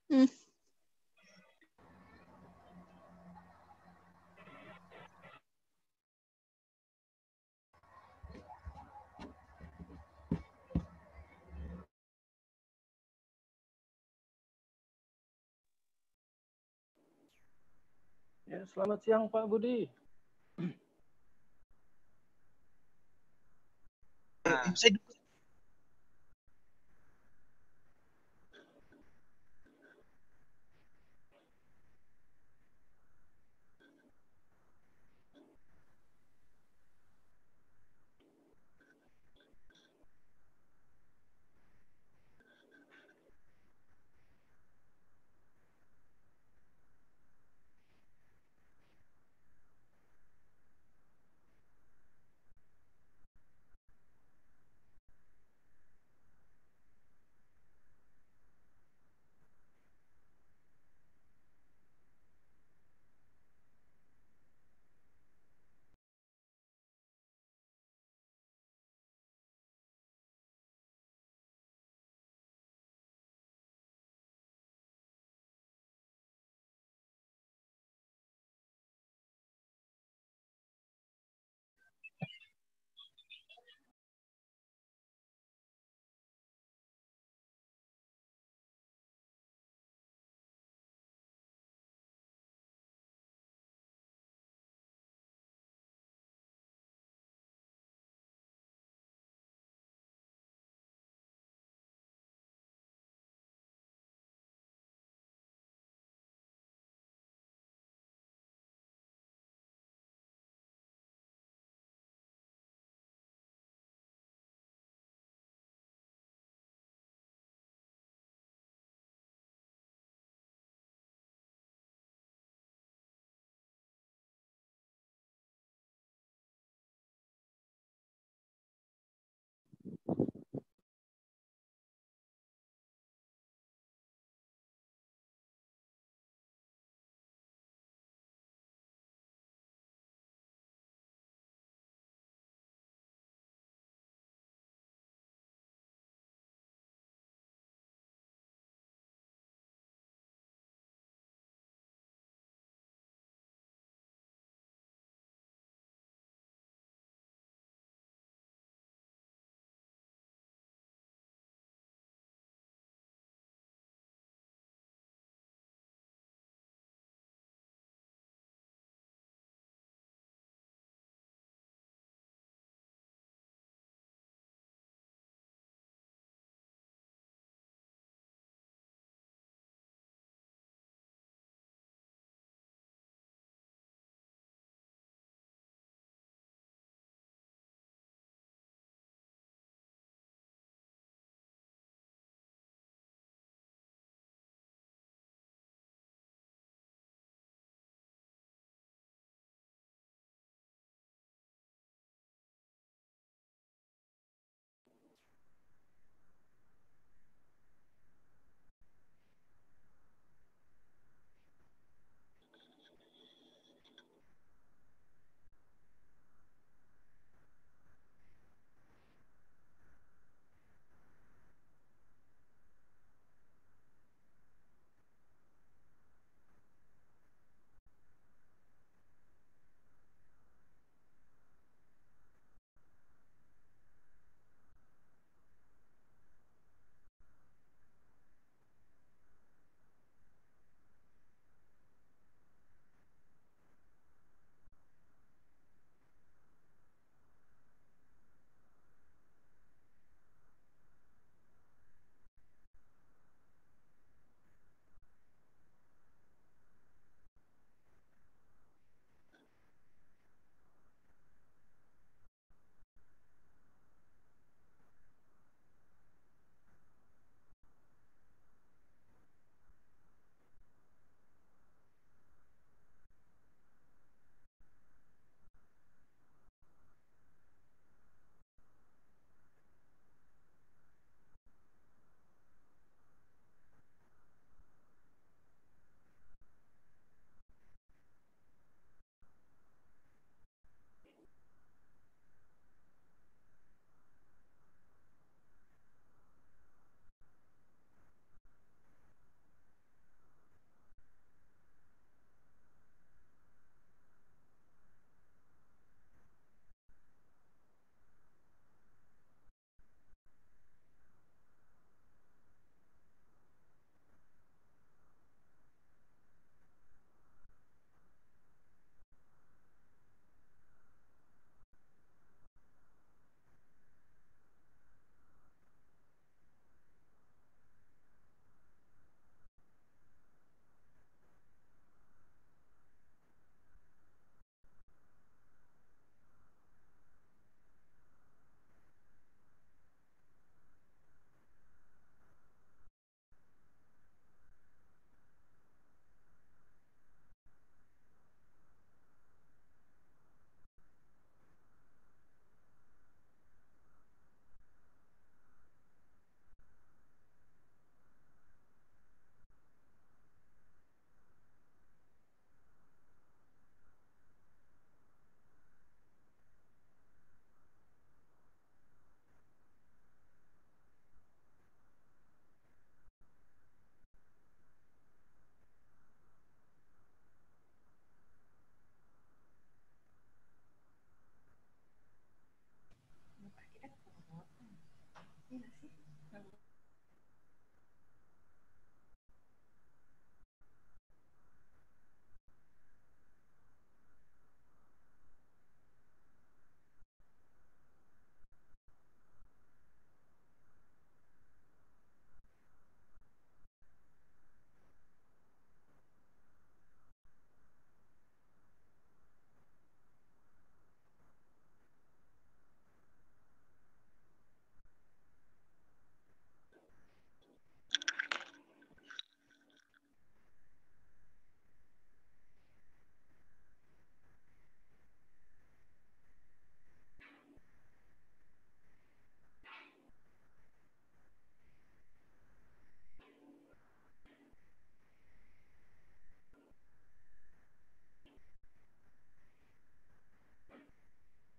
Hmm. Ya, selamat siang Pak Budi. Saya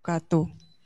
wabarakatuh.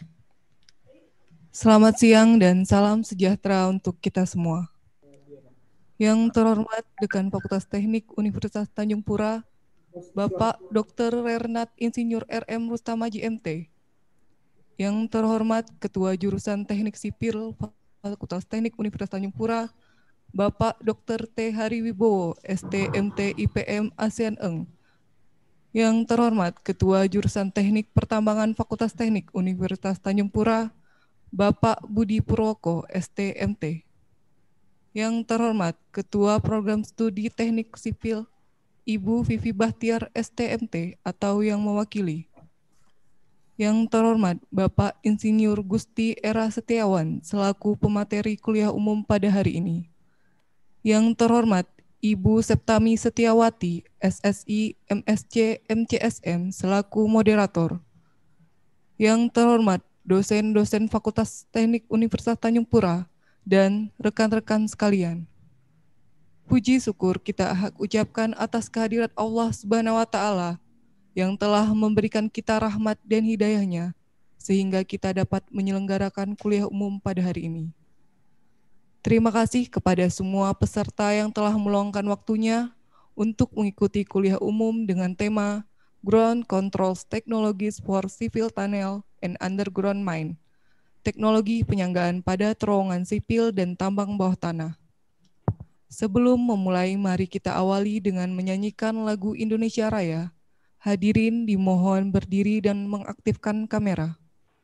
Selamat siang dan salam sejahtera untuk kita semua. Yang terhormat Dekan Fakultas Teknik Universitas Tanjung Pura, Bapak Dr. Renat Insinyur RM Rustamaji MT. Yang terhormat Ketua Jurusan Teknik Sipil Fakultas Teknik Universitas Tanjung Pura, Bapak Dr. T. Hariwibowo, STMT IPM ASEAN Eng. Yang terhormat Ketua Jurusan Teknik Pertambangan Fakultas Teknik Universitas Tanjung Pura, Bapak Budi Purwoko, STMT. Yang terhormat Ketua Program Studi Teknik Sipil, Ibu Vivi Bahtiar, STMT, atau yang mewakili. Yang terhormat Bapak Insinyur Gusti Era Setiawan, selaku pemateri kuliah umum pada hari ini. Yang terhormat Ibu Septami Setiawati, SSI, MSc, MCSM, selaku moderator. Yang terhormat dosen-dosen Fakultas Teknik Universitas Tanjung Pura dan rekan-rekan sekalian. Puji syukur kita ucapkan atas kehadirat Allah Subhanahu wa Ta'ala yang telah memberikan kita rahmat dan hidayahnya sehingga kita dapat menyelenggarakan kuliah umum pada hari ini. Terima kasih kepada semua peserta yang telah meluangkan waktunya untuk mengikuti kuliah umum dengan tema Ground Controls Technologies for Civil Tunnel and Underground Mine, teknologi penyanggaan pada terowongan sipil dan tambang bawah tanah. Sebelum memulai, mari kita awali dengan menyanyikan lagu Indonesia Raya. Hadirin dimohon berdiri dan mengaktifkan kamera.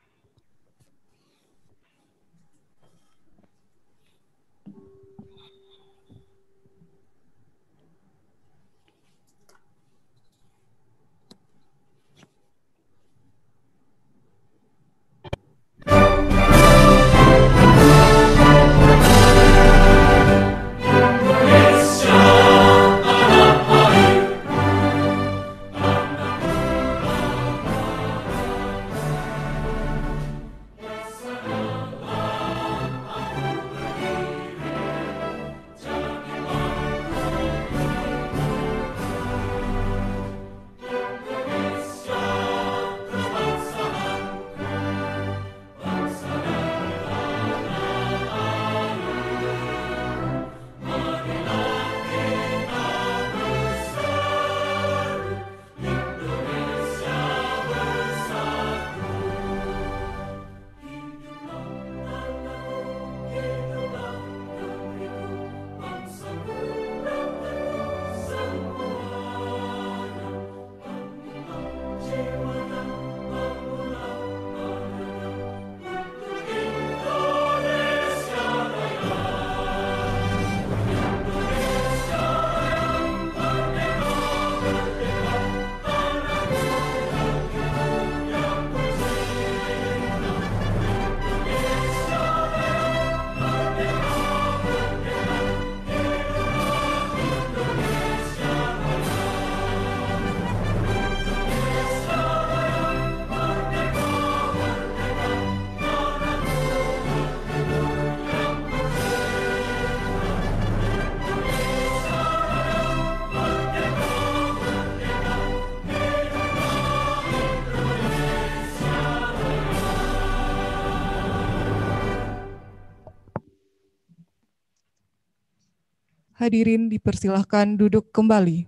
Hadirin dipersilahkan duduk kembali.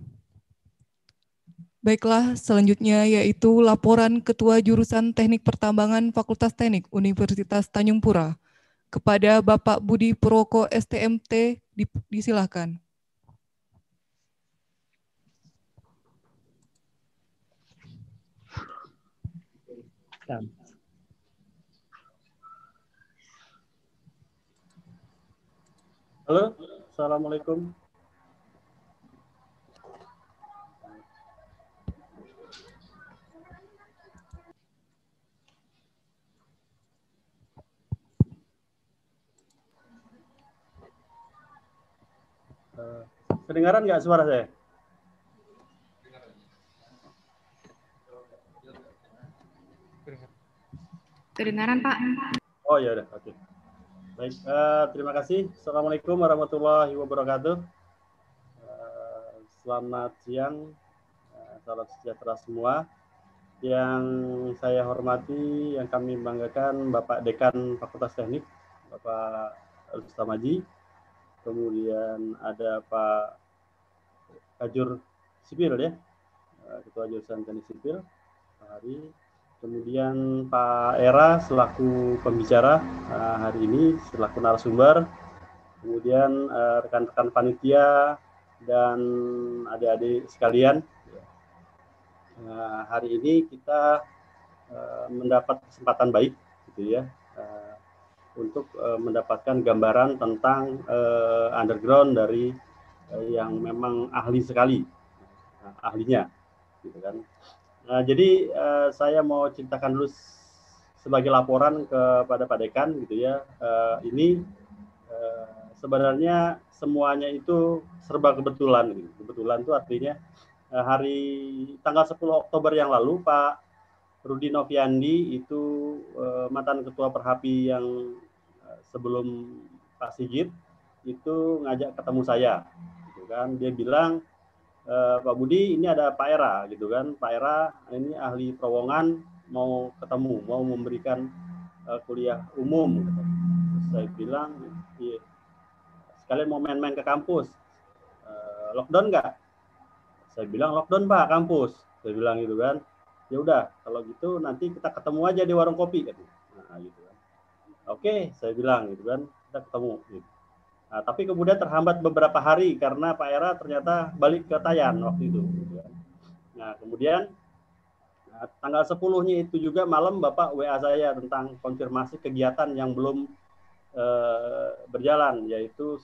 Baiklah, selanjutnya yaitu laporan Ketua Jurusan Teknik Pertambangan Fakultas Teknik Universitas Tanjung Pura kepada Bapak Budi Purwoko, STMT, disilahkan. Halo, Assalamualaikum. Kedengaran nggak suara saya? Kedengaran, Pak. Oh ya udah, oke. Baik, terima kasih. Assalamualaikum warahmatullahi wabarakatuh. Selamat siang, salam sejahtera semua. Yang saya hormati, yang kami banggakan Bapak Dekan Fakultas Teknik, Bapak Rustamaji. Kemudian ada Pak Kajur Sipil ya, Ketua Jurusan Teknik Sipil, Pak Hari. Kemudian Pak Era selaku pembicara hari ini, selaku narasumber. Kemudian rekan-rekan panitia dan adik-adik sekalian. Hari ini kita mendapat kesempatan baik gitu ya, untuk mendapatkan gambaran tentang underground dari yang memang ahli sekali, ahlinya gitu kan. Jadi saya mau ceritakan dulu sebagai laporan kepada Pak Dekan gitu ya. Ini sebenarnya semuanya itu serba kebetulan gitu. Kebetulan itu artinya hari tanggal 10 Oktober yang lalu Pak Rudi Noviandi itu mantan ketua Perhapi yang sebelum Pak Sigit itu ngajak ketemu saya gitu kan. Dia bilang, Pak Budi ini ada Pak Era gitu kan. Pak Era ini ahli terowongan mau ketemu, mau memberikan kuliah umum gitu. Terus saya bilang, iya, sekalian mau main-main ke kampus, lockdown nggak? Saya bilang lockdown Pak kampus. Saya bilang gitu kan. Ya udah kalau gitu nanti kita ketemu aja di warung kopi kan. Nah, gitu kan. Oke, saya bilang gitu kan. Kita ketemu gitu. Nah, tapi kemudian terhambat beberapa hari karena Pak Era ternyata balik ke Tayan waktu itu gitu kan. Nah, kemudian tanggal 10-nya itu juga malam Bapak WA saya tentang konfirmasi kegiatan yang belum berjalan, yaitu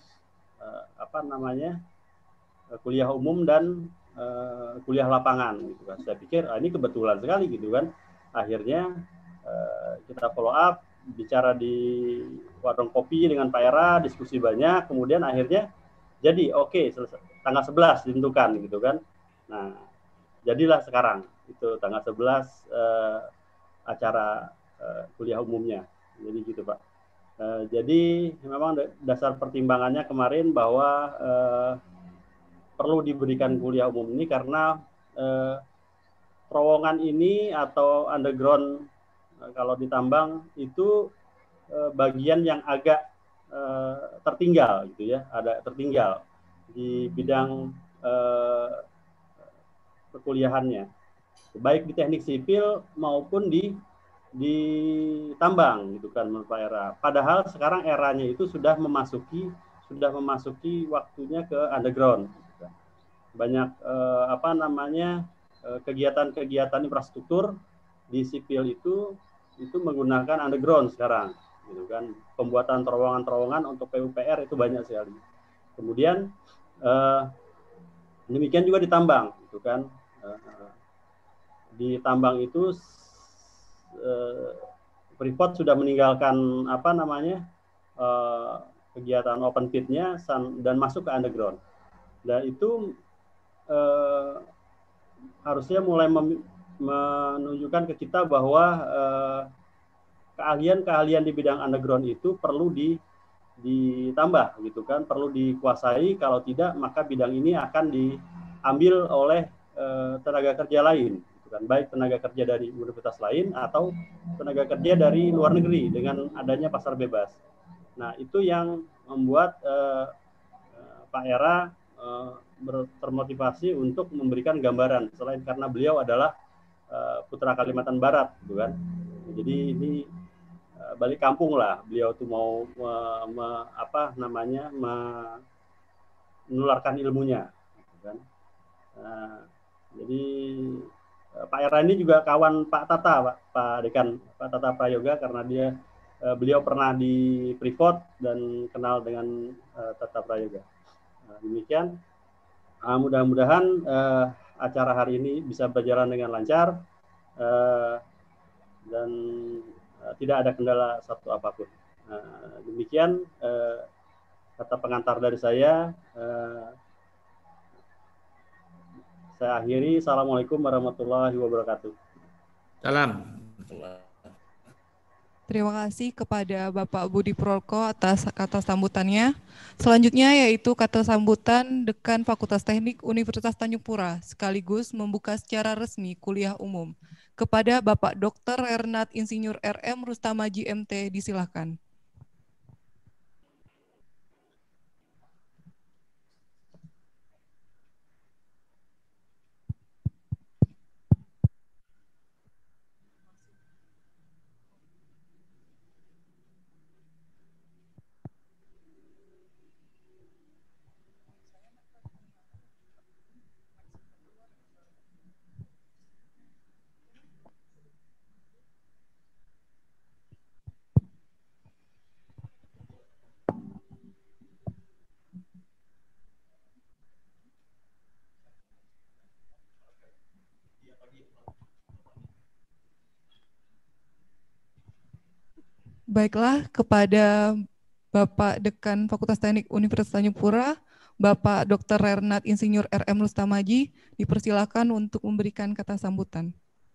kuliah umum dan kuliah lapangan gitu kan. Saya pikir ini kebetulan sekali gitu kan. Akhirnya kita follow up, bicara di warung kopi dengan Pak Era, diskusi banyak, kemudian akhirnya jadi tanggal 11 ditentukan gitu kan. Nah, jadilah sekarang itu tanggal 11 acara kuliah umumnya. Jadi gitu Pak. Jadi memang dasar pertimbangannya kemarin bahwa perlu diberikan kuliah umum ini karena terowongan ini atau underground kalau ditambang itu bagian yang agak tertinggal gitu ya, ada tertinggal di bidang perkuliahannya, baik di teknik sipil maupun di tambang gitu kan Pak Era. Padahal sekarang eranya itu sudah memasuki waktunya ke underground. Banyak kegiatan-kegiatan infrastruktur di sipil itu menggunakan underground sekarang gitu kan. Pembuatan terowongan-terowongan untuk PUPR itu banyak sekali. Kemudian demikian juga di tambang gitu kan. Di tambang itu Freeport sudah meninggalkan kegiatan open pit-nya dan masuk ke underground. Dan itu harusnya mulai menunjukkan ke kita bahwa keahlian di bidang underground itu perlu ditambah gitu kan, perlu dikuasai. Kalau tidak maka bidang ini akan diambil oleh tenaga kerja lain gitu kan, baik tenaga kerja dari universitas lain atau tenaga kerja dari luar negeri dengan adanya pasar bebas. Nah, itu yang membuat Pak Era termotivasi untuk memberikan gambaran, selain karena beliau adalah putra Kalimantan Barat gitu kan. Jadi ini balik kampung lah, beliau tuh mau menularkan ilmunya gitu kan. Jadi Pak Era ini juga kawan Pak Tata, Pak Dekan, Pak Tata Prayoga, karena beliau pernah di Freeport dan kenal dengan Tata Prayoga. Demikian. Mudah-mudahan acara hari ini bisa berjalan dengan lancar dan tidak ada kendala satu apapun. Demikian kata pengantar dari saya. Saya akhiri. Assalamualaikum warahmatullahi wabarakatuh. Salam. Terima kasih kepada Bapak Budi Prolko atas kata sambutannya. Selanjutnya yaitu kata sambutan Dekan Fakultas Teknik Universitas Tanjung Pura, sekaligus membuka secara resmi kuliah umum. kepada Bapak Dr. Rernat Insinyur RM Rustamaji MT, disilahkan. Baiklah, kepada Bapak Dekan Fakultas Teknik Universitas Tanjung Pura, Bapak Dr. Rernat Insinyur RM Rustamaji, dipersilakan untuk memberikan kata sambutan.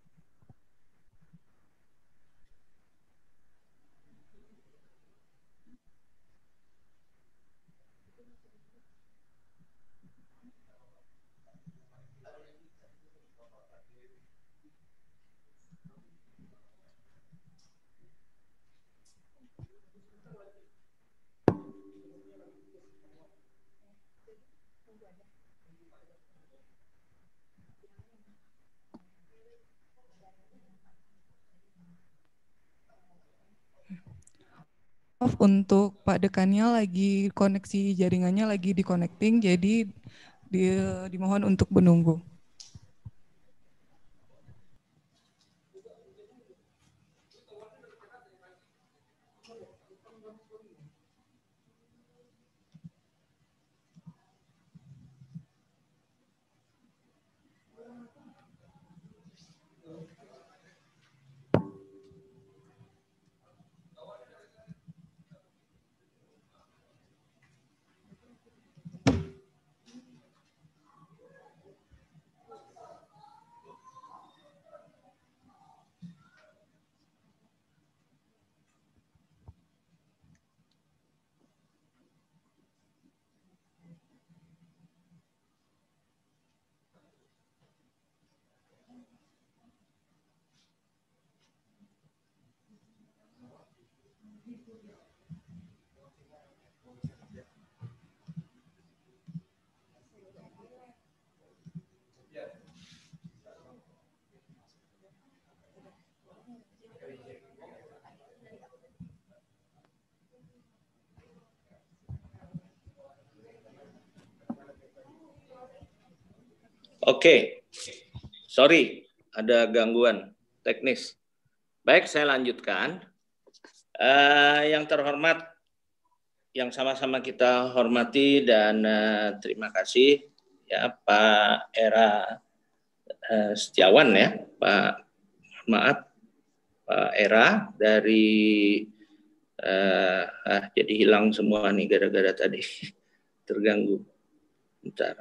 Untuk Pak Dekannya lagi koneksi jaringannya lagi di-connecting, jadi dimohon untuk menunggu. Oke, sorry, ada gangguan teknis. Baik, saya lanjutkan. Yang terhormat, yang sama-sama kita hormati dan terima kasih ya Pak Era Setiawan ya, Pak Era dari jadi hilang semua nih gara-gara tadi terganggu. Bentar.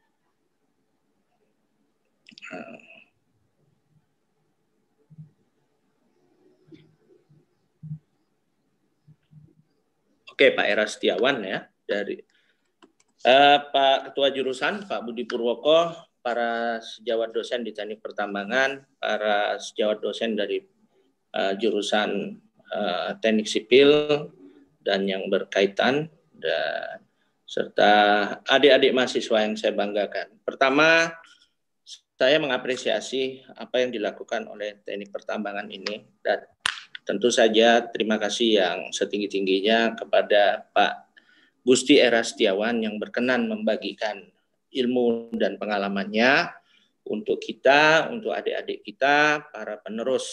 Oke, Pak Era Setiawan ya dari Pak Ketua Jurusan Pak Budi Purwoko, para sejawat dosen di Teknik Pertambangan, para sejawat dosen dari jurusan Teknik Sipil dan yang berkaitan, dan serta adik-adik mahasiswa yang saya banggakan. Pertama, saya mengapresiasi apa yang dilakukan oleh Teknik Pertambangan ini, dan tentu saja terima kasih yang setinggi-tingginya kepada Pak Gusti Era Setiawan yang berkenan membagikan ilmu dan pengalamannya untuk kita, untuk adik-adik kita, para penerus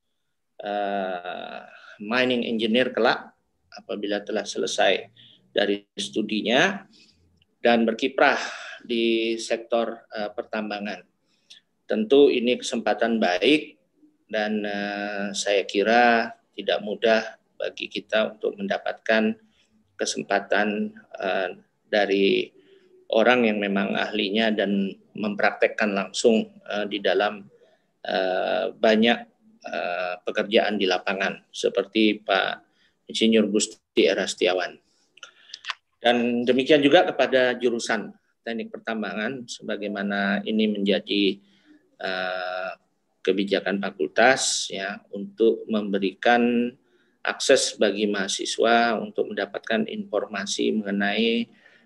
mining engineer kelak apabila telah selesai dari studinya dan berkiprah di sektor pertambangan. Tentu ini kesempatan baik dan saya kira tidak mudah bagi kita untuk mendapatkan kesempatan dari orang yang memang ahlinya dan mempraktekkan langsung di dalam banyak pekerjaan di lapangan seperti Pak Insinyur Gusti Era Setiawan. Dan demikian juga kepada jurusan Teknik Pertambangan, sebagaimana ini menjadi kebijakan fakultas ya untuk memberikan akses bagi mahasiswa untuk mendapatkan informasi mengenai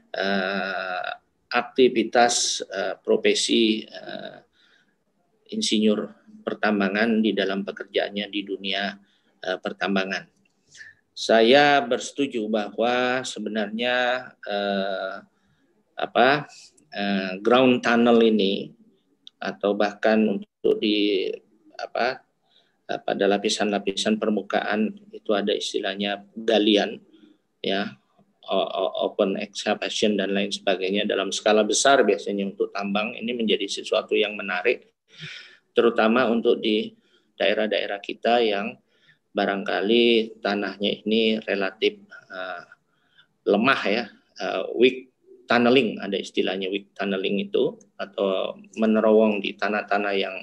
aktivitas profesi insinyur pertambangan di dalam pekerjaannya di dunia pertambangan. Saya bersetuju bahwa sebenarnya ground tunnel ini atau bahkan untuk di pada lapisan-lapisan permukaan itu ada istilahnya galian ya, open excavation dan lain sebagainya dalam skala besar biasanya untuk tambang ini menjadi sesuatu yang menarik terutama untuk di daerah-daerah kita yang barangkali tanahnya ini relatif lemah ya, weak tunneling, ada istilahnya weak tunneling itu, atau menerowong di tanah-tanah yang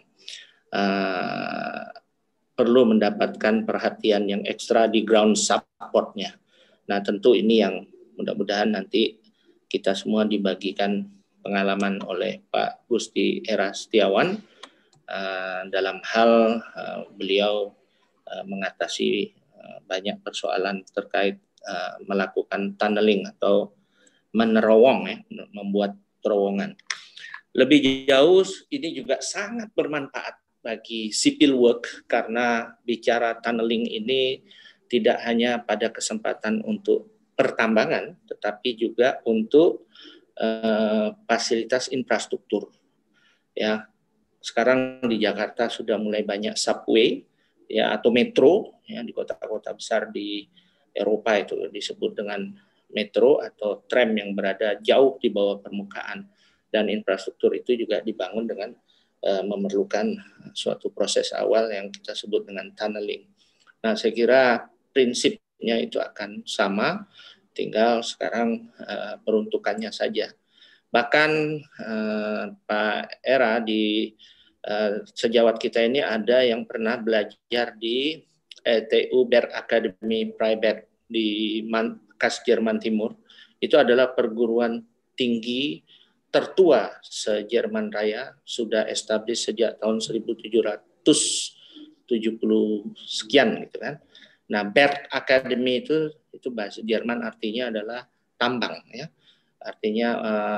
perlu mendapatkan perhatian yang ekstra di ground support-nya. Nah tentu ini yang mudah-mudahan nanti kita semua dibagikan pengalaman oleh Pak Gusti Era Setiawan dalam hal beliau mengatasi banyak persoalan terkait melakukan tunneling atau menerowong ya, membuat terowongan. Lebih jauh ini juga sangat bermanfaat bagi civil work karena bicara tunneling ini tidak hanya pada kesempatan untuk pertambangan tetapi juga untuk fasilitas infrastruktur. Ya, sekarang di Jakarta sudah mulai banyak subway ya atau metro ya, di kota-kota besar di Eropa itu disebut dengan metro atau tram yang berada jauh di bawah permukaan, dan infrastruktur itu juga dibangun dengan memerlukan suatu proses awal yang kita sebut dengan tunneling. Nah, saya kira prinsipnya itu akan sama, tinggal sekarang peruntukannya saja. Bahkan Pak Era di sejawat kita ini ada yang pernah belajar di TU Berg Academy Private di Kas Jerman Timur. Itu adalah perguruan tinggi tertua se-Jerman Raya, sudah established sejak tahun 1770 sekian gitu kan. Nah, Berg Academy itu bahasa Jerman artinya adalah tambang ya. Artinya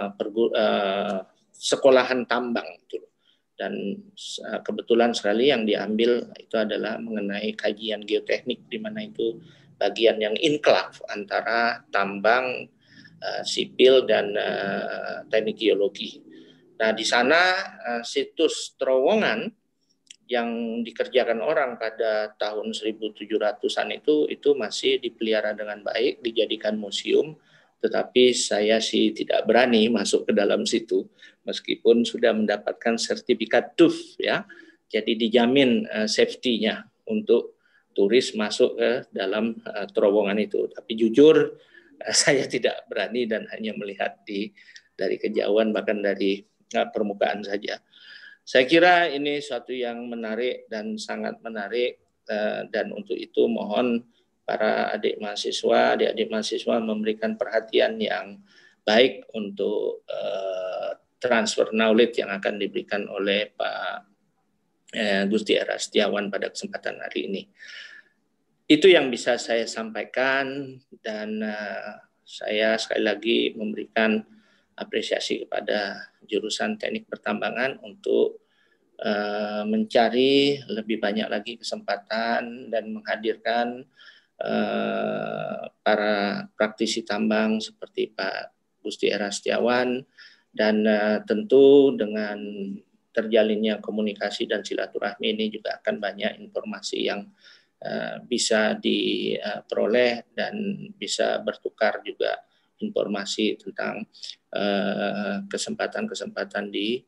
sekolahan tambang itu. Dan kebetulan sekali yang diambil itu adalah mengenai kajian geoteknik, di mana itu bagian yang inklave antara tambang, sipil dan teknik geologi. Nah, di sana situs terowongan yang dikerjakan orang pada tahun 1700-an itu masih dipelihara dengan baik, dijadikan museum, tetapi saya sih tidak berani masuk ke dalam situ meskipun sudah mendapatkan sertifikat TÜV ya. Jadi dijamin safety-nya untuk turis masuk ke dalam terowongan itu. Tapi jujur saya tidak berani dan hanya melihat dari kejauhan, bahkan dari permukaan saja. Saya kira ini suatu yang menarik dan sangat menarik, dan untuk itu mohon para adik mahasiswa memberikan perhatian yang baik untuk transfer knowledge yang akan diberikan oleh Pak Gusti Era Setiawan pada kesempatan hari ini. Itu yang bisa saya sampaikan, dan saya sekali lagi memberikan apresiasi kepada jurusan Teknik Pertambangan untuk mencari lebih banyak lagi kesempatan dan menghadirkan para praktisi tambang seperti Pak Gusti Era Setiawan, dan tentu dengan terjalinnya komunikasi dan silaturahmi ini juga akan banyak informasi yang bisa diperoleh dan bisa bertukar juga informasi tentang kesempatan-kesempatan di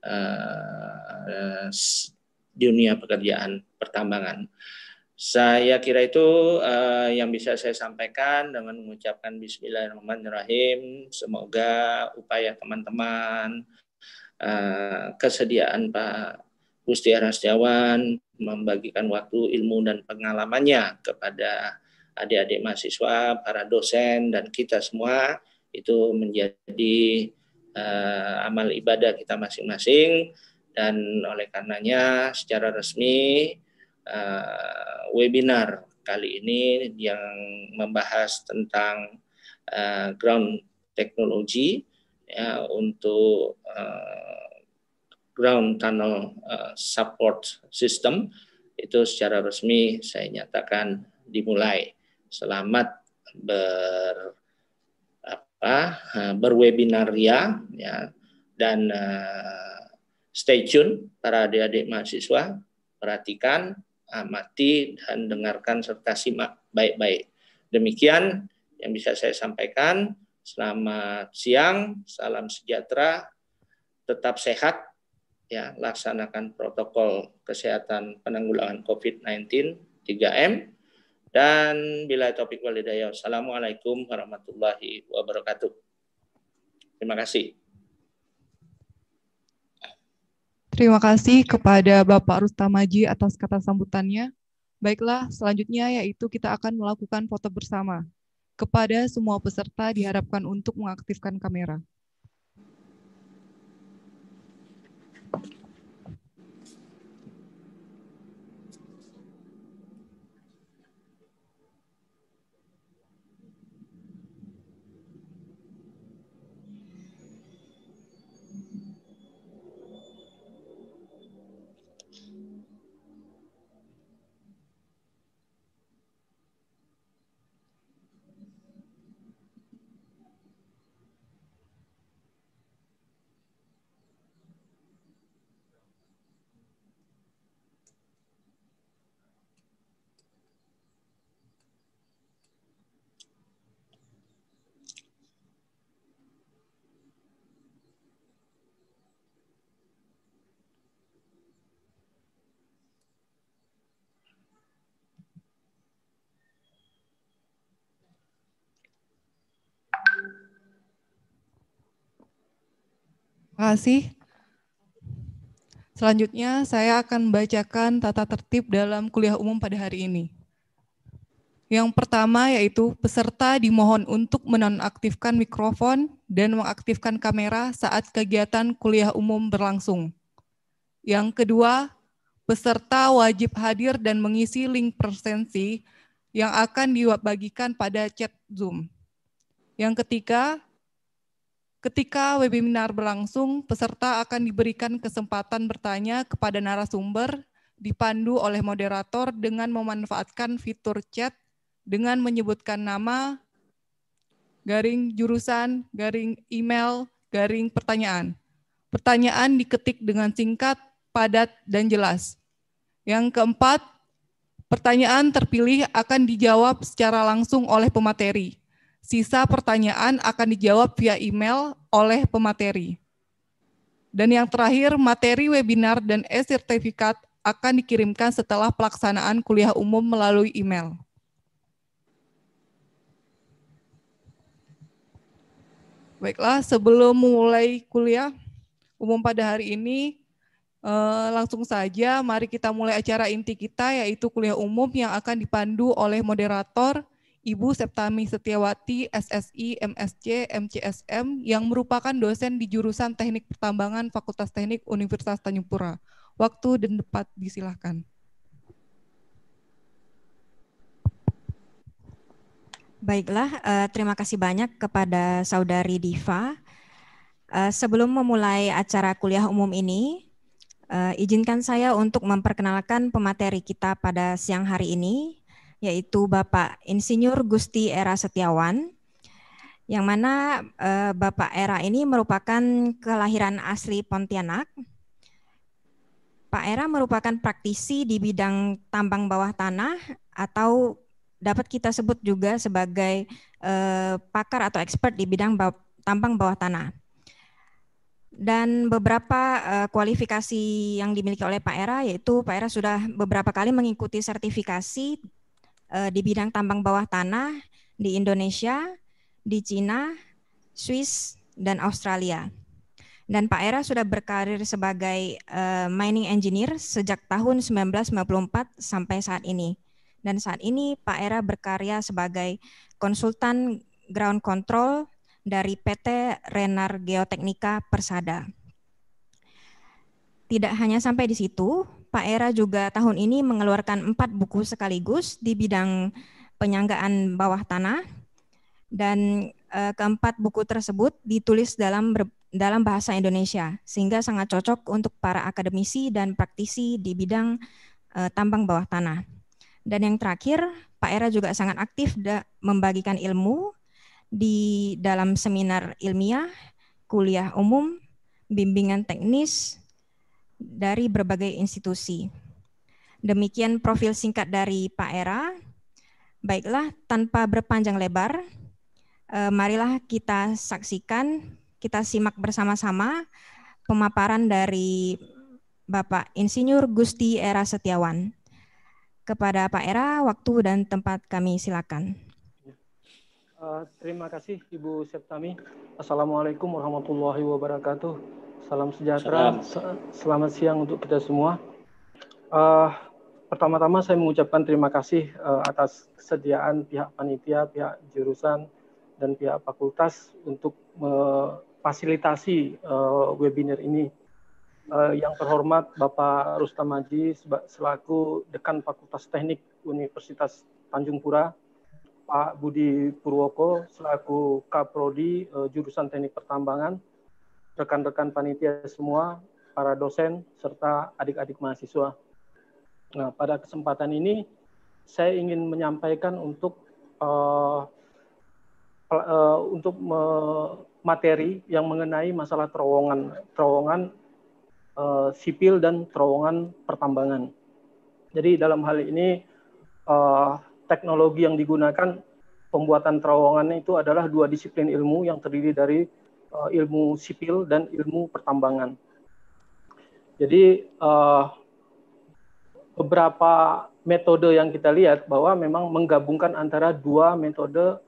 dunia pekerjaan pertambangan. Saya kira itu yang bisa saya sampaikan dengan mengucapkan Bismillahirrahmanirrahim. Semoga upaya teman-teman, kesediaan Pak Gusti Era Setiawan membagikan waktu, ilmu, dan pengalamannya kepada adik-adik mahasiswa, para dosen, dan kita semua itu menjadi amal ibadah kita masing-masing, Dan oleh karenanya secara resmi webinar kali ini yang membahas tentang ground technology ya, untuk ground tunnel support system itu secara resmi saya nyatakan dimulai. Selamat berwebinar ya, dan stay tune para adik-adik mahasiswa, perhatikan, amati dan dengarkan serta simak baik-baik. Demikian yang bisa saya sampaikan. Selamat siang, salam sejahtera, tetap sehat ya, laksanakan protokol kesehatan penanggulangan COVID-19 3M, dan bila topik walhidayah. Assalamualaikum warahmatullahi wabarakatuh. Terima kasih. Terima kasih kepada Bapak Rustam Haji atas kata sambutannya. Baiklah, selanjutnya yaitu kita akan melakukan foto bersama. Kepada semua peserta diharapkan untuk mengaktifkan kamera. Terima kasih. Selanjutnya saya akan membacakan tata tertib dalam kuliah umum pada hari ini. Yang pertama yaitu peserta dimohon untuk menonaktifkan mikrofon dan mengaktifkan kamera saat kegiatan kuliah umum berlangsung. Yang kedua, peserta wajib hadir dan mengisi link presensi yang akan dibagikan pada chat Zoom. Yang ketiga, ketika webinar berlangsung, peserta akan diberikan kesempatan bertanya kepada narasumber, dipandu oleh moderator dengan memanfaatkan fitur chat dengan menyebutkan nama, garing jurusan, garing email, garing pertanyaan. Pertanyaan diketik dengan singkat, padat, dan jelas. Yang keempat, pertanyaan terpilih akan dijawab secara langsung oleh pemateri. Sisa pertanyaan akan dijawab via email oleh pemateri. Dan yang terakhir, materi webinar dan e-sertifikat akan dikirimkan setelah pelaksanaan kuliah umum melalui email. Baiklah, sebelum memulai kuliah umum pada hari ini, langsung saja mari kita mulai acara inti kita, yaitu kuliah umum yang akan dipandu oleh moderator Ibu Septami Setiawati, SSI, MSc, MCSM, yang merupakan dosen di jurusan Teknik Pertambangan Fakultas Teknik Universitas Tanjung Pura. Waktu dan tempat disilahkan. Baiklah, terima kasih banyak kepada Saudari Diva. Sebelum memulai acara kuliah umum ini, izinkan saya untuk memperkenalkan pemateri kita pada siang hari ini, yaitu Bapak Insinyur Gusti Era Setiawan, yang mana Bapak Era ini merupakan kelahiran asli Pontianak. Pak Era merupakan praktisi di bidang tambang bawah tanah atau dapat kita sebut juga sebagai pakar atau expert di bidang tambang bawah tanah. Dan beberapa kualifikasi yang dimiliki oleh Pak Era, yaitu Pak Era sudah beberapa kali mengikuti sertifikasi di bidang tambang bawah tanah di Indonesia, di Cina, Swiss, dan Australia. Dan Pak Era sudah berkarir sebagai mining engineer sejak tahun 1994 sampai saat ini. Dan saat ini Pak Era berkarya sebagai konsultan ground control dari PT Renar Geotechnica Persada. Tidak hanya sampai di situ, Pak Era juga tahun ini mengeluarkan 4 buku sekaligus di bidang penyanggaan bawah tanah, dan keempat buku tersebut ditulis dalam bahasa Indonesia, sehingga sangat cocok untuk para akademisi dan praktisi di bidang tambang bawah tanah. Dan yang terakhir, Pak Era juga sangat aktif membagikan ilmu di dalam seminar ilmiah, kuliah umum, bimbingan teknis dari berbagai institusi. Demikian profil singkat dari Pak Era. Baiklah, tanpa berpanjang lebar, marilah kita saksikan, kita simak bersama-sama pemaparan dari Bapak Insinyur Gusti Era Setiawan. Kepada Pak Era, waktu dan tempat kami silakan. Terima kasih Ibu Septami. Assalamualaikum warahmatullahi wabarakatuh. Salam sejahtera. Selamat siang untuk kita semua. Pertama-tama saya mengucapkan terima kasih atas kesediaan pihak panitia, pihak jurusan, dan pihak fakultas untuk memfasilitasi webinar ini. Yang terhormat Bapak Rustam Maji selaku Dekan Fakultas Teknik Universitas Tanjung Pura, Pak Budi Purwoko selaku Kaprodi jurusan Teknik Pertambangan, rekan-rekan panitia semua, para dosen, serta adik-adik mahasiswa. Nah, pada kesempatan ini saya ingin menyampaikan materi yang mengenai masalah terowongan sipil dan terowongan pertambangan. Jadi dalam hal ini teknologi yang digunakan pembuatan terowongan itu adalah 2 disiplin ilmu yang terdiri dari ilmu sipil dan ilmu pertambangan. Jadi beberapa metode yang kita lihat bahwa memang menggabungkan antara 2 metode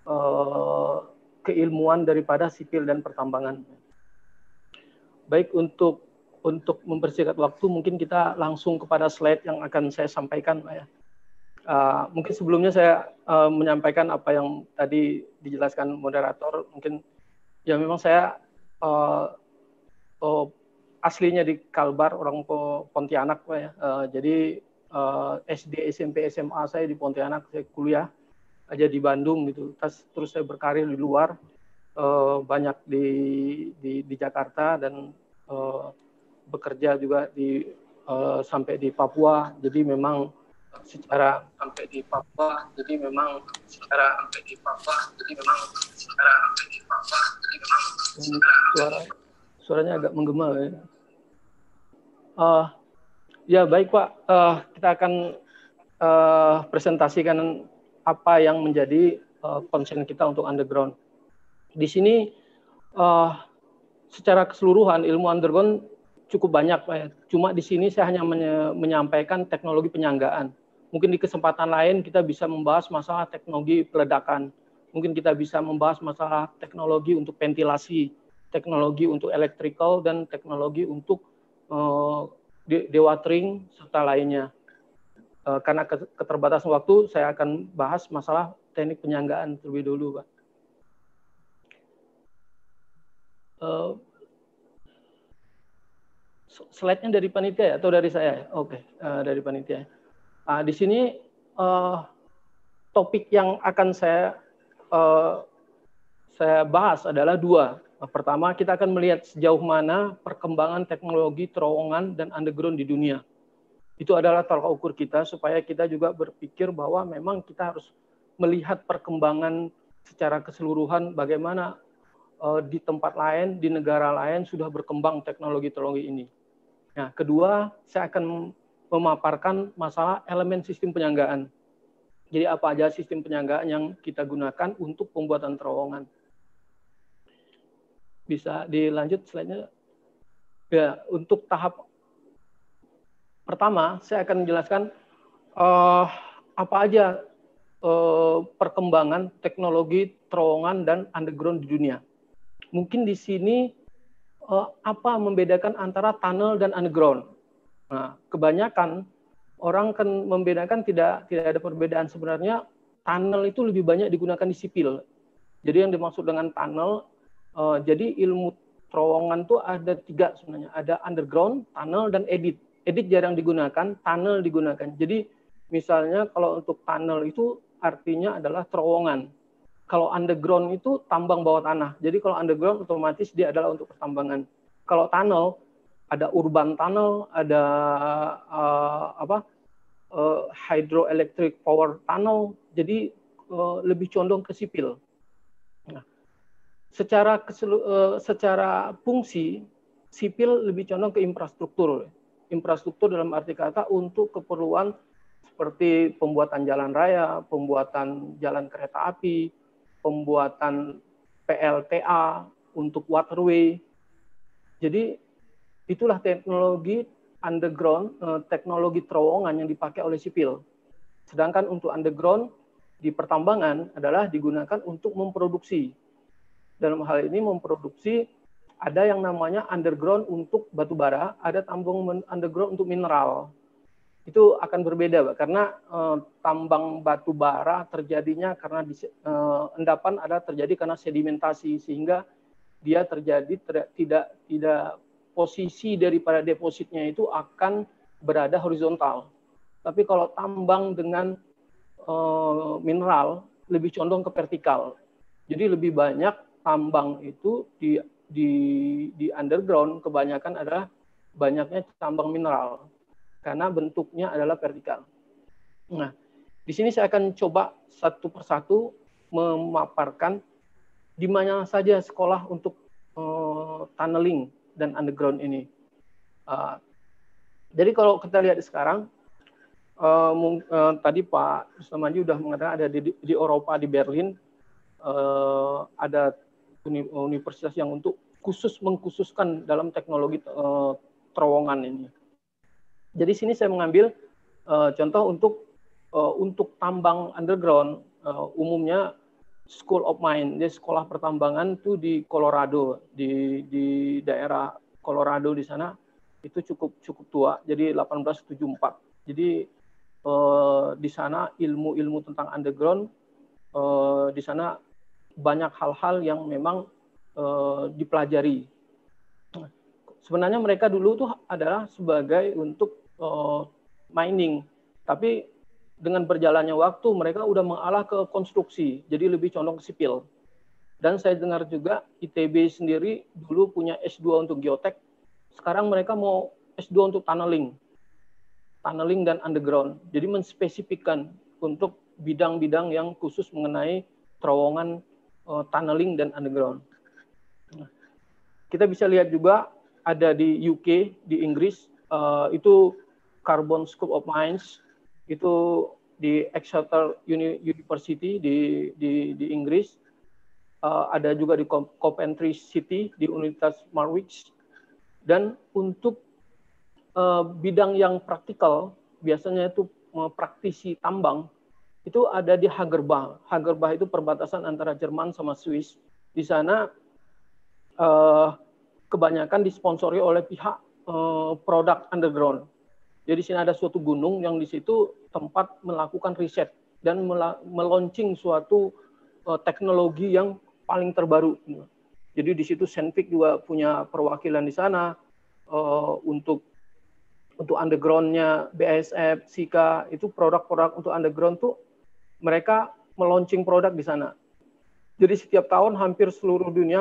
keilmuan daripada sipil dan pertambangan. Baik, untuk mempersingkat waktu, mungkin kita langsung kepada slide yang akan saya sampaikan, Pak ya. Mungkin sebelumnya saya menyampaikan apa yang tadi dijelaskan moderator. Mungkin ya memang saya aslinya di Kalbar, orang Pontianak, Pak ya. Jadi SD, SMP, SMA saya di Pontianak, saya kuliah aja di Bandung gitu. Terus saya berkarir di luar, banyak di Jakarta, dan bekerja juga sampai di Papua. Jadi memang secara suaranya agak menggema ya. Ya baik Pak, kita akan presentasikan apa yang menjadi concern kita untuk underground. Di sini secara keseluruhan ilmu underground cukup banyak Pak ya. Cuma di sini saya hanya menyampaikan teknologi penyanggaan. Mungkin di kesempatan lain kita bisa membahas masalah teknologi peledakan. Mungkin kita bisa membahas masalah teknologi untuk ventilasi, teknologi untuk electrical, dan teknologi untuk dewatering serta lainnya. Karena keterbatasan waktu, saya akan bahas masalah teknik penyanggaan terlebih dulu, Pak. Slide-nya dari panitia ya, atau dari saya? Oke, dari panitia. Di sini topik yang akan saya bahas adalah 2. Pertama, kita akan melihat sejauh mana perkembangan teknologi terowongan dan underground di dunia. Itu adalah tolak ukur kita supaya kita juga berpikir bahwa memang kita harus melihat perkembangan secara keseluruhan bagaimana di tempat lain, di negara lain sudah berkembang teknologi-teknologi ini. Nah, kedua, saya akan memaparkan masalah elemen sistem penyanggaan. Jadi apa aja sistem penyanggaan yang kita gunakan untuk pembuatan terowongan. Bisa dilanjut slide-nya? Ya, untuk tahap pertama, saya akan menjelaskan apa aja perkembangan teknologi terowongan dan underground di dunia. Mungkin di sini apa membedakan antara tunnel dan underground. Nah, kebanyakan orang kan membedakan tidak ada perbedaan. Sebenarnya tunnel itu lebih banyak digunakan di sipil. Jadi yang dimaksud dengan tunnel, jadi ilmu terowongan tuh ada 3 sebenarnya. Ada underground, tunnel, dan edit. Edit jarang digunakan, tunnel digunakan. Jadi misalnya kalau untuk tunnel itu artinya adalah terowongan. Kalau underground itu tambang bawah tanah. Jadi kalau underground otomatis dia adalah untuk pertambangan. Kalau tunnel ada urban tunnel, ada hydroelectric power tunnel. Jadi lebih condong ke sipil. Nah, secara fungsi sipil lebih condong ke infrastruktur. Infrastruktur dalam arti kata untuk keperluan seperti pembuatan jalan raya, pembuatan jalan kereta api, pembuatan PLTA untuk waterway. Jadi itulah teknologi underground, teknologi terowongan yang dipakai oleh sipil. Sedangkan untuk underground di pertambangan adalah digunakan untuk memproduksi. Dalam hal ini memproduksi ada yang namanya underground untuk batu bara, ada tambang underground untuk mineral. Itu akan berbeda, Pak, karena tambang batu bara terjadinya karena endapan ada terjadi karena sedimentasi, sehingga dia terjadi tidak posisi daripada depositnya itu akan berada horizontal. Tapi kalau tambang dengan mineral lebih condong ke vertikal. Jadi lebih banyak tambang itu di underground kebanyakan adalah banyaknya tambang mineral karena bentuknya adalah vertikal. Nah, di sini saya akan coba satu persatu memaparkan di mana saja sekolah untuk tunneling dan underground ini. Jadi kalau kita lihat sekarang, tadi Pak Rustamandi sudah mengatakan ada di Eropa, di Berlin, ada universitas yang untuk mengkhususkan dalam teknologi terowongan ini. Jadi sini saya mengambil contoh untuk tambang underground, umumnya School of Mine, jadi sekolah pertambangan itu di Colorado, di daerah Colorado di sana itu cukup tua, jadi 1874. Jadi di sana ilmu tentang underground, di sana banyak hal-hal yang memang dipelajari. Sebenarnya mereka dulu tuh adalah sebagai untuk mining, tapi dengan berjalannya waktu mereka udah mengalah ke konstruksi, jadi lebih condong ke sipil. Dan saya dengar juga ITB sendiri dulu punya S2 untuk geotek, sekarang mereka mau S2 untuk tunneling dan underground. Jadi menspesifikkan untuk bidang-bidang yang khusus mengenai terowongan, tunneling dan underground. Kita bisa lihat juga ada di UK, di Inggris, itu Carbon School of Mines, itu di Exeter University di Inggris, ada juga di Coventry City di Universitas Norwich. Dan untuk bidang yang praktikal, biasanya itu praktisi tambang, itu ada di Hagerbach. Hagerbach itu perbatasan antara Jerman sama Swiss. Di sana kebanyakan disponsori oleh pihak produk underground. Jadi di sini ada suatu gunung yang di situ tempat melakukan riset dan meluncing suatu teknologi yang paling terbaru. Jadi di situ Sandvik juga punya perwakilan di sana, untuk underground-nya BASF, Sika, itu produk-produk untuk underground tuh mereka meluncing produk di sana. Jadi setiap tahun hampir seluruh dunia,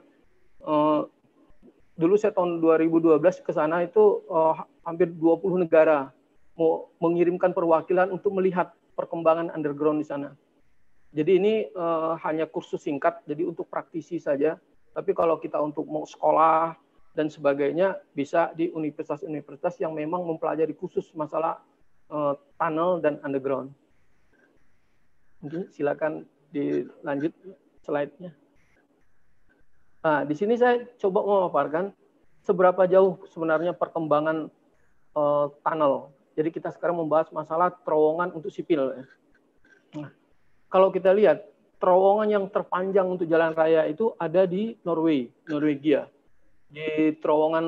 dulu saya tahun 2012 ke sana itu hampir 20 negara mau mengirimkan perwakilan untuk melihat perkembangan underground di sana. Jadi ini hanya kursus singkat, jadi untuk praktisi saja. Tapi kalau kita untuk mau sekolah dan sebagainya, bisa di universitas-universitas yang memang mempelajari khusus masalah tunnel dan underground. Mungkin silakan dilanjut slide-nya. Nah, di sini saya coba memaparkan seberapa jauh sebenarnya perkembangan tunnel. Jadi kita sekarang membahas masalah terowongan untuk sipil. Nah, kalau kita lihat, terowongan yang terpanjang untuk jalan raya itu ada di Norwegia. Di terowongan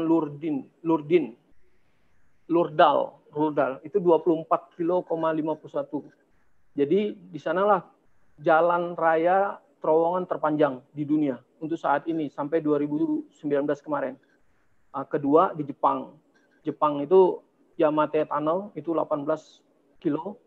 Lurdal, itu 24 kilo,51. Jadi di sanalah jalan raya terowongan terpanjang di dunia. untuk saat ini sampai 2019 kemarin. Kedua di Jepang. Jepang itu Yamate Tunnel itu 18 kilo.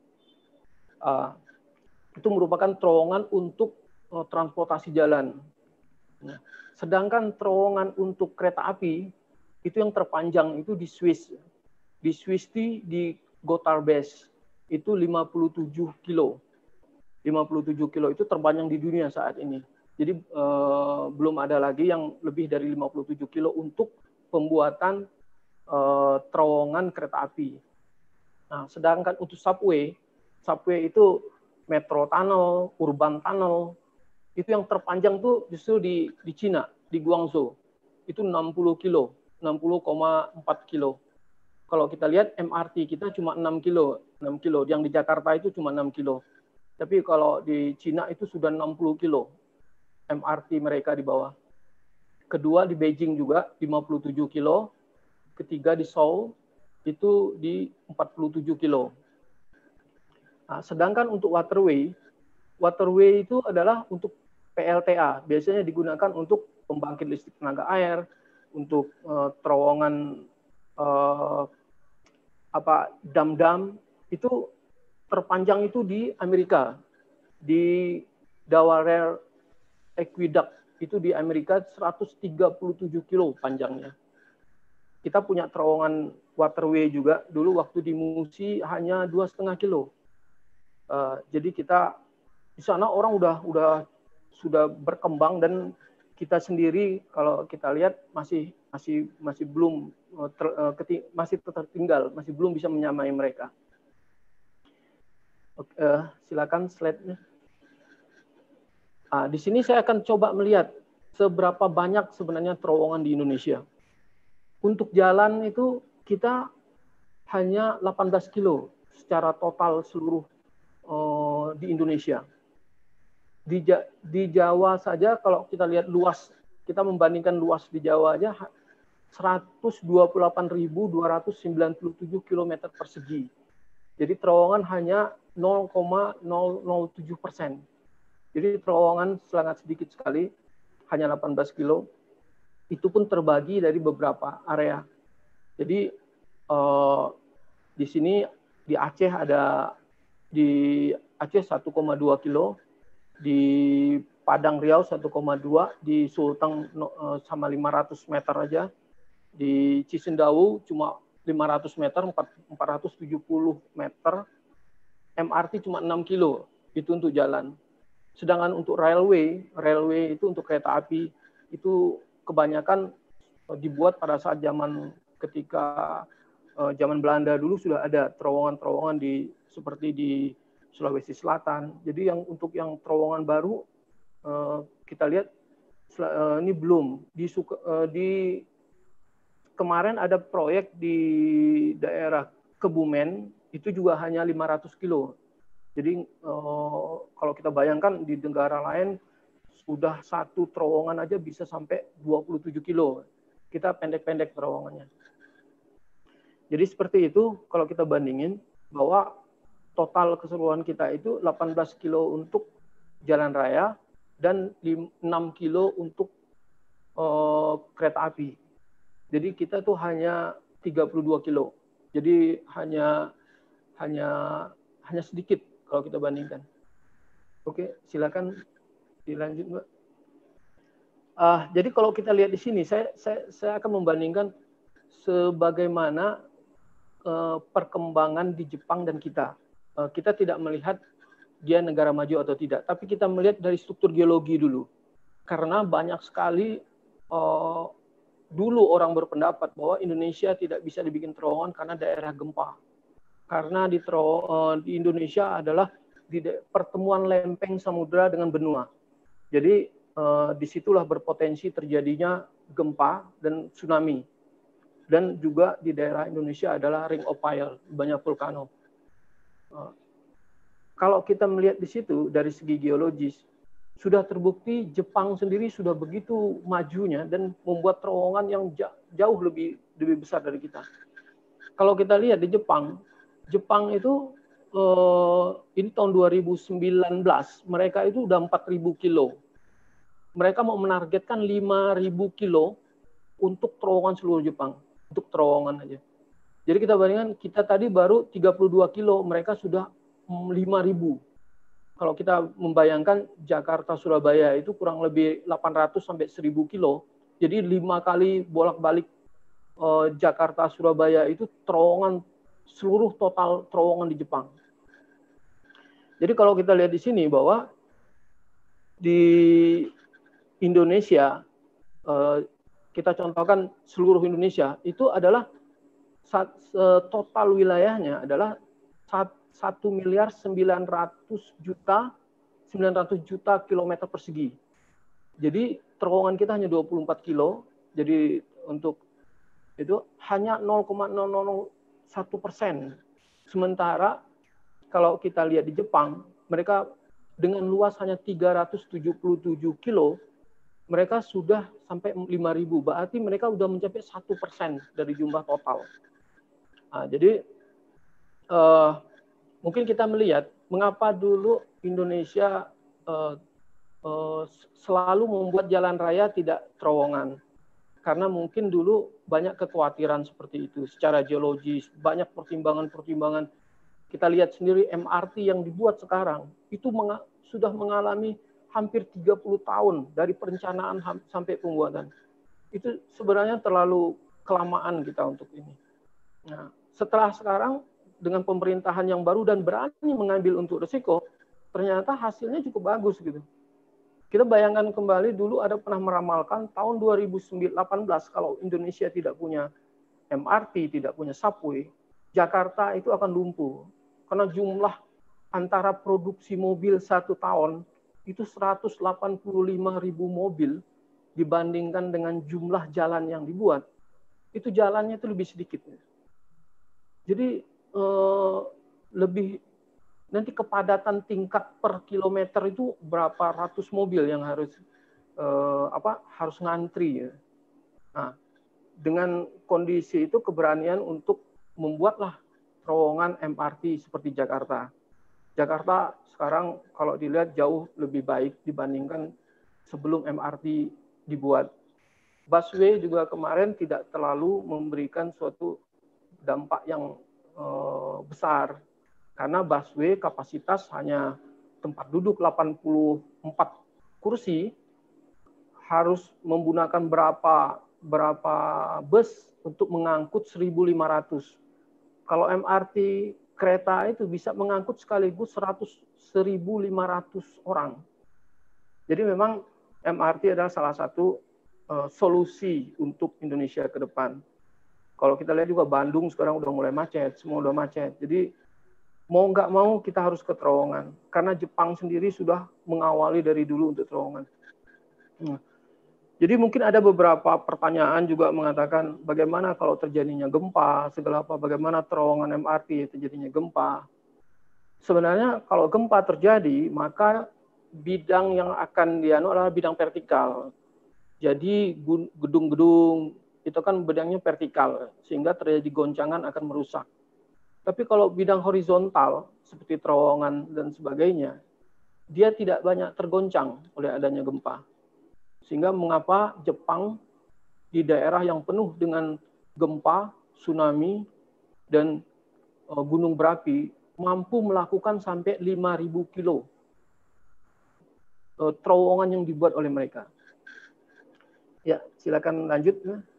Itu merupakan terowongan untuk transportasi jalan. Nah, sedangkan terowongan untuk kereta api itu yang terpanjang itu di Swiss. Di Swiss di Gotthard Base itu 57 kilo. 57 kilo itu terpanjang di dunia saat ini. Jadi belum ada lagi yang lebih dari 57 kilo untuk pembuatan terowongan kereta api. Nah, sedangkan untuk subway itu metro tunnel, urban tunnel, itu yang terpanjang tuh justru di Cina, di Guangzhou. Itu 60 kilo, 60,4 kilo. Kalau kita lihat MRT kita cuma 6 kilo. Yang di Jakarta itu cuma 6 kilo. Tapi kalau di Cina itu sudah 60 kilo MRT mereka di bawah. Kedua di Beijing juga 57 kilo. Ketiga di Seoul itu di 47 kilo. Nah, sedangkan untuk waterway itu adalah untuk PLTA. Biasanya digunakan untuk pembangkit listrik tenaga air, untuk terowongan dam-dam. Itu terpanjang itu di Amerika, di Delaware Aqueduct itu di Amerika 137 kilo panjangnya. Kita punya terowongan waterway juga dulu waktu di Musi hanya 2,5 kilo. Jadi kita di sana orang sudah berkembang dan kita sendiri kalau kita lihat masih belum masih tertinggal, masih belum bisa menyamai mereka. Silakan slide-nya. Di sini saya akan coba melihat seberapa banyak sebenarnya terowongan di Indonesia. Untuk jalan itu kita hanya 18 kilo secara total seluruh di Indonesia. Di Jawa saja kalau kita lihat luas, kita membandingkan luas di Jawa aja 128.297 km persegi. Jadi terowongan hanya 0,007%. Jadi terowongan sangat sedikit sekali, hanya 18 kilo. Itu pun terbagi dari beberapa area. Jadi di sini di Aceh ada di Aceh 1,2 kilo, di Padang Riau 1,2, di Sulteng sama 500 meter aja, di Cisendawu cuma 500 meter, 470 meter, MRT cuma 6 kilo, itu untuk jalan. Sedangkan untuk railway itu untuk kereta api, itu kebanyakan dibuat pada saat ketika zaman Belanda dulu sudah ada terowongan-terowongan seperti di Sulawesi Selatan. Jadi untuk yang terowongan baru kita lihat ini belum kemarin ada proyek di daerah Kebumen itu juga hanya 500 kilo. Jadi kalau kita bayangkan di negara lain sudah satu terowongan aja bisa sampai 27 kilo. Kita pendek-pendek terowongannya. Jadi seperti itu kalau kita bandingin bahwa total keseluruhan kita itu 18 kilo untuk jalan raya dan 6 kilo untuk kereta api. Jadi kita tuh hanya 32 kilo. Jadi hanya sedikit kalau kita bandingkan. Oke, silakan dilanjut, Mbak. Jadi kalau kita lihat di sini, saya akan membandingkan sebagaimana perkembangan di Jepang dan kita. Kita tidak melihat dia negara maju atau tidak, tapi kita melihat dari struktur geologi dulu. Karena banyak sekali dulu orang berpendapat bahwa Indonesia tidak bisa dibikin terowongan karena daerah gempa. Karena di Indonesia adalah di pertemuan lempeng samudra dengan benua. Jadi disitulah berpotensi terjadinya gempa dan tsunami. Dan juga di daerah Indonesia adalah Ring of Fire, banyak vulkano. Kalau kita melihat di situ dari segi geologis, sudah terbukti Jepang sendiri sudah begitu majunya dan membuat terowongan yang jauh lebih besar dari kita. Kalau kita lihat di Jepang itu ini tahun 2019, mereka itu udah 4.000 kilo. mereka mau menargetkan 5.000 kilo untuk terowongan seluruh Jepang, untuk terowongan aja. Jadi kita bandingkan, kita tadi baru 32 kilo, mereka sudah 5.000. Kalau kita membayangkan Jakarta Surabaya itu kurang lebih 800 sampai 1.000 kilo. Jadi 5 kali bolak-balik Jakarta Surabaya itu terowongan, seluruh total terowongan di Jepang. Jadi kalau kita lihat di sini bahwa di Indonesia, kita contohkan seluruh Indonesia itu adalah total wilayahnya adalah 1.900.000.000 kilometer persegi. Jadi terowongan kita hanya 24 kilo. Jadi untuk itu hanya 0,001%. Sementara kalau kita lihat di Jepang, mereka dengan luas hanya 377 kilo, mereka sudah sampai 5.000. Berarti mereka sudah mencapai 1% dari jumlah total. Nah, jadi mungkin kita melihat mengapa dulu Indonesia selalu membuat jalan raya tidak terowongan. Karena mungkin dulu banyak kekhawatiran seperti itu. Secara geologis, banyak pertimbangan-pertimbangan. Kita lihat sendiri MRT yang dibuat sekarang, itu sudah mengalami hampir 30 tahun dari perencanaan sampai pembuatan. Itu sebenarnya terlalu kelamaan kita untuk ini. Nah, setelah sekarang dengan pemerintahan yang baru dan berani mengambil untuk risiko, ternyata hasilnya cukup bagus gitu. Kita bayangkan kembali dulu ada pernah meramalkan tahun 2018 kalau Indonesia tidak punya MRT, tidak punya subway, Jakarta itu akan lumpuh. Karena jumlah antara produksi mobil satu tahun itu 185.000 mobil dibandingkan dengan jumlah jalan yang dibuat, itu jalannya itu lebih sedikit. Jadi lebih nanti kepadatan tingkat per kilometer itu berapa ratus mobil yang harus harus ngantri ya. Nah, dengan kondisi itu keberanian untuk membuatlah terowongan MRT seperti Jakarta. Jakarta sekarang kalau dilihat jauh lebih baik dibandingkan sebelum MRT dibuat. Busway juga kemarin tidak terlalu memberikan suatu dampak yang besar. Karena busway kapasitas hanya tempat duduk 84 kursi, harus menggunakan berapa bus untuk mengangkut 1.500. Kalau MRT kereta itu bisa mengangkut sekaligus 1.500 orang. Jadi memang MRT adalah salah satu solusi untuk Indonesia ke depan. Kalau kita lihat juga Bandung sekarang udah mulai macet, semua udah macet. Jadi mau nggak mau kita harus ke terowongan. Karena Jepang sendiri sudah mengawali dari dulu untuk terowongan. Jadi mungkin ada beberapa pertanyaan juga mengatakan bagaimana kalau terjadinya gempa, segala apa, bagaimana terowongan MRT terjadinya gempa. Sebenarnya kalau gempa terjadi, maka bidang yang akan dianu adalah bidang vertikal. Jadi gedung-gedung itu kan bidangnya vertikal, sehingga terjadi goncangan akan merusak. Tapi kalau bidang horizontal, seperti terowongan dan sebagainya, dia tidak banyak tergoncang oleh adanya gempa. Sehingga mengapa Jepang di daerah yang penuh dengan gempa, tsunami, dan gunung berapi mampu melakukan sampai 5.000 kilo terowongan yang dibuat oleh mereka. Ya, silakan lanjut.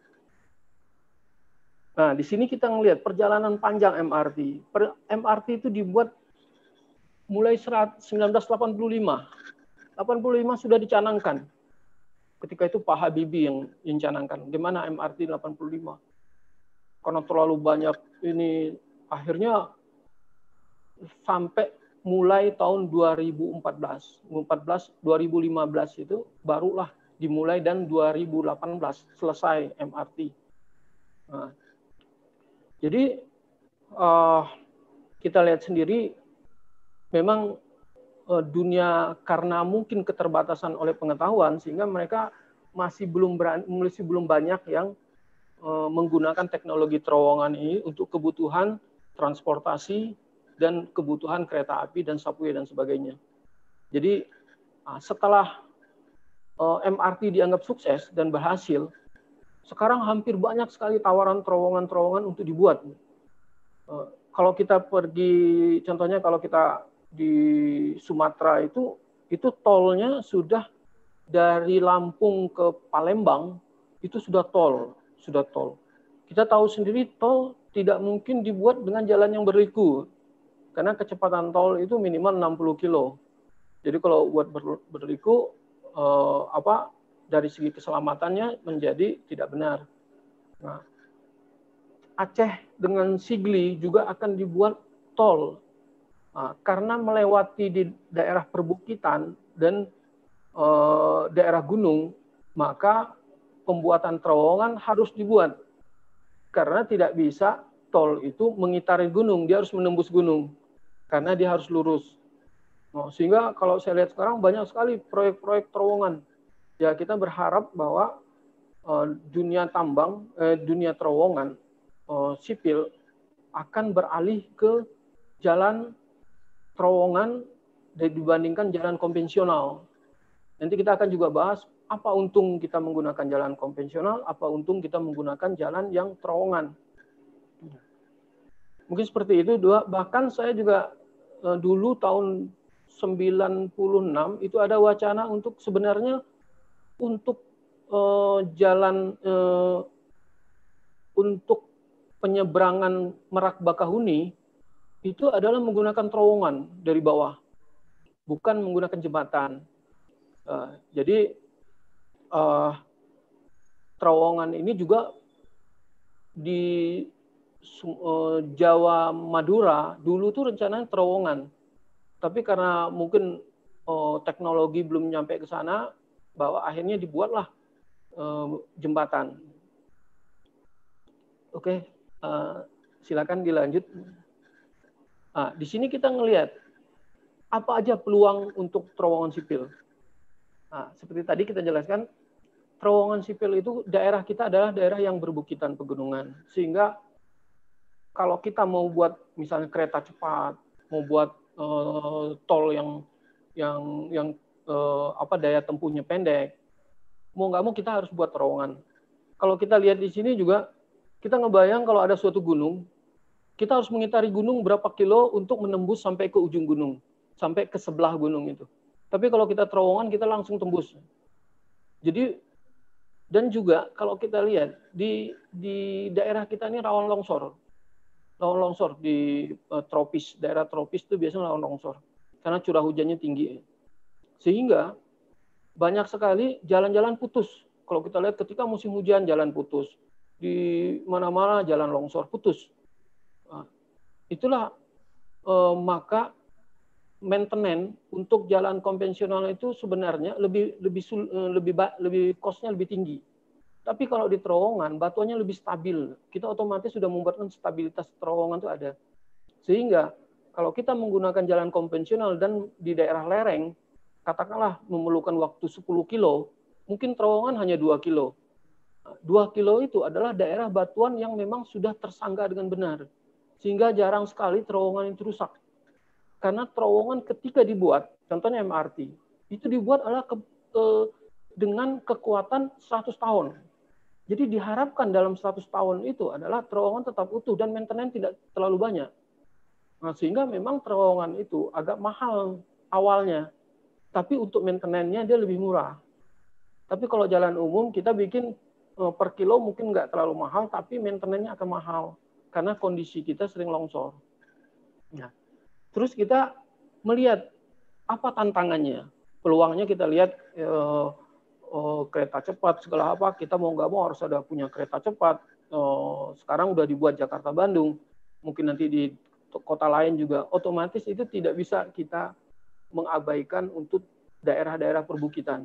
Nah, di sini kita melihat perjalanan panjang MRT. MRT itu dibuat mulai 1985. 85 sudah dicanangkan. Ketika itu Pak Habibie yang canangkan. Gimana MRT 85? Karena terlalu banyak ini, akhirnya sampai mulai tahun 2014. 2015 itu barulah dimulai dan 2018 selesai MRT. Nah, jadi kita lihat sendiri memang dunia karena mungkin keterbatasan oleh pengetahuan sehingga mereka masih belum banyak yang menggunakan teknologi terowongan ini untuk kebutuhan transportasi dan kebutuhan kereta api dan subway dan sebagainya. Jadi setelah MRT dianggap sukses dan berhasil, sekarang hampir banyak sekali tawaran terowongan-terowongan untuk dibuat. Kalau kita pergi, contohnya kalau kita di Sumatera itu tolnya sudah dari Lampung ke Palembang itu sudah tol. Kita tahu sendiri tol tidak mungkin dibuat dengan jalan yang berliku, karena kecepatan tol itu minimal 60 kilo. Jadi kalau buat berliku, dari segi keselamatannya menjadi tidak benar. Nah, Aceh dengan Sigli juga akan dibuat tol. Nah, karena melewati di daerah perbukitan dan daerah gunung, maka pembuatan terowongan harus dibuat. Karena tidak bisa tol itu mengitari gunung, dia harus menembus gunung. Karena dia harus lurus. Nah, sehingga kalau saya lihat sekarang banyak sekali proyek-proyek terowongan. Ya, kita berharap bahwa dunia tambang, dunia terowongan sipil akan beralih ke jalan terowongan dibandingkan jalan konvensional. Nanti kita akan juga bahas apa untung kita menggunakan jalan konvensional, apa untung kita menggunakan jalan yang terowongan. Mungkin seperti itu. Bahkan saya juga dulu tahun 96 itu ada wacana untuk sebenarnya untuk jalan untuk penyeberangan Merak Bakahuni itu adalah menggunakan terowongan dari bawah, bukan menggunakan jembatan. Jadi terowongan ini juga di Jawa Madura dulu tuh rencananya terowongan, tapi karena mungkin teknologi belum nyampe ke sana, bahwa akhirnya dibuatlah jembatan. Oke, silakan dilanjut. Di sini kita ngelihat apa aja peluang untuk terowongan sipil. Seperti tadi kita jelaskan, terowongan sipil itu daerah kita adalah daerah yang berbukitan pegunungan, sehingga kalau kita mau buat misalnya kereta cepat, mau buat tol yang daya tempuhnya pendek, mau nggak mau kita harus buat terowongan. Kalau kita lihat di sini juga, kita ngebayang kalau ada suatu gunung, kita harus mengitari gunung berapa kilo untuk menembus sampai ke ujung gunung, sampai ke sebelah gunung itu. Tapi kalau kita terowongan, kita langsung tembus. Jadi, dan juga kalau kita lihat di daerah kita ini rawan longsor. Rawan longsor di tropis, daerah tropis itu biasanya rawan longsor karena curah hujannya tinggi. Sehingga banyak sekali jalan-jalan putus. Kalau kita lihat ketika musim hujan, jalan putus. Di mana-mana jalan longsor putus. Itulah maka maintenance untuk jalan konvensional itu sebenarnya lebih cost-nya lebih tinggi. Tapi kalau di terowongan, batuannya lebih stabil. Kita otomatis sudah membuatkan stabilitas terowongan itu ada. Sehingga kalau kita menggunakan jalan konvensional dan di daerah lereng, katakanlah memerlukan waktu 10 kilo, mungkin terowongan hanya 2 kilo. 2 kilo itu adalah daerah batuan yang memang sudah tersangga dengan benar. Sehingga jarang sekali terowongan itu rusak. Karena terowongan ketika dibuat, contohnya MRT, itu dibuat adalah dengan kekuatan 100 tahun. Jadi diharapkan dalam 100 tahun itu adalah terowongan tetap utuh dan maintenance tidak terlalu banyak. Nah, sehingga memang terowongan itu agak mahal awalnya, tapi untuk maintenance-nya dia lebih murah. Tapi kalau jalan umum kita bikin per kilo mungkin nggak terlalu mahal, tapi maintenance-nya akan mahal karena kondisi kita sering longsor. Nah, terus kita melihat apa tantangannya, peluangnya kita lihat kereta cepat segala apa, kita mau nggak mau harus ada punya kereta cepat. Sekarang udah dibuat Jakarta-Bandung, mungkin nanti di kota lain juga, otomatis itu tidak bisa kita mengabaikan untuk daerah-daerah perbukitan.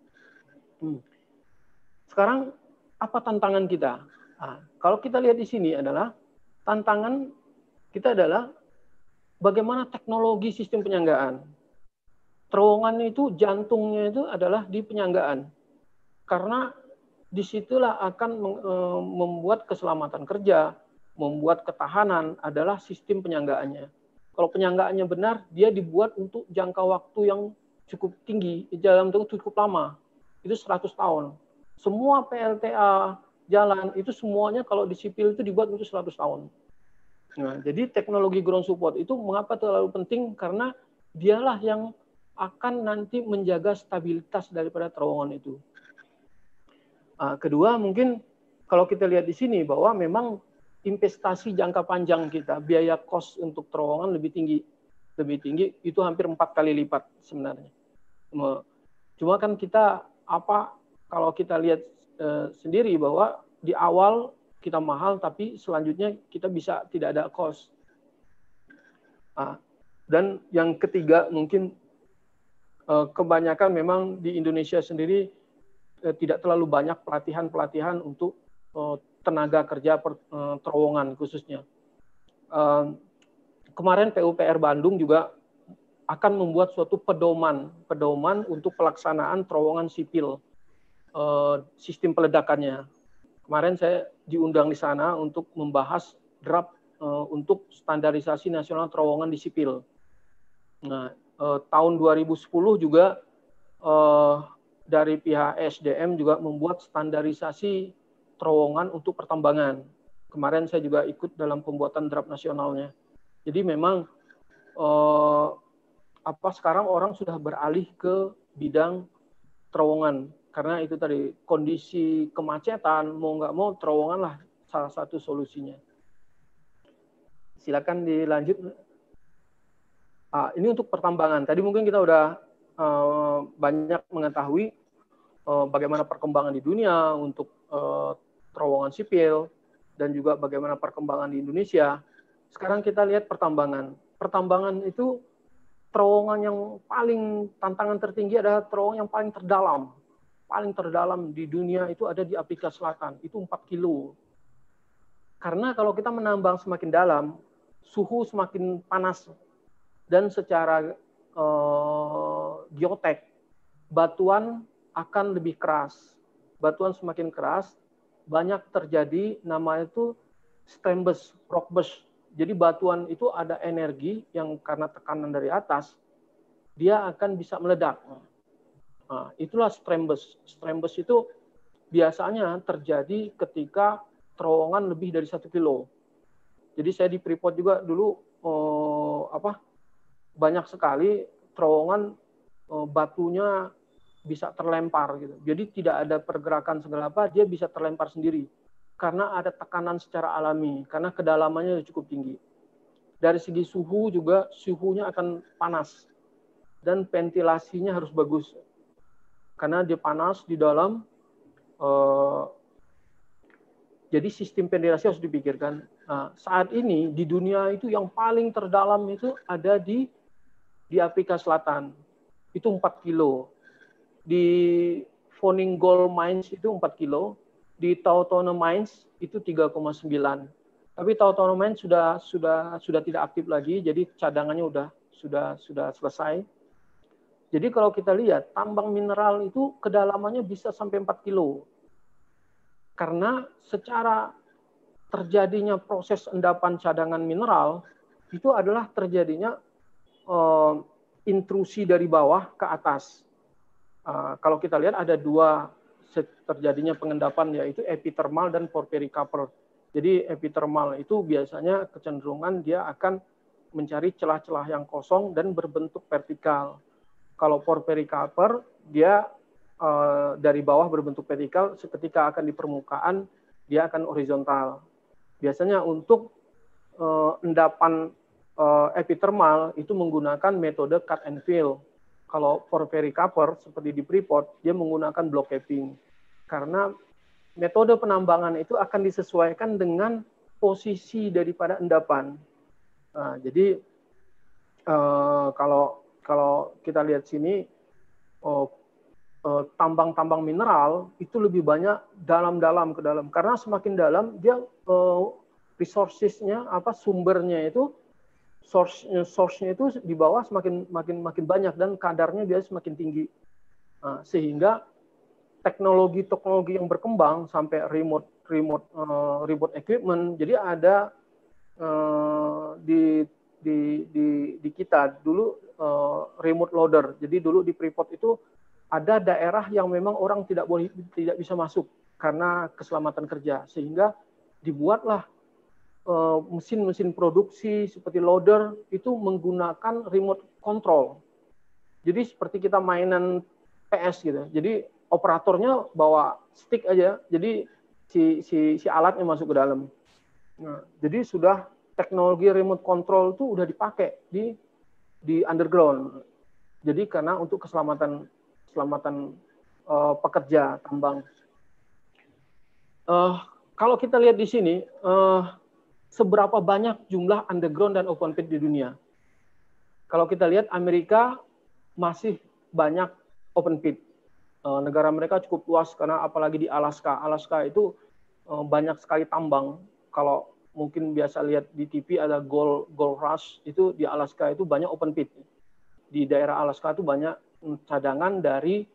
Sekarang apa tantangan kita? Kalau kita lihat di sini adalah tantangan kita adalah bagaimana teknologi sistem penyanggaan. Terowongan itu jantungnya itu adalah di penyanggaan. Karena disitulah akan membuat keselamatan kerja, membuat ketahanan adalah sistem penyanggaannya. Kalau penyanggaannya benar, dia dibuat untuk jangka waktu yang cukup tinggi, dalam waktu cukup lama. itu 100 tahun. Semua PLTA jalan itu semuanya kalau di sipil itu dibuat untuk 100 tahun. Nah, jadi teknologi ground support itu mengapa terlalu penting? Karena dialah yang akan nanti menjaga stabilitas daripada terowongan itu. Kedua, mungkin kalau kita lihat di sini bahwa memang investasi jangka panjang kita, biaya cost untuk terowongan lebih tinggi, itu hampir 4 kali lipat sebenarnya. Cuma kan kita kalau kita lihat sendiri bahwa di awal kita mahal, tapi selanjutnya kita bisa tidak ada cost. Dan yang ketiga mungkin kebanyakan memang di Indonesia sendiri tidak terlalu banyak pelatihan untuk tenaga kerja terowongan khususnya. Kemarin PUPR Bandung juga akan membuat suatu pedoman untuk pelaksanaan terowongan sipil, sistem peledakannya. Kemarin saya diundang di sana untuk membahas draft untuk standarisasi nasional terowongan di sipil. Nah, tahun 2010 juga dari pihak SDM juga membuat standarisasi terowongan untuk pertambangan. Kemarin saya juga ikut dalam pembuatan draft nasionalnya. Jadi memang sekarang orang sudah beralih ke bidang terowongan karena itu tadi kondisi kemacetan, mau nggak mau terowongan lah salah satu solusinya. Silakan dilanjut. Ini untuk pertambangan. Tadi mungkin kita udah banyak mengetahui bagaimana perkembangan di dunia untuk terowongan sipil dan juga bagaimana perkembangan di Indonesia. Sekarang kita lihat pertambangan. Pertambangan itu terowongan yang paling tantangan tertinggi adalah terowongan yang paling terdalam. Paling terdalam di dunia itu ada di Afrika Selatan, itu 4 kilo. Karena kalau kita menambang semakin dalam, suhu semakin panas dan secara geotek, batuan akan lebih keras. Batuan semakin keras, banyak terjadi namanya itu Strembus, rockburst. Jadi batuan itu ada energi yang karena tekanan dari atas, dia akan bisa meledak. Nah, itulah Strembus. Strembus itu biasanya terjadi ketika terowongan lebih dari 1 kilo. Jadi saya di Freeport juga dulu banyak sekali terowongan batunya bisa terlempar gitu. Jadi tidak ada pergerakan segala apa, dia bisa terlempar sendiri karena ada tekanan secara alami, karena kedalamannya cukup tinggi. Dari segi suhu juga suhunya akan panas dan ventilasinya harus bagus karena dia panas di dalam. Jadi sistem ventilasi harus dipikirkan. Nah, saat ini di dunia itu yang paling terdalam itu ada di Afrika Selatan. Itu 4 kilo. Di Foning Gold Mines itu 4 kilo. Di Tautona Mines itu 3,9. Tapi Tautona Mines sudah tidak aktif lagi, jadi cadangannya sudah selesai. Jadi kalau kita lihat tambang mineral itu kedalamannya bisa sampai 4 kilo. Karena secara terjadinya proses endapan cadangan mineral itu adalah terjadinya intrusi dari bawah ke atas. Kalau kita lihat ada dua terjadinya pengendapan, yaitu epithermal dan porphyry copper. Jadi epithermal itu biasanya kecenderungan dia akan mencari celah-celah yang kosong dan berbentuk vertikal. Kalau porphyry copper dia dari bawah berbentuk vertikal, seketika akan di permukaan dia akan horizontal. Biasanya untuk endapan epithermal itu menggunakan metode cut and fill. Kalau porphyry copper seperti di Freeport dia menggunakan block caving. Karena metode penambangan itu akan disesuaikan dengan posisi daripada endapan. Nah, jadi kalau kita lihat sini tambang-tambang mineral itu lebih banyak dalam-dalam ke dalam, karena semakin dalam dia resources-nya sumbernya itu source-nya itu di bawah makin banyak dan kadarnya biasanya semakin tinggi. Sehingga teknologi yang berkembang sampai remote equipment. Jadi ada di kita dulu remote loader. Jadi dulu di Freeport itu ada daerah yang memang orang tidak bisa masuk karena keselamatan kerja, sehingga dibuatlah mesin-mesin produksi seperti loader itu menggunakan remote control. Jadi seperti kita mainan PS gitu. Jadi operatornya bawa stick aja, jadi si alatnya masuk ke dalam. Nah, jadi sudah teknologi remote control itu udah dipakai di underground. Jadi karena untuk keselamatan pekerja tambang. Kalau kita lihat di sini, seberapa banyak jumlah underground dan open pit di dunia. Kalau kita lihat Amerika masih banyak open pit. Negara mereka cukup luas karena apalagi di Alaska. Alaska itu banyak sekali tambang. Kalau mungkin biasa lihat di TV ada gold rush, itu di Alaska itu banyak open pit. Di daerah Alaska itu banyak cadangan dari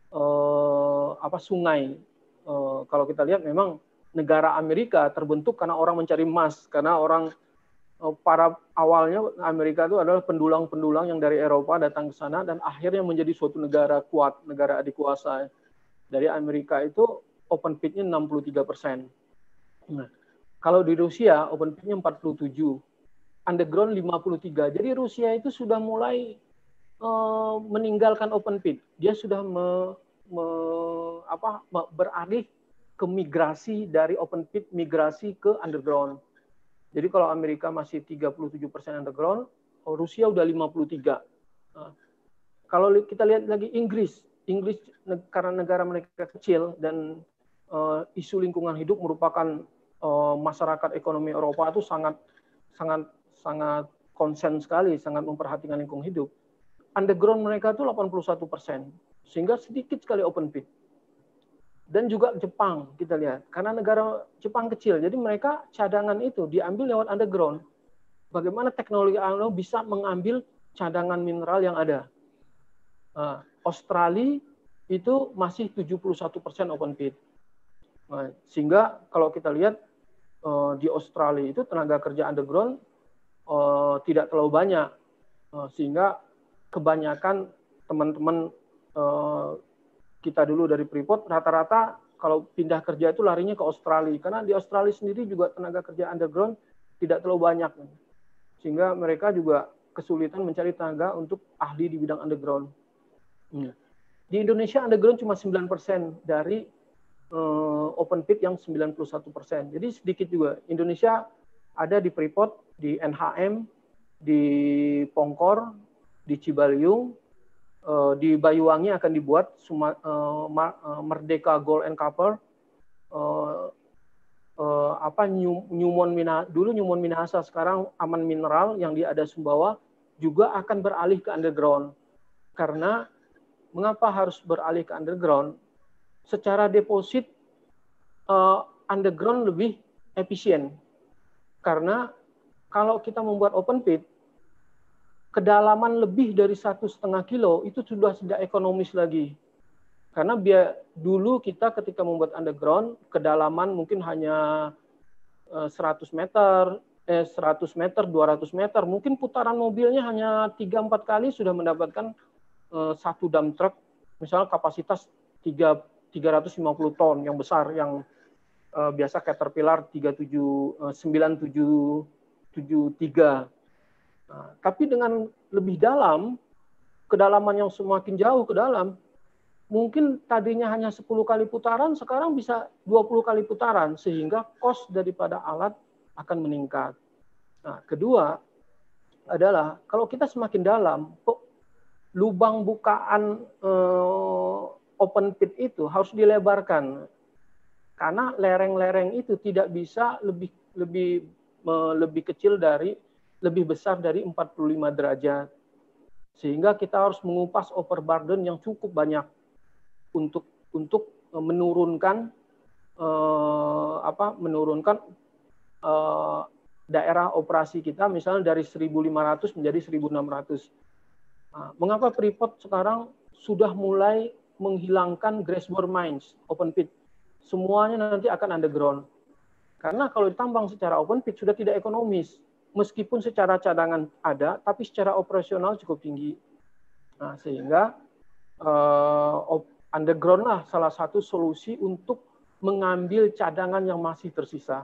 sungai. Kalau kita lihat memang negara Amerika terbentuk karena orang mencari emas, karena para awalnya Amerika itu adalah pendulang-pendulang yang dari Eropa datang ke sana dan akhirnya menjadi suatu negara kuat, negara adikuasa. Dari Amerika itu open pitnya 63%. Nah, kalau di Rusia open pitnya 47%, underground 53%. Jadi Rusia itu sudah mulai meninggalkan open pit. Dia sudah beralih ke migrasi dari open pit, migrasi ke underground. Jadi kalau Amerika masih 37% underground, Rusia udah 53%. Kalau kita lihat lagi Inggris karena negara mereka kecil dan isu lingkungan hidup merupakan masyarakat ekonomi Eropa itu sangat konsen sekali, sangat memperhatikan lingkungan hidup. Underground mereka itu 81%, sehingga sedikit sekali open pit. Dan juga Jepang kita lihat, karena negara Jepang kecil, jadi mereka cadangan itu diambil lewat underground. Bagaimana teknologi underground bisa mengambil cadangan mineral yang ada. Australia itu masih 71% open pit. Sehingga kalau kita lihat di Australia itu tenaga kerja underground tidak terlalu banyak. Sehingga kebanyakan teman-teman kita dulu dari Freeport, rata-rata kalau pindah kerja itu larinya ke Australia. Karena di Australia sendiri juga tenaga kerja underground tidak terlalu banyak. Sehingga mereka juga kesulitan mencari tenaga untuk ahli di bidang underground. Di Indonesia underground cuma 9% dari open pit yang 91%. Jadi sedikit juga. Indonesia ada di Freeport, di NHM, di Pongkor, di Cibaliung, di Banyuwangi akan dibuat Merdeka Gold and Copper, dulu Newmont Minahasa, sekarang Aman Mineral yang di Ada Sumbawa juga akan beralih ke underground. Karena mengapa harus beralih ke underground? Secara deposit underground lebih efisien. Karena kalau kita membuat open pit, kedalaman lebih dari 1,5 kilo itu sudah tidak ekonomis lagi. Karena dulu kita ketika membuat underground, kedalaman mungkin hanya 100 meter, 200 meter, mungkin putaran mobilnya hanya 3-4 kali sudah mendapatkan satu dump truck, misalnya kapasitas 350 ton yang besar, yang biasa Caterpillar 9773. Tapi dengan lebih dalam, kedalaman yang semakin jauh ke dalam, mungkin tadinya hanya 10 kali putaran, sekarang bisa 20 kali putaran, sehingga cost daripada alat akan meningkat. Nah, kedua adalah, kalau kita semakin dalam, lubang bukaan open pit itu harus dilebarkan. Karena lereng-lereng itu tidak bisa lebih kecil lebih besar dari 45 derajat. Sehingga kita harus mengupas overburden yang cukup banyak untuk menurunkan daerah operasi kita, misalnya dari 1.500 menjadi 1.600. Mengapa Freeport sekarang sudah mulai menghilangkan grassbore mines, open pit? Semuanya nanti akan underground. Karena kalau ditambang secara open pit sudah tidak ekonomis. Meskipun secara cadangan ada, tapi secara operasional cukup tinggi. Nah, sehingga underground lah salah satu solusi untuk mengambil cadangan yang masih tersisa.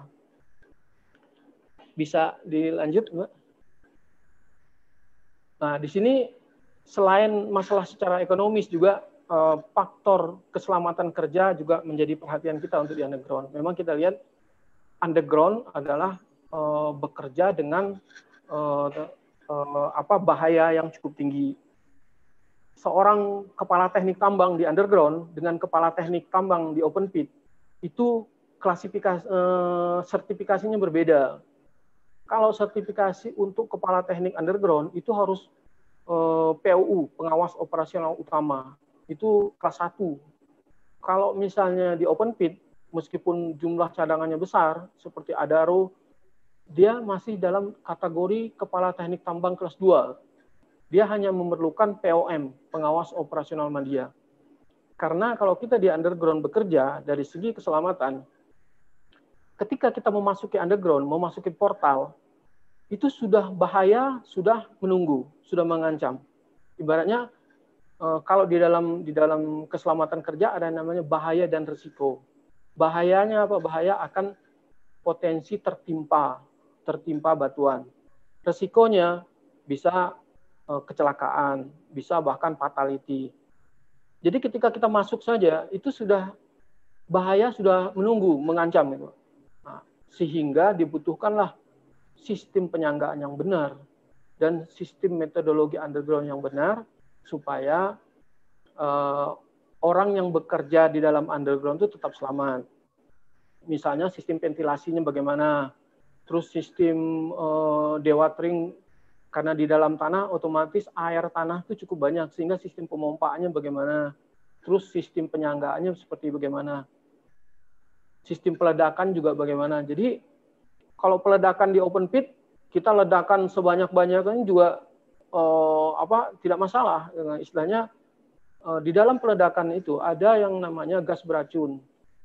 Bisa dilanjut, Mbak? Nah, di sini selain masalah secara ekonomis juga faktor keselamatan kerja juga menjadi perhatian kita untuk di underground. Memang kita lihat underground adalah bekerja dengan bahaya yang cukup tinggi. Seorang kepala teknik tambang di underground dengan kepala teknik tambang di open pit itu klasifikasi sertifikasinya berbeda. Kalau sertifikasi untuk kepala teknik underground itu harus POU, pengawas operasional utama. Itu kelas 1. Kalau misalnya di open pit, meskipun jumlah cadangannya besar, seperti Adaro, dia masih dalam kategori kepala teknik tambang kelas 2. Dia hanya memerlukan POM, pengawas operasional media. Karena kalau kita di underground bekerja, dari segi keselamatan, ketika kita memasuki underground, memasuki portal, itu sudah bahaya, sudah menunggu, sudah mengancam. Ibaratnya, kalau di dalam keselamatan kerja ada yang namanya bahaya dan risiko. Bahayanya apa? Bahaya akan potensi tertimpa batuan. Risikonya bisa kecelakaan, bisa bahkan fatality. Jadi ketika kita masuk saja, itu sudah bahaya, sudah menunggu, mengancam. Gitu. Nah, sehingga dibutuhkanlah sistem penyanggaan yang benar dan sistem metodologi underground yang benar, supaya orang yang bekerja di dalam underground itu tetap selamat. Misalnya sistem ventilasinya bagaimana, terus sistem dewatering, karena di dalam tanah otomatis air tanah itu cukup banyak, sehingga sistem pemompaannya bagaimana, terus sistem penyanggaannya seperti bagaimana, sistem peledakan juga bagaimana. Jadi kalau peledakan di open pit, kita ledakan sebanyak-banyaknya juga tidak masalah. Istilahnya di dalam peledakan itu ada yang namanya gas beracun.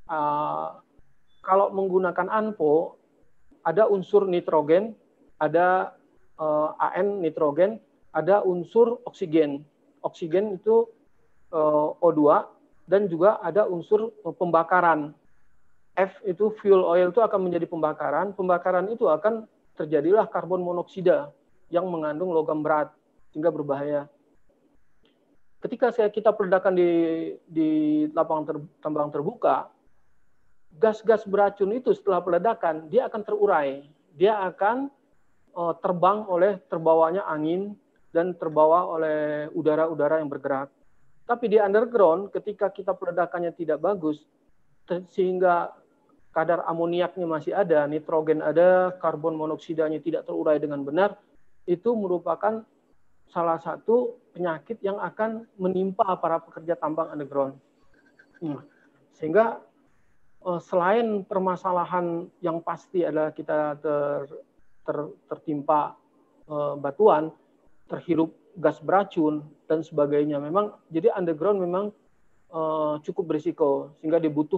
Kalau menggunakan ANPO, ada unsur nitrogen, ada AN nitrogen, ada unsur oksigen. Oksigen itu O2, dan juga ada unsur pembakaran. F itu fuel oil itu akan menjadi pembakaran. Pembakaran itu akan terjadilah karbon monoksida yang mengandung logam berat sehingga berbahaya. Ketika kita peledakan di lapangan tambang terbuka, gas-gas beracun itu setelah peledakan dia akan terurai. Dia akan terbawanya angin dan terbawa oleh udara-udara yang bergerak. Tapi di underground ketika kita peledakannya tidak bagus, sehingga kadar amoniaknya masih ada, nitrogen ada, karbon monoksidanya tidak terurai dengan benar, itu merupakan salah satu penyakit yang akan menimpa para pekerja tambang underground. Sehingga selain permasalahan yang pasti adalah kita tertimpa batuan, terhirup gas beracun, dan sebagainya. Memang, jadi underground memang cukup berisiko, sehingga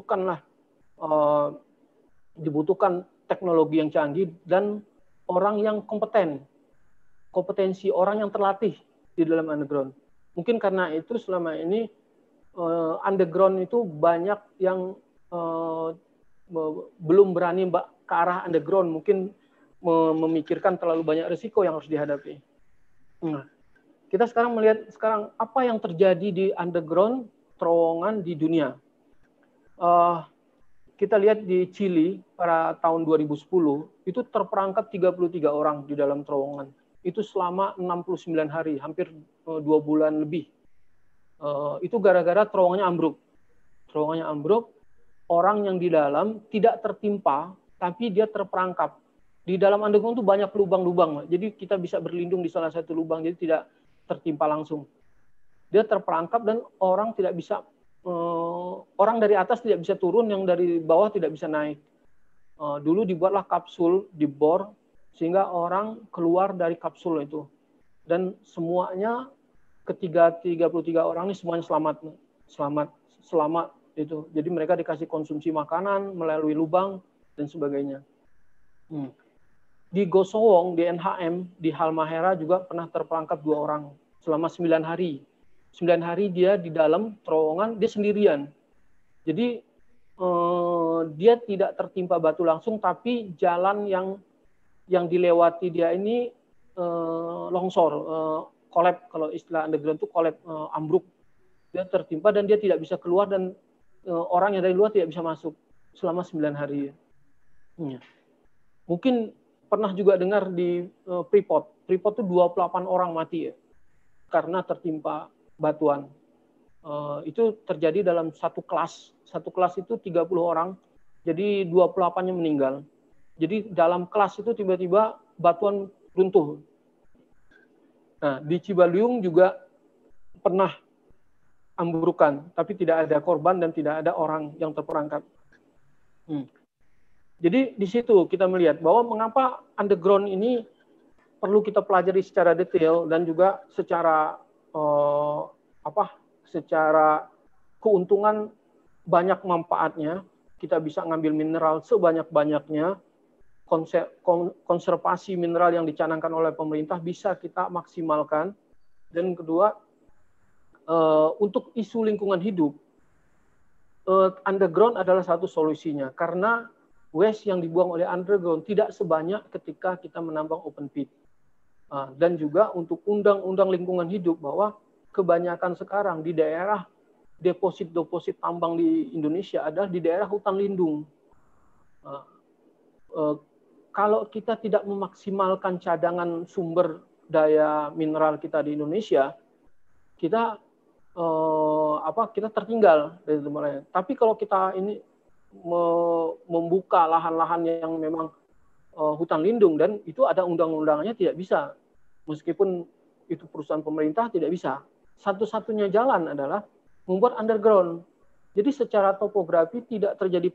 dibutuhkan teknologi yang canggih dan orang yang kompeten, kompetensi orang yang terlatih di dalam underground. Mungkin karena itu selama ini underground itu banyak yang belum berani ke arah underground, mungkin memikirkan terlalu banyak risiko yang harus dihadapi. Nah, kita sekarang melihat apa yang terjadi di underground terowongan di dunia. Kita lihat di Chili pada tahun 2010, itu terperangkap 33 orang di dalam terowongan. Itu selama 69 hari, hampir 2 bulan lebih. Itu gara-gara terowongannya ambruk. Terowongannya ambruk, orang yang di dalam tidak tertimpa, tapi dia terperangkap. Di dalam underground itu banyak lubang-lubang, jadi kita bisa berlindung di salah satu lubang, jadi tidak tertimpa langsung. Dia terperangkap dan orang tidak bisa, orang dari atas tidak bisa turun, yang dari bawah tidak bisa naik. Dulu dibuatlah kapsul, dibor, sehingga orang keluar dari kapsul itu. Dan semuanya, 33 orang ini semuanya selamat itu. Jadi mereka dikasih konsumsi makanan melalui lubang dan sebagainya. Di Gosowong, di NHM, di Halmahera juga pernah terperangkap 2 orang selama 9 hari. 9 hari dia di dalam terowongan, dia sendirian. Jadi dia tidak tertimpa batu langsung, tapi jalan yang dilewati dia ini longsor, kolab, kalau istilah underground itu kolab, ambruk. Dia tertimpa dan dia tidak bisa keluar, dan orang yang dari luar tidak bisa masuk selama 9 hari. Mungkin pernah juga dengar di Freeport. Freeport itu 28 orang mati ya, karena tertimpa batuan. Itu terjadi dalam satu kelas. Satu kelas itu 30 orang, jadi 28-nya meninggal. Jadi dalam kelas itu tiba-tiba batuan runtuh. Nah, di Cibaliung juga pernah ambrukan, tapi tidak ada korban dan tidak ada orang yang terperangkap. Jadi di situ kita melihat bahwa mengapa underground ini perlu kita pelajari secara detail dan juga secara secara keuntungan banyak manfaatnya. Kita bisa ngambil mineral sebanyak-banyaknya. Konservasi mineral yang dicanangkan oleh pemerintah bisa kita maksimalkan. Dan kedua, untuk isu lingkungan hidup, underground adalah satu solusinya, karena waste yang dibuang oleh underground tidak sebanyak ketika kita menambang open pit. Dan juga untuk undang-undang lingkungan hidup, bahwa kebanyakan sekarang di daerah deposit tambang di Indonesia adalah di daerah hutan lindung. Kalau kita tidak memaksimalkan cadangan sumber daya mineral kita di Indonesia, kita kita tertinggal dari tempat lain. Tapi kalau kita ini membuka lahan-lahan yang memang hutan lindung, dan itu ada undang-undangnya, tidak bisa. Meskipun itu perusahaan pemerintah, tidak bisa. Satu-satunya jalan adalah membuat underground. Jadi secara topografi tidak terjadi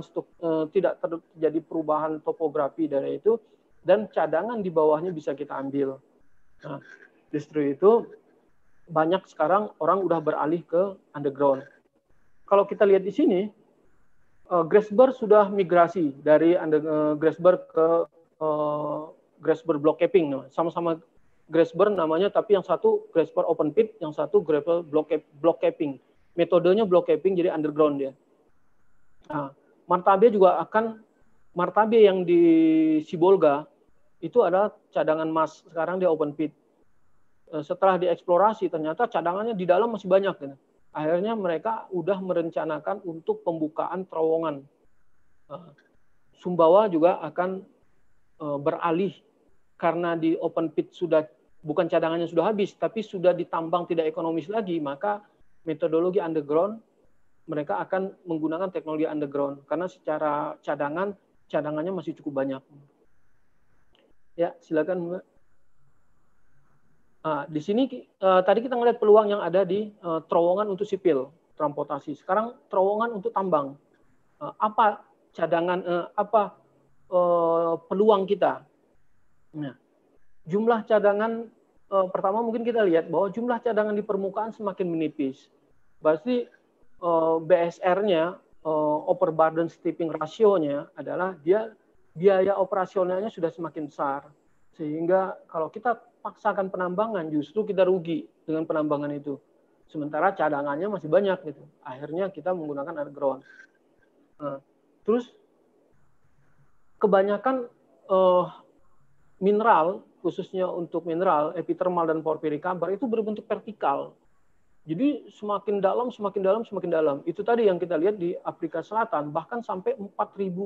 perubahan topografi dari itu, dan cadangan di bawahnya bisa kita ambil. Nah, justru itu banyak sekarang orang udah beralih ke underground. Kalau kita lihat di sini, Grasberg sudah migrasi dari Grasberg ke Grasberg block caving. Sama-sama Grasberg namanya, tapi yang satu Grasberg open pit, yang satu Grasberg block caving. Metodenya block caving, jadi underground dia. Nah, Martabe juga Martabe yang di Sibolga itu adalah cadangan emas, sekarang dia open pit. Setelah dieksplorasi, ternyata cadangannya di dalam masih banyak. Gitu. Akhirnya mereka udah merencanakan untuk pembukaan terowongan. Sumbawa juga akan beralih, karena di open pit sudah, bukan cadangannya sudah habis, tapi sudah ditambang tidak ekonomis lagi, maka metodologi underground, mereka akan menggunakan teknologi underground, karena secara cadangannya masih cukup banyak. Ya, silakan Mbak. Di sini tadi kita melihat peluang yang ada di terowongan untuk sipil, transportasi. Sekarang terowongan untuk tambang. Apa cadangan, peluang kita? Nah, jumlah cadangan, pertama mungkin kita lihat bahwa jumlah cadangan di permukaan semakin menipis. Berarti BSR-nya, overburden stripping ratio-nya adalah biaya operasionalnya sudah semakin besar. Sehingga kalau kita paksakan penambangan, justru kita rugi dengan penambangan itu. Sementara cadangannya masih banyak gitu. Akhirnya kita menggunakan underground. Terus kebanyakan mineral, khususnya untuk mineral epithermal dan porphyric amber, itu berbentuk vertikal. Jadi semakin dalam, semakin dalam, semakin dalam. Itu tadi yang kita lihat di Afrika Selatan, bahkan sampai 4.000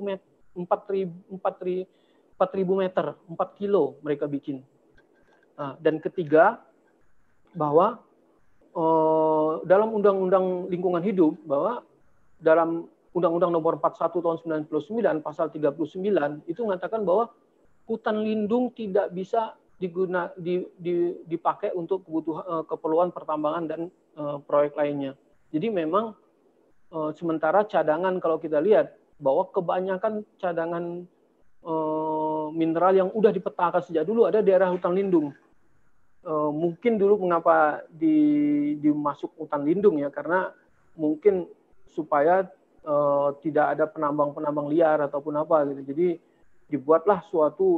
meter, 4 kilo mereka bikin. Dan ketiga, bahwa dalam Undang-Undang Lingkungan Hidup, bahwa dalam Undang-Undang Nomor 41 tahun 99, pasal 39, itu mengatakan bahwa hutan lindung tidak bisa dipakai untuk keperluan pertambangan dan proyek lainnya. Jadi memang sementara cadangan, kalau kita lihat bahwa kebanyakan cadangan mineral yang udah dipetakan sejak dulu ada daerah hutan lindung. Mungkin dulu mengapa dimasuk hutan lindung ya, karena mungkin supaya tidak ada penambang-penambang liar ataupun apa gitu. Jadi dibuatlah suatu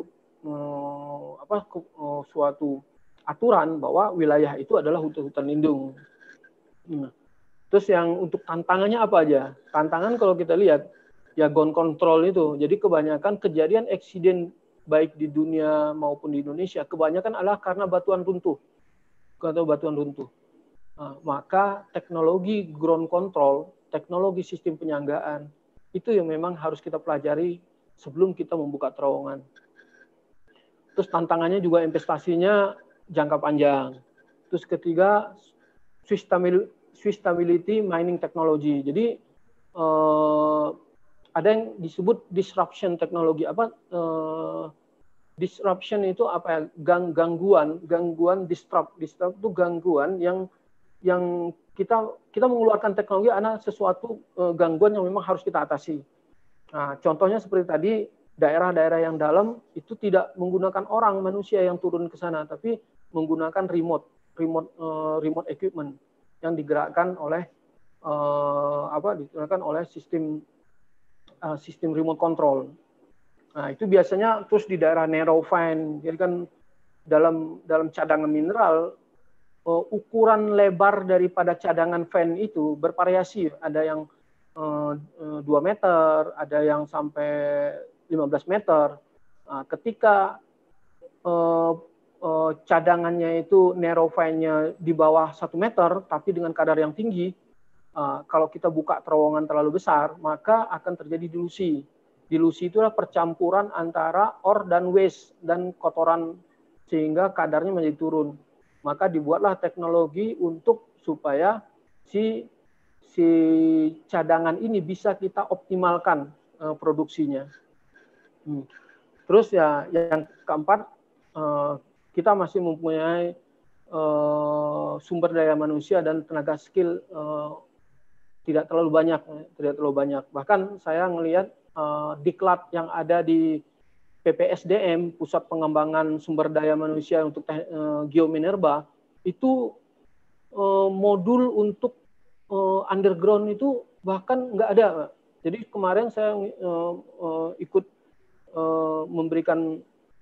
aturan bahwa wilayah itu adalah hutan lindung. Nah, terus yang untuk tantangannya apa aja? Tantangan kalau kita lihat ya ground control itu. Jadi kebanyakan kejadian eksiden baik di dunia maupun di Indonesia kebanyakan adalah karena batuan runtuh atau batuan runtuh. Nah, maka teknologi ground control, teknologi sistem penyanggaan itu yang memang harus kita pelajari sebelum kita membuka terowongan. Terus tantangannya juga investasinya jangka panjang. Terus ketiga, stability mining technology. Jadi ada yang disebut disruption teknologi. Disruption itu apa ya? Gangguan disrupt itu gangguan yang kita mengeluarkan teknologi karena sesuatu gangguan yang memang harus kita atasi. Nah, contohnya seperti tadi daerah-daerah yang dalam itu tidak menggunakan orang manusia yang turun ke sana, tapi menggunakan remote equipment yang digerakkan oleh sistem remote control. Nah, itu biasanya terus di daerah narrow vein. Jadi kan dalam cadangan mineral ukuran lebar daripada cadangan vein itu bervariasi. Ada yang 2 meter, ada yang sampai 15 meter. Nah, ketika cadangannya itu narrow vein-nya di bawah 1 meter, tapi dengan kadar yang tinggi, kalau kita buka terowongan terlalu besar, maka akan terjadi dilusi. Dilusi itulah percampuran antara ore dan waste dan kotoran sehingga kadarnya menjadi turun. Maka dibuatlah teknologi untuk supaya si cadangan ini bisa kita optimalkan produksinya. Terus ya yang keempat, kita masih mempunyai sumber daya manusia dan tenaga skill tidak terlalu banyak. Bahkan saya melihat diklat yang ada di PPSDM, Pusat Pengembangan Sumber Daya Manusia untuk Geominerba, itu modul untuk underground itu bahkan nggak ada. Jadi kemarin saya ikut memberikan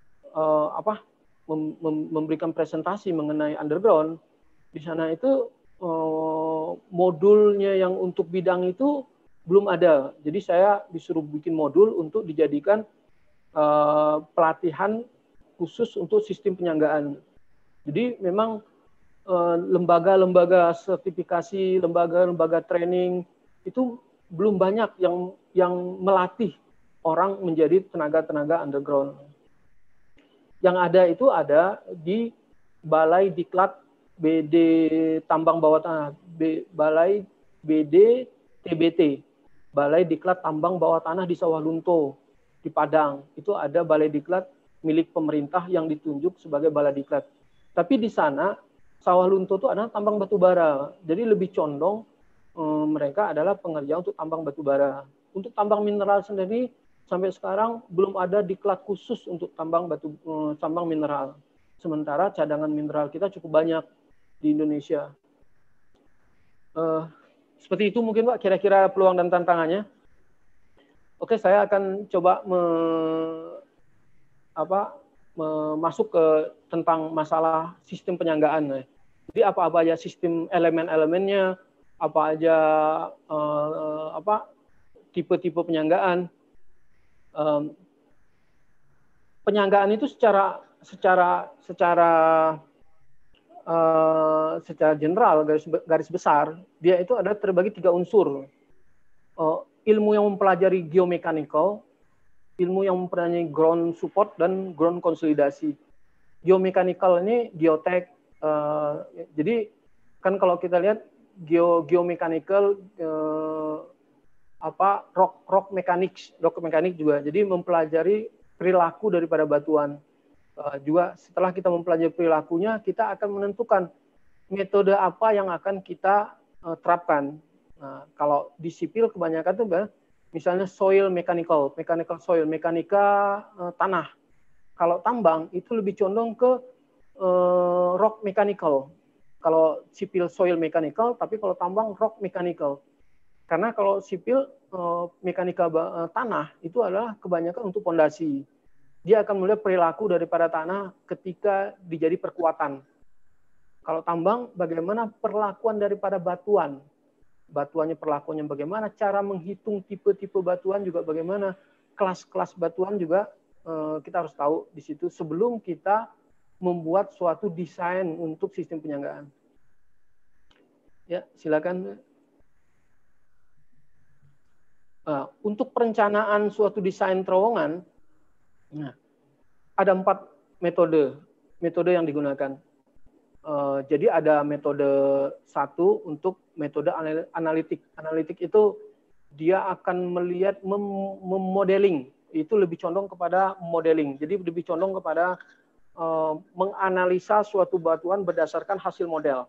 memberikan presentasi mengenai underground. Di sana itu modulnya yang untuk bidang itu belum ada. Jadi saya disuruh bikin modul untuk dijadikan pelatihan khusus untuk sistem penyanggaan. Jadi memang lembaga-lembaga sertifikasi, lembaga-lembaga training itu belum banyak yang melatih orang menjadi tenaga-tenaga underground. Yang ada itu ada di Balai Diklat BD Tambang Bawah Tanah, Balai BD TBT, Balai Diklat Tambang Bawah Tanah di Sawah Lunto, di Padang. Itu ada Balai Diklat milik pemerintah yang ditunjuk sebagai Balai Diklat. Tapi di sana, Sawah Lunto itu adalah tambang batu bara. Jadi lebih condong mereka adalah pengerja untuk tambang batu bara. Untuk tambang mineral sendiri, sampai sekarang belum ada diklat khusus untuk tambang mineral. Sementara cadangan mineral kita cukup banyak di Indonesia. Seperti itu mungkin Pak, kira-kira peluang dan tantangannya. Oke, saya akan coba masuk ke tentang masalah sistem penyanggaan. Jadi apa aja sistem elemen-elemennya, apa aja tipe-tipe penyanggaan. Penyanggaan itu secara general, garis besar, dia itu ada terbagi 3 unsur. Ilmu yang mempelajari geomechanical, ilmu yang mempelajari ground support, dan ground konsolidasi. Geomechanical ini geotek. Jadi kan kalau kita lihat geomechanical, rock mechanics juga. Jadi mempelajari perilaku daripada batuan. Juga setelah kita mempelajari perilakunya, kita akan menentukan metode apa yang akan kita terapkan. Nah, kalau di sipil kebanyakan itu misalnya soil mechanical soil, mekanika tanah. Kalau tambang itu lebih condong ke rock mechanical. Kalau sipil soil mechanical, tapi kalau tambang rock mechanical. Karena kalau sipil mekanika tanah itu adalah kebanyakan untuk fondasi. Dia akan melihat perilaku daripada tanah ketika dijadi perkuatan. Kalau tambang, bagaimana perlakuan daripada batuan. Batuannya perlakuannya bagaimana, cara menghitung tipe-tipe batuan juga bagaimana, kelas-kelas batuan juga kita harus tahu di situ sebelum kita membuat suatu desain untuk sistem penyanggaan. Ya, silakan. Untuk perencanaan suatu desain terowongan, ada 4 metode yang digunakan. Jadi ada metode 1 untuk metode analitik. Analitik itu dia akan melihat memodeling, itu lebih condong kepada modeling. Jadi lebih condong kepada menganalisa suatu batuan berdasarkan hasil model.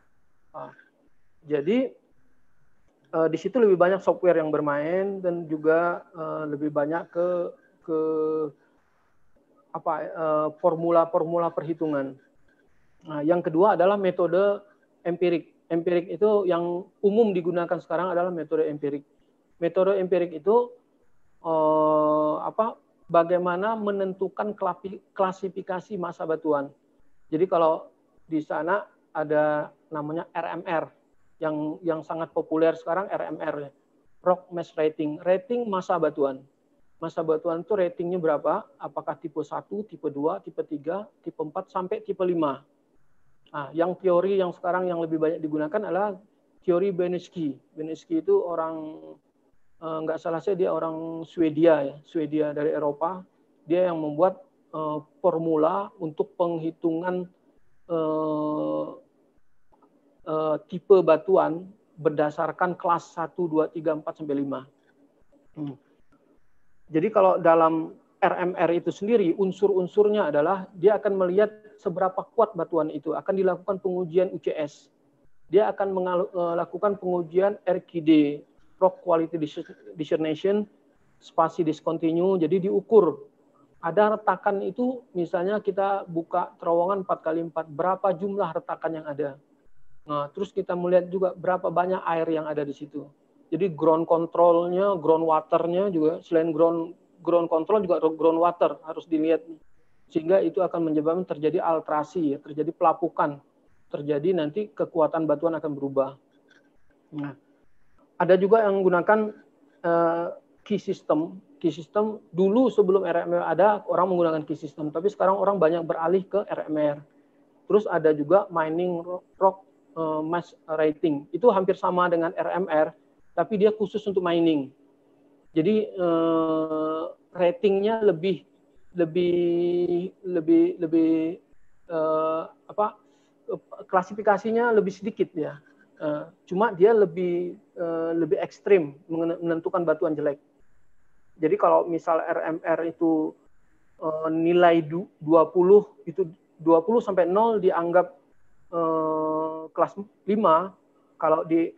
Jadi di situ lebih banyak software yang bermain dan juga lebih banyak ke formula-formula perhitungan. Nah, yang kedua adalah metode empirik. Empirik itu yang umum digunakan sekarang adalah metode empirik. Metode empirik itu bagaimana menentukan klasifikasi massa batuan. Jadi kalau di sana ada namanya RMR yang sangat populer sekarang, RMR, Rock Mass Rating, rating massa batuan. Massa batuan itu ratingnya berapa? Apakah tipe 1, tipe 2, tipe 3, tipe 4 sampai tipe 5. Nah, yang teori yang sekarang yang lebih banyak digunakan adalah teori Benesky. Benesky itu orang, nggak salah saya dia orang Swedia, ya, Swedia dari Eropa. Dia yang membuat formula untuk penghitungan tipe batuan berdasarkan kelas 1, 2, 3, 4, sampai 5. Jadi kalau dalam RMR itu sendiri, unsur-unsurnya adalah dia akan melihat seberapa kuat batuan itu. Akan dilakukan pengujian UCS. Dia akan melakukan pengujian RQD, Rock Quality Discernation, spasi discontinue. Jadi diukur. Ada retakan itu, misalnya kita buka terowongan 4x4, berapa jumlah retakan yang ada. Nah, terus kita melihat juga berapa banyak air yang ada di situ. Jadi ground control-nya, ground water-nya juga, selain ground control juga ground water harus dilihat. Sehingga itu akan menyebabkan terjadi alterasi, ya, terjadi pelapukan. Terjadi nanti kekuatan batuan akan berubah. Nah, ada juga yang menggunakan key system. Key system dulu sebelum RMR ada, orang menggunakan key system. Tapi sekarang orang banyak beralih ke RMR. Terus ada juga mining rock mass rating. Itu hampir sama dengan RMR, tapi dia khusus untuk mining. Jadi ratingnya lebih klasifikasinya lebih sedikit, ya. Cuma dia lebih ekstrim menentukan batuan jelek. Jadi kalau misal RMR itu nilai 20, itu 20 sampai 0 dianggap kelas 5, kalau di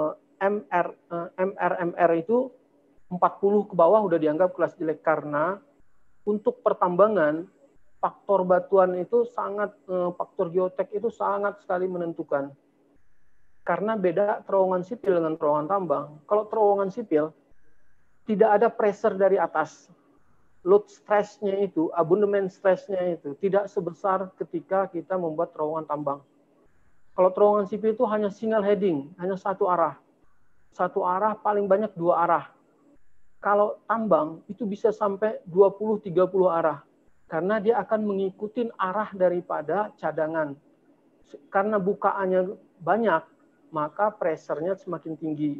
MRMR itu 40 ke bawah udah dianggap kelas jelek, karena untuk pertambangan faktor batuan itu sangat, faktor geotek itu sangat sekali menentukan. Karena beda terowongan sipil dengan terowongan tambang. Kalau terowongan sipil tidak ada pressure dari atas. Load stress-nya itu, abundament stress-nya itu tidak sebesar ketika kita membuat terowongan tambang. Kalau terowongan sipil itu hanya single heading, hanya satu arah. Satu arah, paling banyak 2 arah. Kalau tambang itu bisa sampai 20-30 arah. Karena dia akan mengikuti arah daripada cadangan. Karena bukaannya banyak, maka pressure-nya semakin tinggi.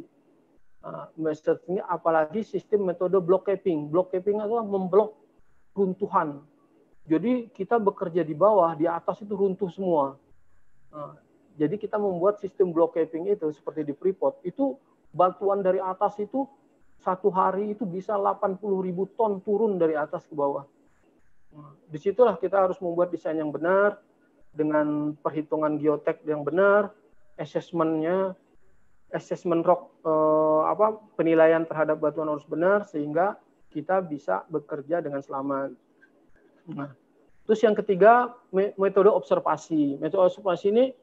Apalagi sistem metode block capping. Block capping adalah memblok runtuhan. Jadi kita bekerja di bawah, di atas itu runtuh semua. Jadi kita membuat sistem block capping itu seperti di Freeport, itu batuan dari atas itu satu hari itu bisa 80.000 ton turun dari atas ke bawah. Disitulah kita harus membuat desain yang benar, dengan perhitungan geotek yang benar, assessment rock, penilaian terhadap batuan harus benar, sehingga kita bisa bekerja dengan selamat. Nah, terus yang ketiga, metode observasi. Metode observasi ini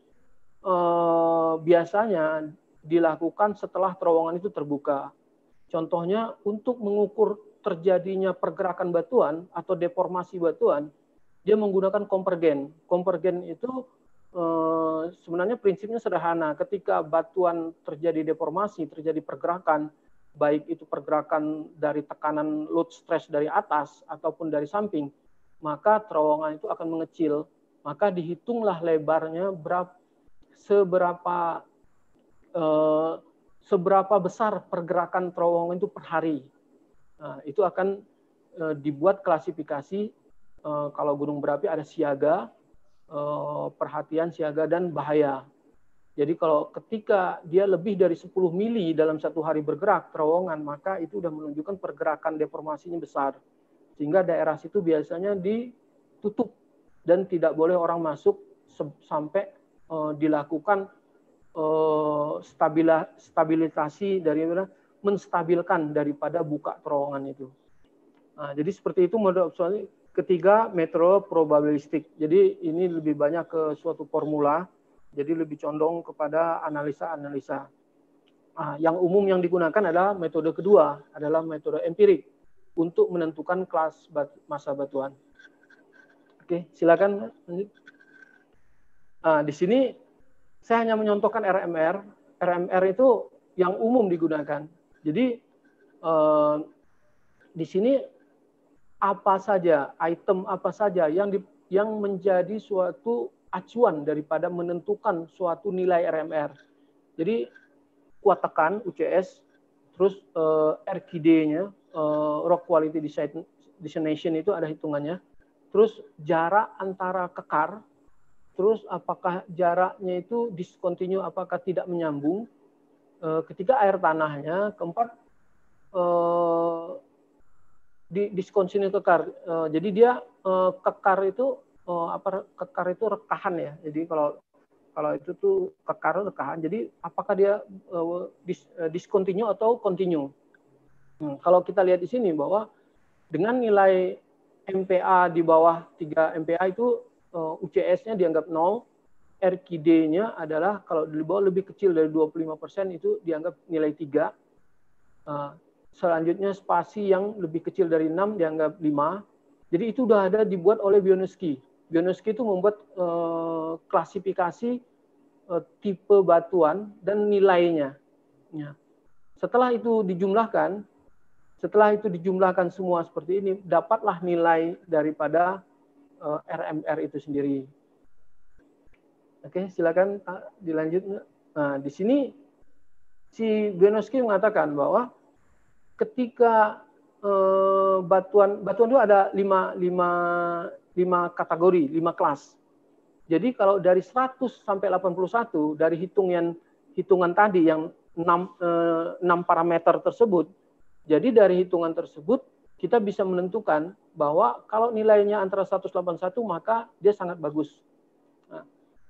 biasanya dilakukan setelah terowongan itu terbuka. Contohnya untuk mengukur terjadinya pergerakan batuan atau deformasi batuan, dia menggunakan konvergen. Konvergen itu sebenarnya prinsipnya sederhana. Ketika batuan terjadi deformasi, terjadi pergerakan, baik itu pergerakan dari tekanan load stress dari atas ataupun dari samping, maka terowongan itu akan mengecil. Maka dihitunglah lebarnya seberapa besar pergerakan terowongan itu per hari. Nah, itu akan dibuat klasifikasi. Kalau gunung berapi ada siaga, perhatian, siaga, dan bahaya. Jadi kalau ketika dia lebih dari 10 mili dalam satu hari bergerak terowongan, maka itu sudah menunjukkan pergerakan deformasinya besar. Sehingga daerah situ biasanya ditutup dan tidak boleh orang masuk sampai dilakukan stabilisasi dari menstabilkan daripada buka terowongan itu. Nah, jadi seperti itu model observasi. Ketiga, metode probabilistik. Jadi ini lebih banyak ke suatu formula, jadi lebih condong kepada analisa-analisa. Nah, yang umum yang digunakan adalah metode kedua, adalah metode empirik untuk menentukan kelas massa batuan. Oke, silakan lanjut. Nah, di sini saya hanya menyontohkan RMR. RMR itu yang umum digunakan. Jadi di sini apa saja, item apa saja yang menjadi suatu acuan daripada menentukan suatu nilai RMR. Jadi kuat tekan UCS, terus RQD-nya, Rock Quality Designation itu ada hitungannya, terus jarak antara kekar, terus apakah jaraknya itu discontinue, apakah tidak menyambung, ketiga air tanahnya, keempat discontinue kekar. Jadi dia kekar itu kekar itu rekahan ya. Jadi kalau itu tuh kekar rekahan. Jadi apakah dia discontinue atau continue? Kalau kita lihat di sini bahwa dengan nilai MPa di bawah 3 MPa itu UCS-nya dianggap 0, RQD-nya adalah kalau di bawah lebih kecil dari 25% itu dianggap nilai 3. Selanjutnya spasi yang lebih kecil dari 6 dianggap 5. Jadi itu sudah ada dibuat oleh Bionoski. Bionoski itu membuat klasifikasi tipe batuan dan nilainya. Ya. Setelah itu dijumlahkan semua seperti ini, dapatlah nilai daripada RMR itu sendiri. Oke, silakan dilanjut. Nah, di sini si Bionoski mengatakan bahwa ketika batuan itu ada 5 kategori, 5 kelas. Jadi kalau dari 100 sampai 81 dari hitungan tadi yang 6 parameter tersebut, jadi dari hitungan tersebut kita bisa menentukan bahwa kalau nilainya antara 181 maka dia sangat bagus. Nah,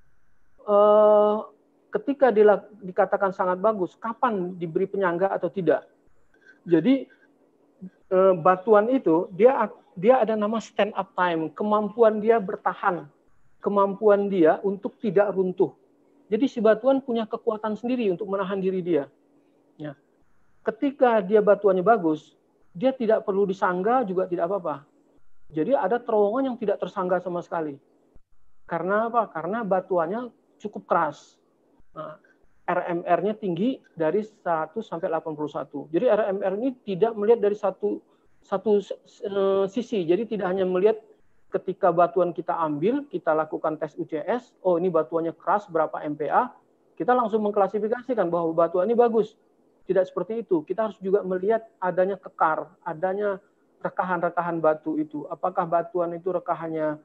ketika dikatakan sangat bagus, kapan diberi penyangga atau tidak? Jadi batuan itu dia ada nama stand up time, kemampuan dia bertahan, kemampuan dia untuk tidak runtuh. Jadi si batuan punya kekuatan sendiri untuk menahan diri dia. Ya. Ketika dia batuannya bagus, dia tidak perlu disangga juga tidak apa-apa. Jadi ada terowongan yang tidak tersangga sama sekali. Karena apa? Karena batuannya cukup keras. Nah, RMR-nya tinggi dari 100 sampai 81. Jadi RMR ini tidak melihat dari satu sisi. Jadi tidak hanya melihat ketika batuan kita ambil, kita lakukan tes UCS, oh ini batuannya keras berapa MPa, kita langsung mengklasifikasikan bahwa batuan ini bagus. Tidak seperti itu. Kita harus juga melihat adanya kekar, adanya rekahan-rekahan batu itu. Apakah batuan itu rekahannya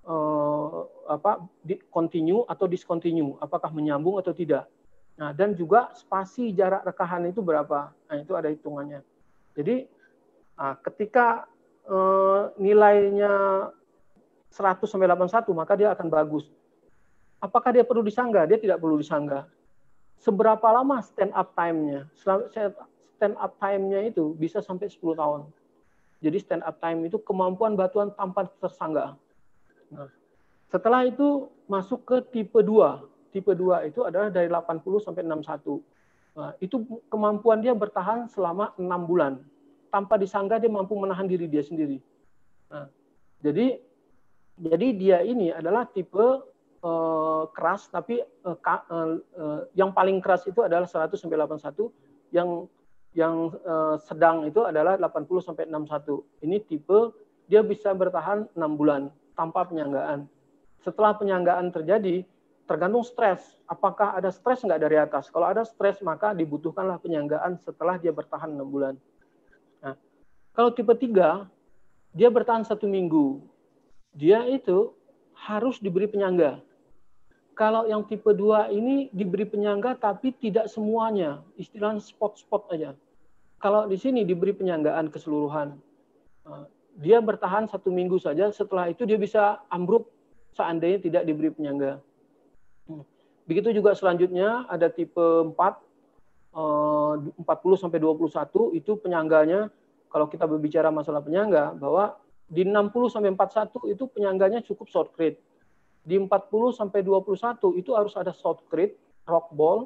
continue atau discontinue, apakah menyambung atau tidak. Nah, dan juga spasi jarak rekahan itu berapa. Nah, itu ada hitungannya. Jadi ketika nilainya 100 sampai 81 maka dia akan bagus. Apakah dia perlu disangga? Dia tidak perlu disangga. Seberapa lama stand up time-nya? Stand up time-nya itu bisa sampai 10 tahun. Jadi stand up time itu kemampuan batuan tanpa tersangga. Nah, setelah itu masuk ke tipe 2. Tipe 2 itu adalah dari 80 sampai 61. Nah, itu kemampuan dia bertahan selama 6 bulan. Tanpa disangga dia mampu menahan diri dia sendiri. Nah, jadi dia ini adalah tipe keras, tapi yang paling keras itu adalah 100 sampai 81, yang sedang itu adalah 80 sampai 61. Ini tipe dia bisa bertahan 6 bulan tanpa penyanggaan. Setelah penyanggaan terjadi, tergantung stres. Apakah ada stres nggak dari atas? Kalau ada stres, maka dibutuhkanlah penyanggaan setelah dia bertahan 6 bulan. Nah, kalau tipe 3, dia bertahan 1 minggu. Dia itu harus diberi penyangga. Kalau yang tipe 2 ini diberi penyangga tapi tidak semuanya, istilahnya spot-spot aja. Kalau di sini diberi penyanggaan keseluruhan, dia bertahan 1 minggu saja, setelah itu dia bisa ambruk seandainya tidak diberi penyangga. Begitu juga selanjutnya ada tipe 4, 40 sampai 21, itu penyangganya, kalau kita berbicara masalah penyangga, bahwa di 60 sampai 41 itu penyangganya cukup short crate. Di 40 sampai 21 itu harus ada short crate, rock ball,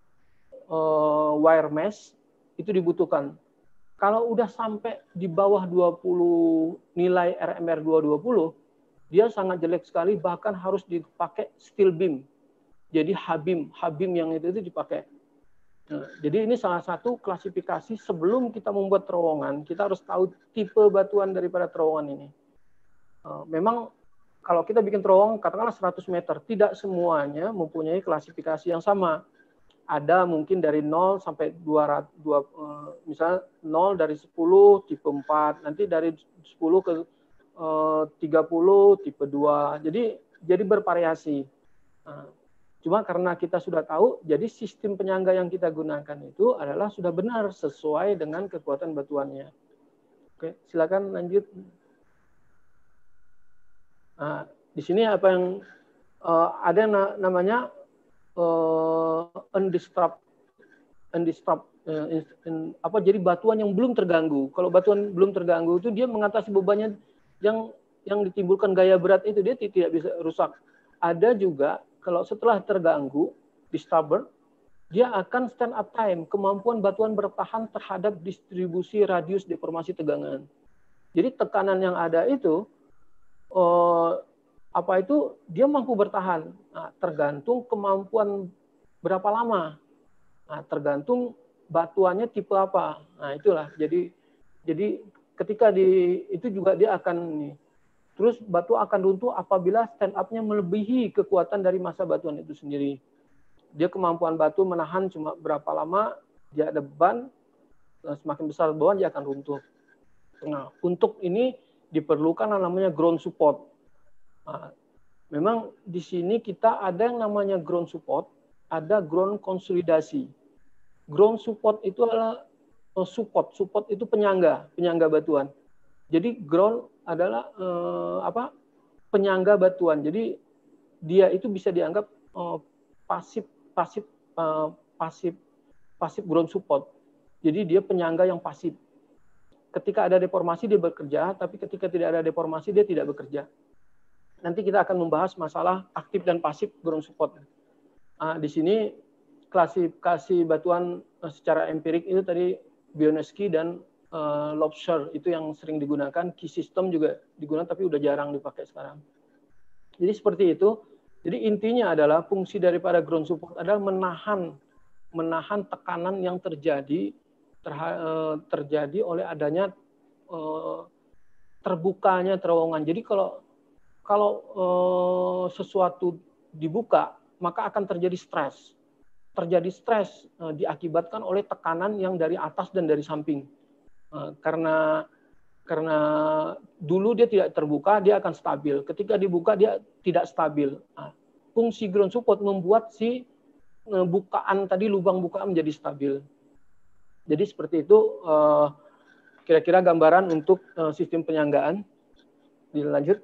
wire mesh, itu dibutuhkan. Kalau udah sampai di bawah 20 nilai RMR 220, dia sangat jelek sekali, bahkan harus dipakai steel beam. Jadi H-beam yang itu dipakai. Nah, jadi ini salah satu klasifikasi sebelum kita membuat terowongan, kita harus tahu tipe batuan daripada terowongan ini. Memang kalau kita bikin terowongan katakanlah 100 meter, tidak semuanya mempunyai klasifikasi yang sama. Ada mungkin dari 0 sampai 200, misalnya 0 dari 10 tipe 4, nanti dari 10 ke 30 tipe 2. Jadi bervariasi. Cuma karena kita sudah tahu, jadi sistem penyangga yang kita gunakan itu adalah sudah benar sesuai dengan kekuatan batuannya. Oke, silakan lanjut. Nah, di sini apa yang ada yang namanya undisturbed, jadi batuan yang belum terganggu. Kalau batuan belum terganggu itu dia mengatasi bebannya yang ditimbulkan gaya berat itu, dia tidak bisa rusak. Ada juga kalau setelah terganggu, disturbed, dia akan stand up time, kemampuan batuan bertahan terhadap distribusi radius deformasi tegangan. Jadi tekanan yang ada itu dia mampu bertahan. Nah, tergantung kemampuan berapa lama. Nah, tergantung batuannya tipe apa. Nah, itulah. Jadi ketika itu juga dia akan terus batu akan runtuh apabila stand up-nya melebihi kekuatan dari massa batuan itu sendiri. Dia kemampuan batu menahan cuma berapa lama, dia ada beban, semakin besar beban dia akan runtuh. Nah, untuk ini diperlukan namanya ground support. Nah, memang di sini kita ada yang namanya ground support, ada ground konsolidasi. Ground support itu adalah support itu penyangga batuan. Jadi ground adalah penyangga batuan. Jadi dia itu bisa dianggap pasif ground support. Jadi dia penyangga yang pasif. Ketika ada deformasi dia bekerja, tapi ketika tidak ada deformasi dia tidak bekerja. Nanti kita akan membahas masalah aktif dan pasif ground support. Di sini klasifikasi batuan secara empirik itu tadi Bioneski dan Lobsher itu yang sering digunakan. Key system juga digunakan tapi udah jarang dipakai sekarang. Jadi seperti itu. Jadi intinya adalah fungsi daripada ground support adalah menahan tekanan yang terjadi oleh adanya terbukanya terowongan. Jadi kalau sesuatu dibuka, maka akan terjadi stres. Terjadi stres diakibatkan oleh tekanan yang dari atas dan dari samping. Karena dulu dia tidak terbuka, dia akan stabil. Ketika dibuka, dia tidak stabil. Fungsi ground support membuat si bukaan tadi, lubang bukaan menjadi stabil. Jadi seperti itu kira-kira gambaran untuk sistem penyanggaan. Dilanjut.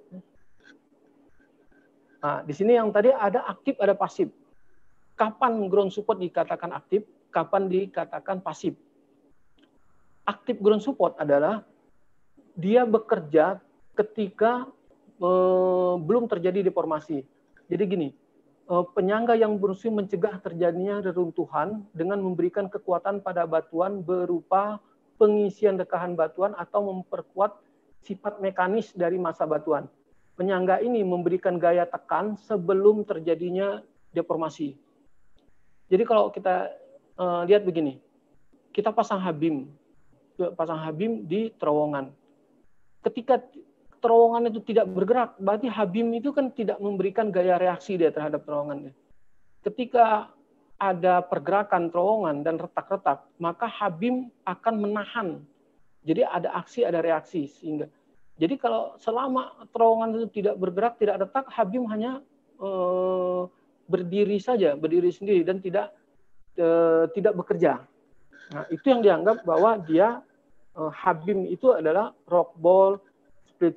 Nah, di sini yang tadi ada aktif, ada pasif. Kapan ground support dikatakan aktif, kapan dikatakan pasif? Aktif ground support adalah dia bekerja ketika belum terjadi deformasi. Jadi gini, penyangga yang berusaha mencegah terjadinya reruntuhan dengan memberikan kekuatan pada batuan berupa pengisian rekahan batuan atau memperkuat sifat mekanis dari massa batuan. penyangga ini memberikan gaya tekan sebelum terjadinya deformasi. Jadi kalau kita lihat begini, kita pasang habim di terowongan. Ketika terowongan itu tidak bergerak, berarti habim itu kan tidak memberikan gaya reaksi dia terhadap terowongannya. Ketika ada pergerakan terowongan dan retak-retak, maka habim akan menahan. Jadi ada aksi, ada reaksi. Jadi kalau selama terowongan itu tidak bergerak, tidak retak, habim hanya berdiri sendiri dan tidak bekerja. Nah, itu yang dianggap bahwa dia habim itu adalah rock ball, split,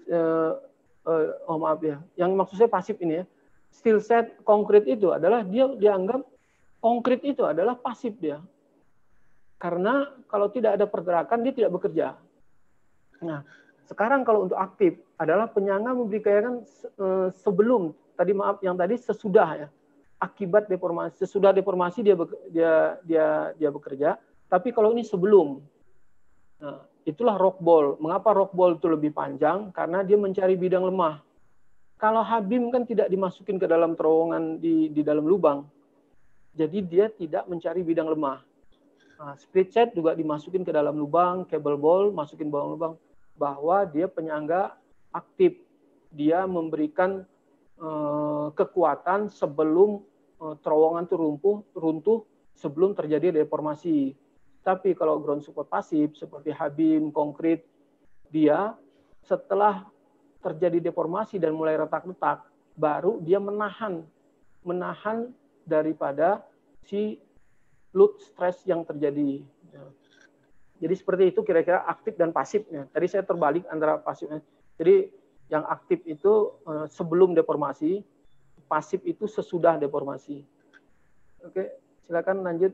yang maksud saya pasif ini ya. Steel set konkret itu adalah dia dianggap konkret itu adalah pasif dia. Karena kalau tidak ada pergerakan dia tidak bekerja. Nah, sekarang kalau untuk aktif adalah penyangga memberikan sebelum sesudah ya. Akibat deformasi, sesudah deformasi dia bekerja, tapi kalau ini sebelum. Nah, itulah rock ball. Mengapa rock ball itu lebih panjang? Karena dia mencari bidang lemah. Kalau habim kan tidak dimasukin ke dalam terowongan di dalam lubang. Jadi dia tidak mencari bidang lemah. Nah, split set juga dimasukin ke dalam lubang, cable ball masukin bawah lubang, bahwa dia penyangga aktif. Dia memberikan kekuatan sebelum terowongan itu runtuh sebelum terjadi deformasi. Tapi kalau ground support pasif seperti habim, konkret, dia setelah terjadi deformasi dan mulai retak-retak, baru dia menahan daripada si load stress yang terjadi. Jadi seperti itu kira-kira aktif dan pasifnya. Tadi saya terbalik antara pasifnya. Jadi yang aktif itu sebelum deformasi, pasif itu sesudah deformasi. Oke, silakan lanjut.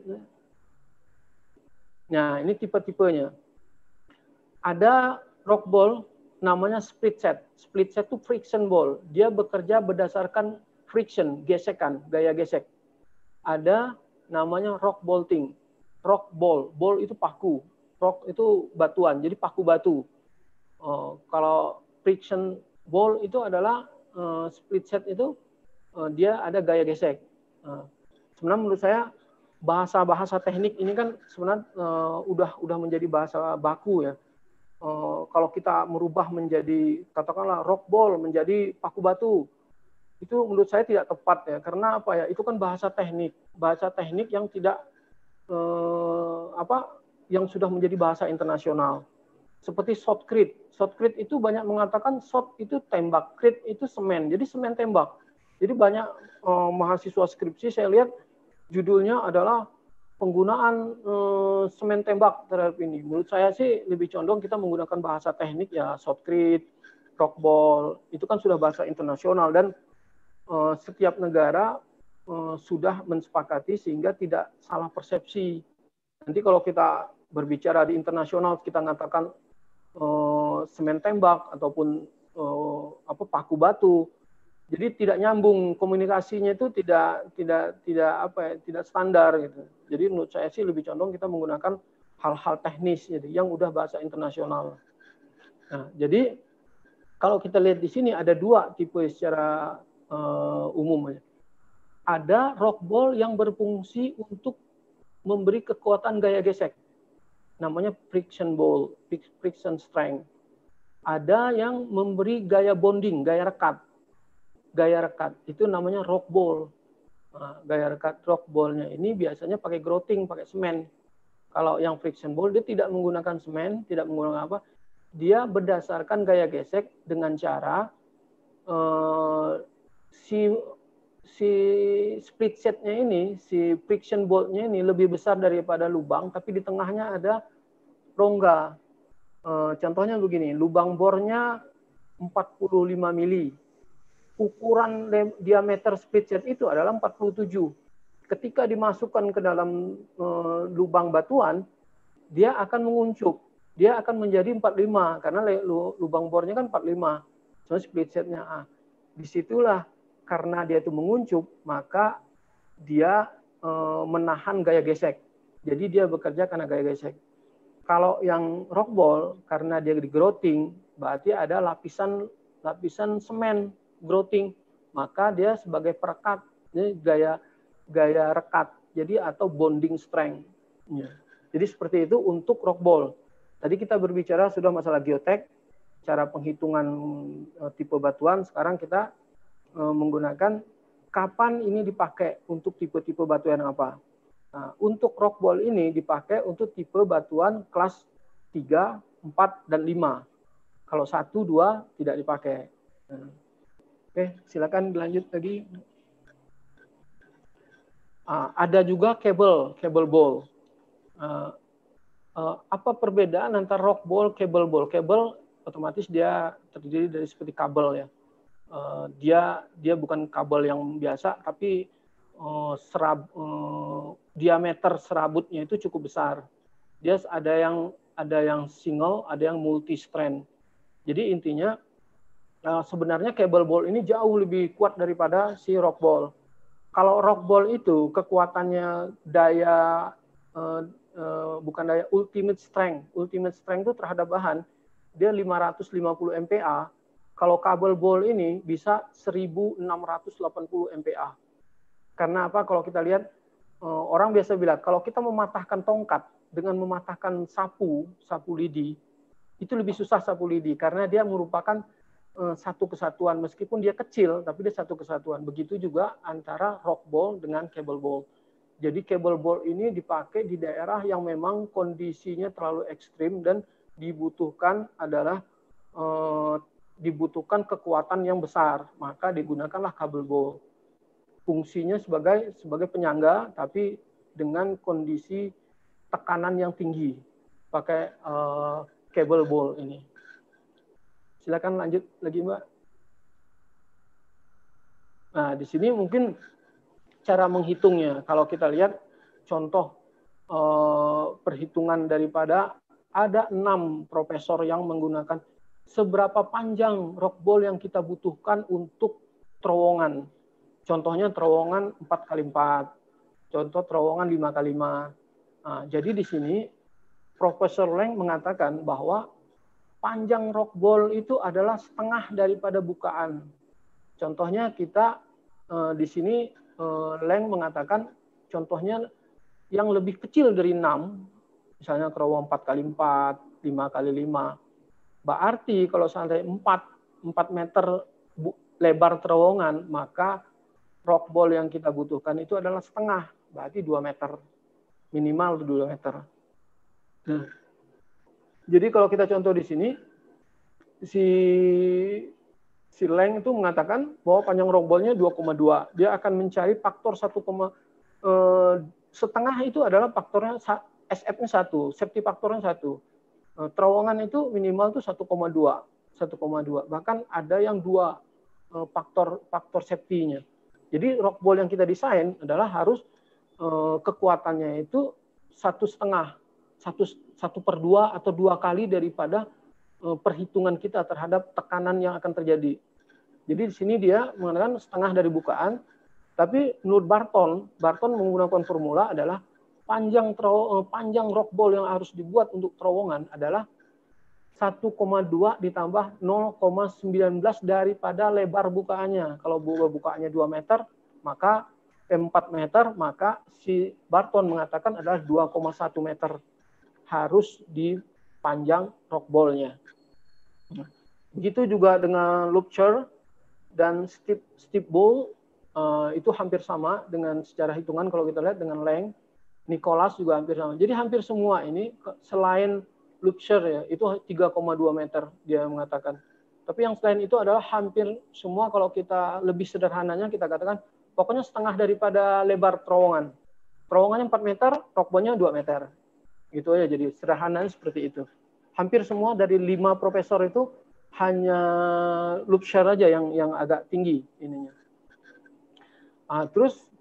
Nah, ini tipe-tipenya. Ada rock ball namanya split set. Split set itu friction ball. Dia bekerja berdasarkan friction, gesekan, gaya gesek. Ada namanya rock bolting. Rock ball, ball itu paku. Rock itu batuan, jadi paku batu. Kalau friction ball itu adalah split set itu dia ada gaya gesek. Sebenarnya menurut saya bahasa teknik ini kan sebenarnya udah menjadi bahasa baku ya. Kalau kita merubah menjadi katakanlah rock ball menjadi paku batu, itu menurut saya tidak tepat ya. Karena apa ya? Itu kan bahasa teknik yang tidak yang sudah menjadi bahasa internasional. Seperti shotcrete. Shotcrete itu banyak mengatakan shot itu tembak, crete itu semen. Jadi semen tembak. Jadi banyak mahasiswa skripsi saya lihat judulnya adalah penggunaan semen tembak terhadap ini. Menurut saya sih lebih condong kita menggunakan bahasa teknik ya, shotcrete, rock ball. Itu kan sudah bahasa internasional dan setiap negara sudah mensepakati sehingga tidak salah persepsi. Nanti kalau kita berbicara di internasional kita mengatakan semen tembak ataupun paku batu, jadi tidak nyambung komunikasinya itu tidak standar gitu. Jadi menurut saya sih lebih condong kita menggunakan hal-hal teknis gitu, yang udah bahasa internasional. Nah, jadi kalau kita lihat di sini ada dua tipe secara umum. Ada rock ball yang berfungsi untuk memberi kekuatan gaya gesek. Namanya friction ball, friction strength. Ada yang memberi gaya bonding, gaya rekat. Gaya rekat itu namanya rock ball. Nah, gaya rekat rock ballnya ini biasanya pakai grouting, pakai semen. Kalau yang friction ball dia tidak menggunakan semen, tidak menggunakan apa. Dia berdasarkan gaya gesek dengan cara si split setnya ini, si friction bolt-nya ini lebih besar daripada lubang, tapi di tengahnya ada rongga. Contohnya begini, lubang bornya 45 mili. Ukuran diameter split set itu adalah 47. Ketika dimasukkan ke dalam lubang batuan, dia akan menguncup. Dia akan menjadi 45, karena lubang bornya kan 45. So, split setnya A. Disitulah karena dia itu menguncup, maka dia menahan gaya gesek. Jadi dia bekerja karena gaya gesek. Kalau yang rock ball, karena dia di grouting, berarti ada lapisan semen growing, maka dia sebagai perekat, ini gaya rekat, jadi atau bonding strength. Ya. Jadi seperti itu untuk rock ball. Tadi kita berbicara sudah masalah geotek, cara penghitungan tipe batuan. Sekarang kita menggunakan kapan ini dipakai untuk tipe-tipe batuan apa. Nah, untuk rock ball ini dipakai untuk tipe batuan kelas 3, 4, dan 5. Kalau 1, 2 tidak dipakai. Nah. Oke, silakan dilanjut lagi. Ada juga cable ball. Apa perbedaan antara rock ball, cable ball? Cable otomatis dia terdiri dari seperti kabel ya. Dia bukan kabel yang biasa, tapi diameter serabutnya itu cukup besar. Dia ada yang single, ada yang multi strand. Jadi intinya sebenarnya cable ball ini jauh lebih kuat daripada si rock ball. Kalau rock ball itu kekuatannya bukan daya ultimate strength. Ultimate strength itu terhadap bahan dia 550 MPa. Kalau cable ball ini bisa 1680 MPa. Karena apa? Kalau kita lihat, orang biasa bilang, kalau kita mematahkan tongkat dengan mematahkan sapu lidi, itu lebih susah sapu lidi, karena dia merupakan satu kesatuan. Meskipun dia kecil, tapi dia satu kesatuan. Begitu juga antara rock ball dengan cable ball. Jadi cable ball ini dipakai di daerah yang memang kondisinya terlalu ekstrim dan dibutuhkan kekuatan yang besar. Maka digunakanlah cable ball. Fungsinya sebagai penyangga, tapi dengan kondisi tekanan yang tinggi pakai cable ball ini. Silakan lanjut lagi, Mbak. Nah, di sini mungkin cara menghitungnya. Kalau kita lihat contoh perhitungan daripada ada 6 profesor yang menggunakan seberapa panjang rock ball yang kita butuhkan untuk terowongan. Contohnya terowongan 4x4, contoh terowongan 5x5. Nah, jadi di sini Profesor Leng mengatakan bahwa panjang rock ball itu adalah setengah daripada bukaan. Contohnya kita di sini Leng mengatakan contohnya yang lebih kecil dari 6, misalnya terowongan 4x4, 5x5. Berarti kalau sampai 4 meter lebar terowongan, maka rock ball yang kita butuhkan itu adalah setengah, berarti 2 meter. Minimal 2 meter. Nah, jadi kalau kita contoh di sini, si Leng itu mengatakan bahwa panjang rock ball-nya 2,2. Dia akan mencari faktor setengah itu adalah faktornya SF-nya 1, safety faktornya 1. Terowongan itu minimal itu 1,2. Bahkan ada yang 2 faktor safety-nya. Jadi rock ball yang kita desain adalah harus kekuatannya itu 1,5, 1/2 atau 2 kali daripada perhitungan kita terhadap tekanan yang akan terjadi. Jadi di sini dia mengatakan setengah dari bukaan, tapi menurut Barton menggunakan formula adalah panjang rock ball yang harus dibuat untuk terowongan adalah 1,2 ditambah 0,19 daripada lebar bukaannya. Kalau bukaannya 2 meter, maka 4 meter, maka si Barton mengatakan adalah 2,1 meter harus di panjang rock ball-nya. Begitu juga dengan Lupcher dan steep ball, itu hampir sama dengan secara hitungan kalau kita lihat dengan Leng. Nicholas juga hampir sama. Jadi hampir semua ini selain Lupcher ya, itu 3,2 meter dia mengatakan. Tapi yang selain itu adalah hampir semua, kalau kita lebih sederhananya kita katakan pokoknya setengah daripada lebar terowongan. Terowongannya 4 meter, rock ball-nya 2 meter. Gitu ya, jadi sederhananya seperti itu. Hampir semua dari 5 profesor itu hanya Lupcher aja yang agak tinggi ininya. Terus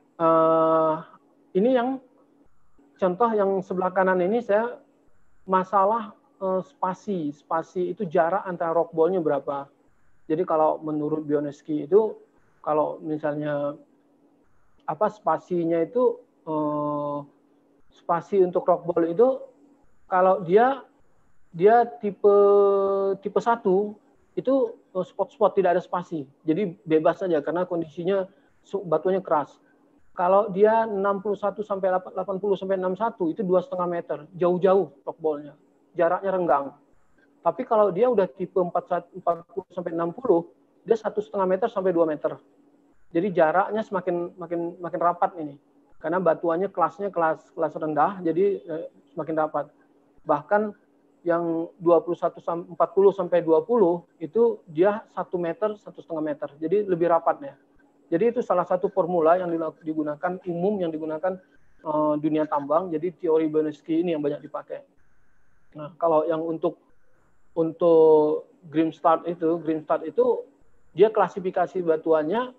ini yang contoh yang sebelah kanan ini saya masalah spasi itu jarak antara rock ball-nya berapa. Jadi kalau menurut Bioneski itu kalau misalnya spasinya itu spasi untuk rock ball itu kalau dia tipe 1 itu spot-spot, tidak ada spasi. Jadi bebas saja karena kondisinya batuannya keras. Kalau dia 61 sampai 80 sampai 61 itu 2,5 meter, jauh-jauh rockballnya, jaraknya renggang. Tapi kalau dia udah tipe 40 sampai 60, dia 1,5 meter sampai 2 meter. Jadi jaraknya makin rapat ini, karena batuannya kelasnya kelas rendah, jadi semakin rapat. Bahkan yang 40 sampai 20 itu dia 1 meter, 1,5 meter, jadi lebih rapatnya. Jadi itu salah satu formula yang digunakan umum, yang digunakan dunia tambang. Jadi teori Bernoulli ini yang banyak dipakai. Nah, kalau yang untuk Grimstad itu dia klasifikasi batuannya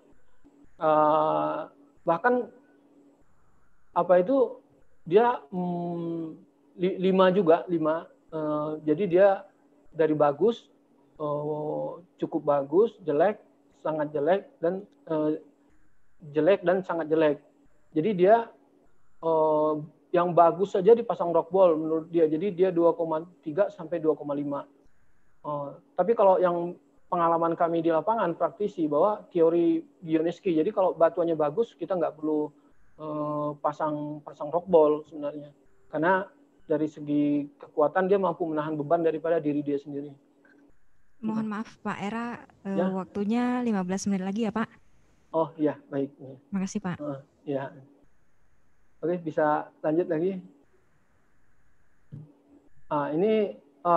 bahkan apa itu dia 5 juga 5. Jadi dia dari bagus, cukup bagus, jelek, sangat jelek, dan jelek dan sangat jelek. Jadi dia yang bagus saja dipasang rockball menurut dia. Jadi dia 2,3 sampai 2,5. Tapi kalau yang pengalaman kami di lapangan praktisi bahwa teori Bioneski, jadi kalau batuannya bagus kita nggak perlu pasang rockball sebenarnya, karena dari segi kekuatan dia mampu menahan beban daripada diri dia sendiri. Mohon maaf Pak Era, Ya. waktunya 15 menit lagi ya Pak. Oh iya, baik. Makasih Pak. Ya. Oke, bisa lanjut lagi. Ini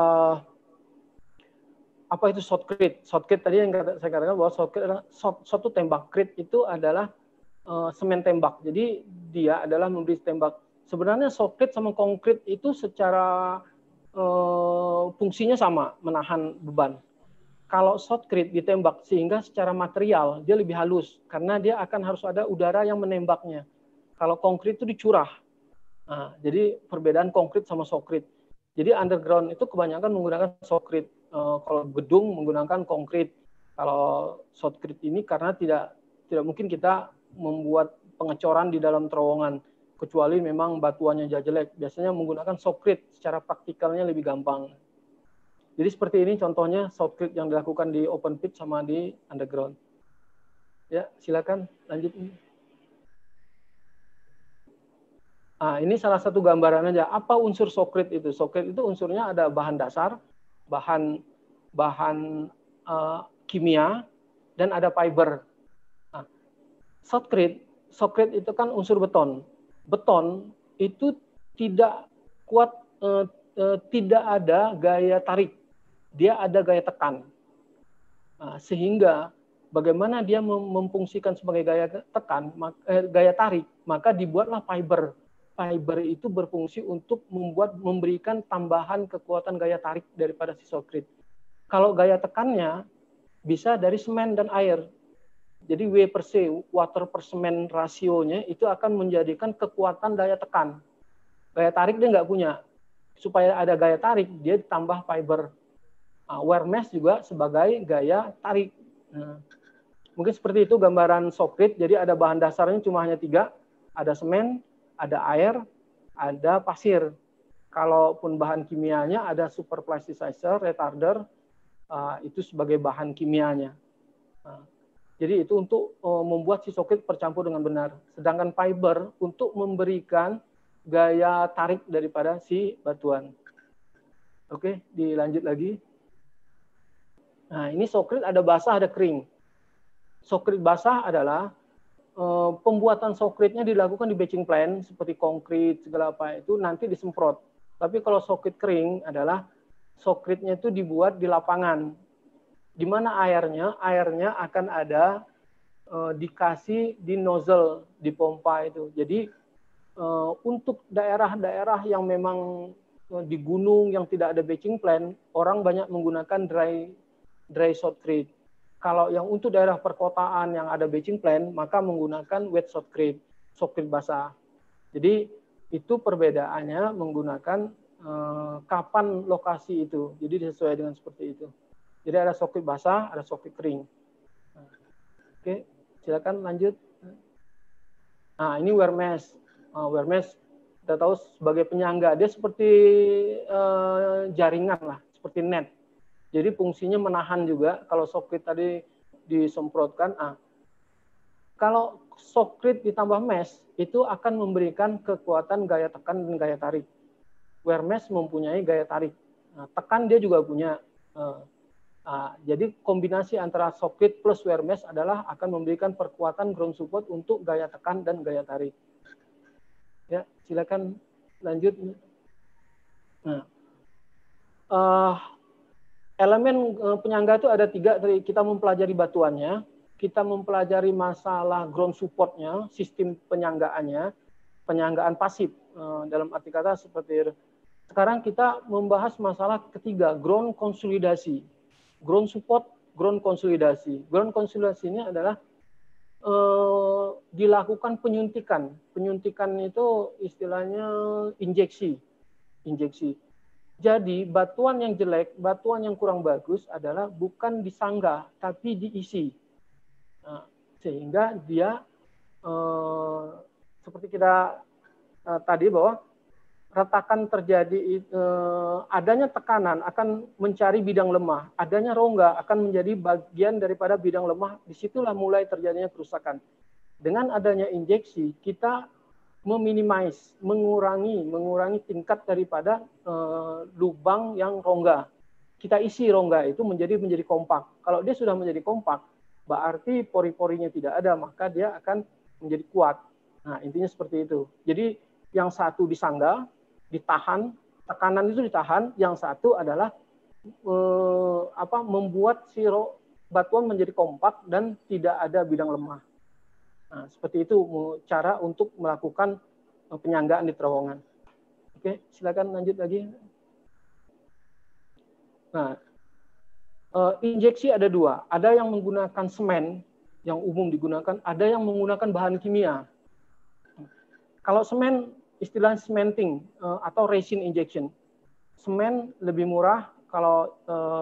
apa itu shotcrete? Shotcrete tadi yang saya katakan bahwa shotcrete adalah suatu tembak. Crete itu adalah semen tembak. Jadi dia adalah memberi tembak. Sebenarnya shotcrete sama konkrit itu secara fungsinya sama, menahan beban. Kalau shotcrete ditembak sehingga secara material dia lebih halus karena dia akan harus ada udara yang menembaknya. Kalau konkrit itu dicurah. Nah, jadi perbedaan konkrit sama shotcrete. Jadi underground itu kebanyakan menggunakan shotcrete. Kalau gedung menggunakan konkrit. Kalau shotcrete ini karena tidak mungkin kita membuat pengecoran di dalam terowongan kecuali memang batuannya jelek. Biasanya menggunakan shotcrete, secara praktikalnya lebih gampang. Jadi seperti ini contohnya shotcrete yang dilakukan di open pit sama di underground. Ya, silakan lanjut. Ini salah satu gambaran aja. Apa unsur shotcrete itu? Shotcrete itu unsurnya ada bahan dasar, bahan kimia, dan ada fiber. Shotcrete itu kan unsur beton. Beton itu tidak kuat, tidak ada gaya tarik. Dia ada gaya tekan. Sehingga bagaimana dia memfungsikan sebagai gaya tekan, gaya tarik, maka dibuatlah fiber. Fiber itu berfungsi untuk memberikan tambahan kekuatan gaya tarik daripada si shotcrete. Kalau gaya tekannya bisa dari semen dan air. Jadi W per C, water per semen rasionya itu akan menjadikan kekuatan daya tekan. Gaya tarik dia nggak punya. Supaya ada gaya tarik, dia ditambah fiber. Wear mesh juga sebagai gaya tarik. Mungkin seperti itu gambaran shotcrete. Jadi ada bahan dasarnya cuma hanya 3. Ada semen, ada air, ada pasir. Kalaupun bahan kimianya ada super plasticizer, retarder, itu sebagai bahan kimianya. Jadi itu untuk membuat si shotcrete bercampur dengan benar. Sedangkan fiber untuk memberikan gaya tarik daripada si batuan. Oke, dilanjut lagi. Nah, ini shotcrete ada basah, ada kering. Shotcrete basah adalah pembuatan shotcrete-nya dilakukan di batching plant seperti konkrit segala apa itu nanti disemprot. Tapi kalau shotcrete kering adalah shotcrete-nya itu dibuat di lapangan. Di mana airnya akan ada dikasih di nozzle di pompa itu. Jadi untuk daerah-daerah yang memang di gunung yang tidak ada batching plant, orang banyak menggunakan dry shotcrete. Kalau yang untuk daerah perkotaan yang ada batching plant, maka menggunakan wet shotcrete, shotcrete basah. Jadi itu perbedaannya menggunakan kapan lokasi itu. Jadi sesuai dengan seperti itu. Jadi ada shotcrete basah, ada shotcrete kering. Oke, silakan lanjut. Nah, ini wear mesh. Wear mesh kita tahu sebagai penyangga, dia seperti jaringan lah, seperti net. Jadi fungsinya menahan juga. Kalau Shockwave tadi disemprotkan, kalau Shockwave ditambah mesh itu akan memberikan kekuatan gaya tekan dan gaya tarik. Wear mesh mempunyai gaya tarik. Nah, tekan dia juga punya. Jadi kombinasi antara Shockwave plus wear mesh adalah akan memberikan perkuatan ground support untuk gaya tekan dan gaya tarik. Ya, silakan lanjut. Nah, elemen penyangga itu ada 3. Kita mempelajari batuannya, kita mempelajari masalah ground supportnya, sistem penyanggaannya, penyanggaan pasif. Dalam arti kata seperti sekarang kita membahas masalah ketiga, ground konsolidasi. Ground support, ground konsolidasi. Ground konsolidasi ini adalah dilakukan penyuntikan. Penyuntikan itu istilahnya injeksi. Jadi batuan yang jelek, batuan yang kurang bagus adalah bukan disangga, tapi diisi. Sehingga dia seperti kita tadi bahwa retakan terjadi, adanya tekanan akan mencari bidang lemah, adanya rongga akan menjadi bagian daripada bidang lemah, disitulah mulai terjadinya kerusakan. Dengan adanya injeksi, kita mengurangi tingkat daripada lubang yang rongga. Kita isi rongga itu menjadi kompak. Kalau dia sudah menjadi kompak, berarti pori-porinya tidak ada, maka dia akan menjadi kuat. Nah, intinya seperti itu. Jadi yang satu disangga, ditahan, tekanan itu ditahan, yang satu adalah membuat si batuan menjadi kompak dan tidak ada bidang lemah. Nah, seperti itu cara untuk melakukan penyanggaan di terowongan. Oke, silakan lanjut lagi. Nah, injeksi ada 2. Ada yang menggunakan semen, yang umum digunakan, ada yang menggunakan bahan kimia. Kalau semen, istilah cementing atau resin injection. Semen lebih murah, kalau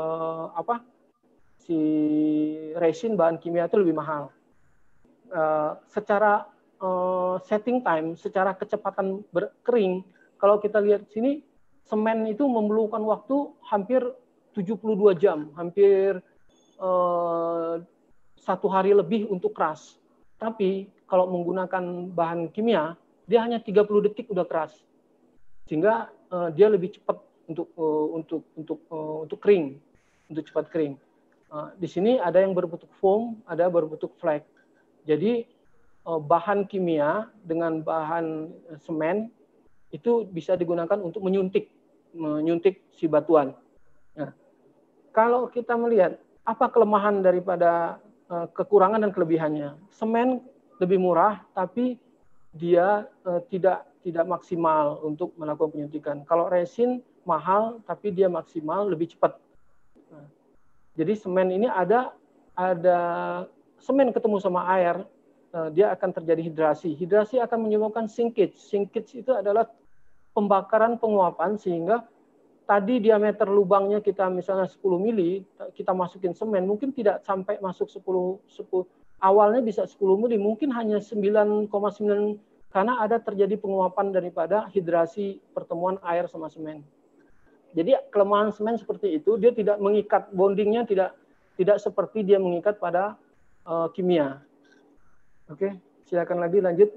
si resin bahan kimia itu lebih mahal. Secara setting time, secara kecepatan berkering, kalau kita lihat sini, semen itu memerlukan waktu hampir 72 jam, hampir 1 hari lebih untuk keras. Tapi kalau menggunakan bahan kimia, dia hanya 30 detik udah keras, sehingga dia lebih cepat untuk kering, untuk cepat kering. Di sini ada yang berbentuk foam, ada berbentuk flake. Jadi bahan kimia dengan bahan semen itu bisa digunakan untuk menyuntik si batuan. Nah, kalau kita melihat apa kelemahan daripada kekurangan dan kelebihannya, semen lebih murah, tapi dia tidak maksimal untuk melakukan penyuntikan. Kalau resin mahal, tapi dia maksimal lebih cepat. Nah, jadi semen ini ada semen ketemu sama air, dia akan terjadi hidrasi. Hidrasi akan menyebabkan sinkage. Sinkage itu adalah pembakaran penguapan, sehingga tadi diameter lubangnya kita misalnya 10 mili, kita masukin semen, mungkin tidak sampai masuk 10 awalnya bisa 10 mili, mungkin hanya 9,9, karena ada terjadi penguapan daripada hidrasi pertemuan air sama semen. Jadi kelemahan semen seperti itu, dia tidak mengikat, bondingnya tidak seperti dia mengikat pada kimia. Oke, silakan lagi lanjut.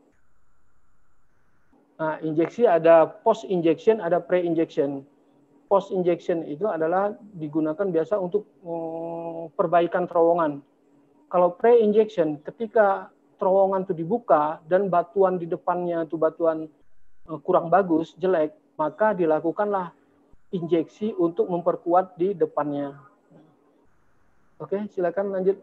Nah, injeksi ada post injection, ada pre injection. Post injection itu adalah digunakan biasa untuk perbaikan terowongan. Kalau pre injection, ketika terowongan itu dibuka dan batuan di depannya itu batuan kurang bagus, jelek, maka dilakukanlah injeksi untuk memperkuat di depannya. Oke, silakan lanjut.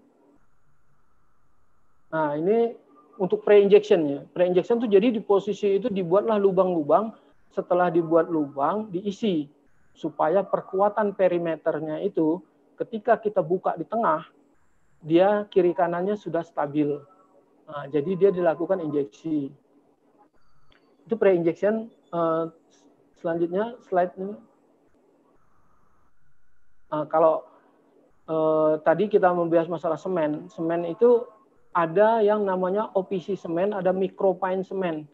Nah, ini untuk pre-injection ya. Pre-injection itu jadi di posisi itu dibuatlah lubang-lubang, setelah dibuat lubang diisi supaya perkuatan perimeternya itu ketika kita buka di tengah, dia kiri kanannya sudah stabil. Nah, jadi dia dilakukan injeksi. Itu pre-injection. Selanjutnya slide ini. Kalau tadi kita membahas masalah semen. Semen itu ada yang namanya OPC semen, ada micropine semen.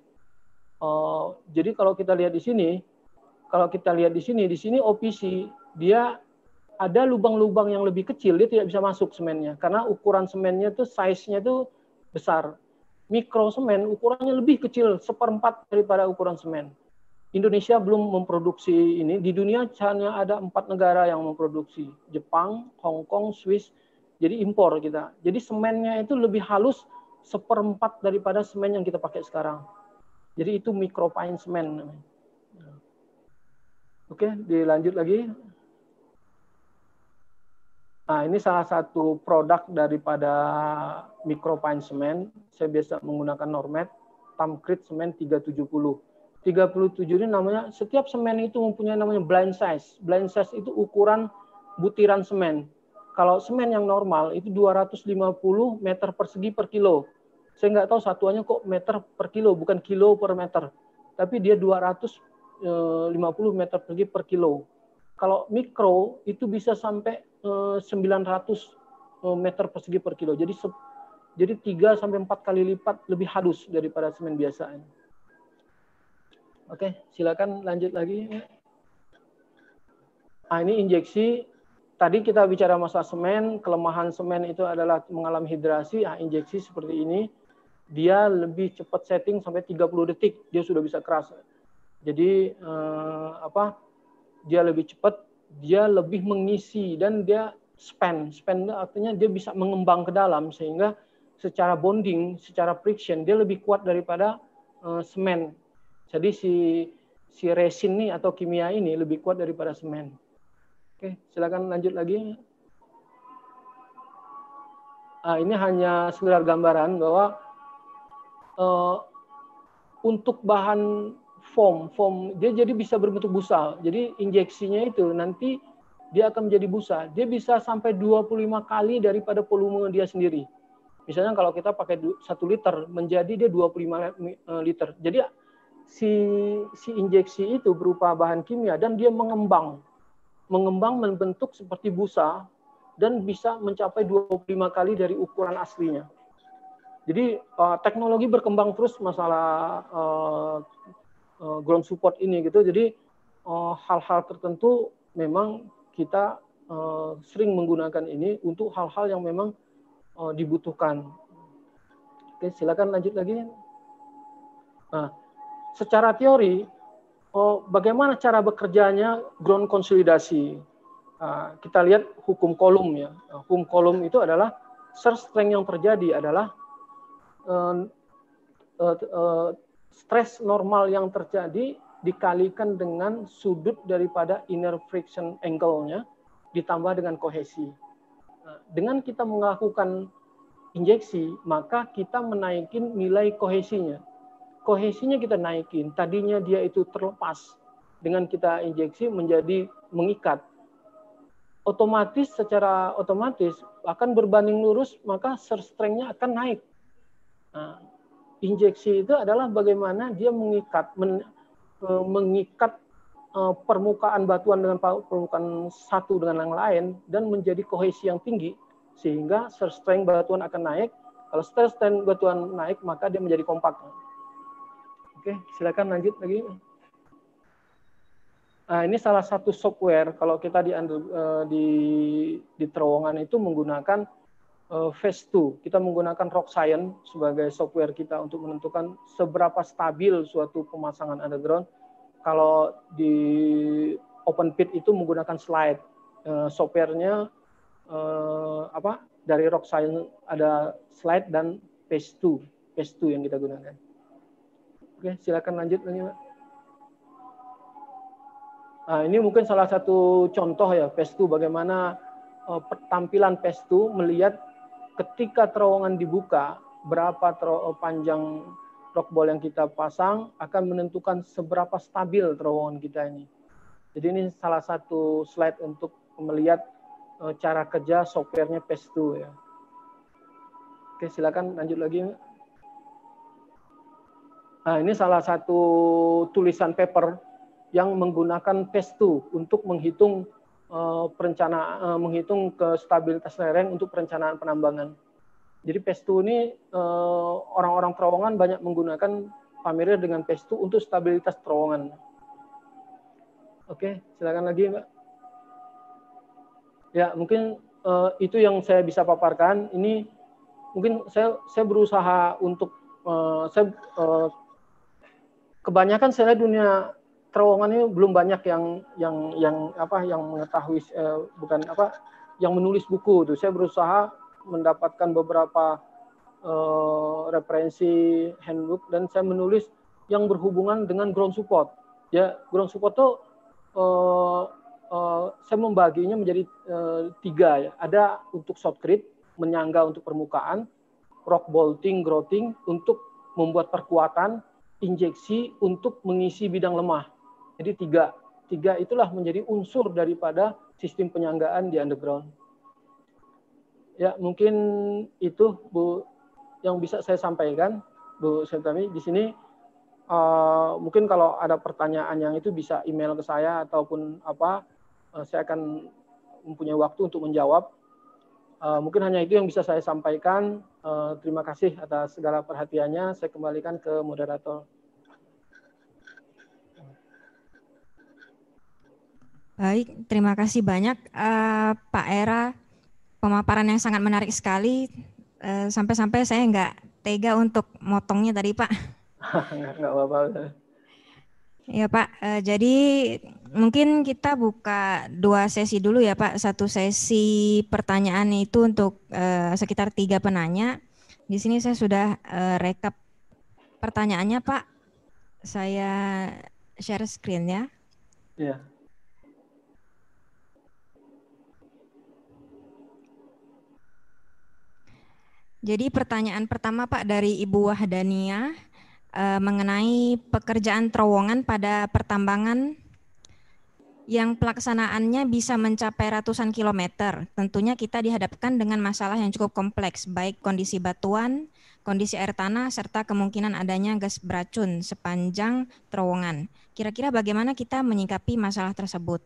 Jadi kalau kita lihat di sini, di sini OPC dia ada lubang-lubang yang lebih kecil, dia tidak bisa masuk semennya. Karena ukuran semennya itu, size-nya itu besar. Mikro semen ukurannya lebih kecil, 1/4 daripada ukuran semen. Indonesia belum memproduksi ini. Di dunia hanya ada 4 negara yang memproduksi. Jepang, Hong Kong, Swiss. Jadi impor kita. Jadi semennya itu lebih halus 1/4 daripada semen yang kita pakai sekarang. Jadi itu micropine semen. Oke, dilanjut lagi. Nah, ini salah satu produk daripada micropine semen. Saya biasa menggunakan Normet, Tamcrit semen 370. 37 ini namanya, setiap semen itu mempunyai namanya blind size. Blind size itu ukuran butiran semen. Kalau semen yang normal itu 250 meter persegi per kilo. Saya nggak tahu satuannya kok meter per kilo, bukan kilo per meter. Tapi dia 250 meter persegi per kilo. Kalau mikro itu bisa sampai 900 meter persegi per kilo. Jadi 3 sampai 4 kali lipat lebih halus daripada semen biasa. Oke, silakan lanjut lagi. Nah, ini injeksi. Tadi kita bicara masalah semen, kelemahan semen itu adalah mengalami hidrasi. Nah, injeksi seperti ini, dia lebih cepat setting sampai 30 detik, dia sudah bisa keras. Jadi dia lebih cepat, dia lebih mengisi, dan dia span artinya dia bisa mengembang ke dalam, sehingga secara bonding, secara friction dia lebih kuat daripada semen. Jadi si resin ini atau kimia ini lebih kuat daripada semen. Oke, silakan lanjut lagi. Nah, ini hanya sekedar gambaran bahwa untuk bahan foam dia jadi bisa berbentuk busa. Jadi injeksinya itu nanti dia akan menjadi busa. Dia bisa sampai 25 kali daripada volume dia sendiri. Misalnya kalau kita pakai 1 liter, menjadi dia 25 liter. Jadi si injeksi itu berupa bahan kimia dan dia mengembang membentuk seperti busa dan bisa mencapai 25 kali dari ukuran aslinya. Jadi teknologi berkembang terus masalah ground support ini gitu. Jadi hal-hal tertentu memang kita sering menggunakan ini untuk hal-hal yang memang dibutuhkan. Oke, silakan lanjut lagi. Nah, secara teori, bagaimana cara bekerjanya ground konsolidasi? Kita lihat hukum Coulomb ya. Hukum Coulomb itu adalah surge strength yang terjadi adalah stres normal yang terjadi dikalikan dengan sudut daripada inner friction angle-nya ditambah dengan kohesi. Dengan kita melakukan injeksi, maka kita menaikin nilai kohesinya. Kohesinya kita naikin, tadinya dia itu terlepas, dengan kita injeksi menjadi mengikat. Secara otomatis akan berbanding lurus, maka surge strength-nya akan naik. Nah, injeksi itu adalah bagaimana dia mengikat permukaan batuan dengan permukaan satu dengan yang lain dan menjadi kohesi yang tinggi, sehingga surge strength batuan akan naik. Kalau surge strength batuan naik, maka dia menjadi kompak. Oke, silakan lanjut lagi. Nah, ini salah satu software kalau kita di terowongan itu menggunakan Phase 2. Kita menggunakan Rock Science sebagai software kita untuk menentukan seberapa stabil suatu pemasangan underground. Kalau di open pit itu menggunakan slide. Softwarenya dari Rock Science ada slide dan Phase 2 yang kita gunakan. Oke, silakan lanjut lagi, Pak. Nah, ini mungkin salah satu contoh ya, Phase 2, bagaimana tampilan Phase 2 melihat ketika terowongan dibuka, berapa panjang rockball yang kita pasang akan menentukan seberapa stabil terowongan kita ini. Jadi ini salah satu slide untuk melihat cara kerja softwarenya Phase 2 ya. Oke, silakan lanjut lagi. Nah, ini salah satu tulisan paper yang menggunakan Phase 2 untuk menghitung menghitung stabilitas lereng untuk perencanaan penambangan. Jadi Phase 2 ini orang-orang terowongan banyak menggunakan familiar dengan Phase 2 untuk stabilitas terowongan. Oke, silakan lagi, Mbak. Ya, mungkin itu yang saya bisa paparkan. Ini mungkin saya berusaha untuk kebanyakan saya lihat dunia terowongan ini belum banyak yang mengetahui yang menulis buku itu. Saya berusaha mendapatkan beberapa referensi handbook dan saya menulis yang berhubungan dengan ground support. Ya, ground support itu saya membaginya menjadi 3 ya. Ada untuk shotcrete, menyangga untuk permukaan, rock bolting, grouting untuk membuat perkuatan, injeksi untuk mengisi bidang lemah. Jadi 3 itulah menjadi unsur daripada sistem penyanggaan di underground. Ya, mungkin itu Bu yang bisa saya sampaikan, Bu Septami. Di sini mungkin kalau ada pertanyaan yang itu bisa email ke saya ataupun saya akan mempunyai waktu untuk menjawab. Mungkin hanya itu yang bisa saya sampaikan. Terima kasih atas segala perhatiannya. Saya kembalikan ke moderator. Baik, terima kasih banyak Pak Era. Pemaparan yang sangat menarik sekali. Sampai-sampai saya nggak tega untuk motongnya tadi, Pak. Nggak apa-apa. Ya Pak, jadi mungkin kita buka 2 sesi dulu ya Pak. 1 sesi pertanyaan itu untuk sekitar 3 penanya. Di sini saya sudah rekap pertanyaannya Pak. Saya share screen ya. Iya. Jadi pertanyaan pertama Pak dari Ibu Wahdania mengenai pekerjaan terowongan pada pertambangan yang pelaksanaannya bisa mencapai ratusan kilometer. Tentunya kita dihadapkan dengan masalah yang cukup kompleks, baik kondisi batuan, kondisi air tanah, serta kemungkinan adanya gas beracun sepanjang terowongan. Kira-kira bagaimana kita menyikapi masalah tersebut?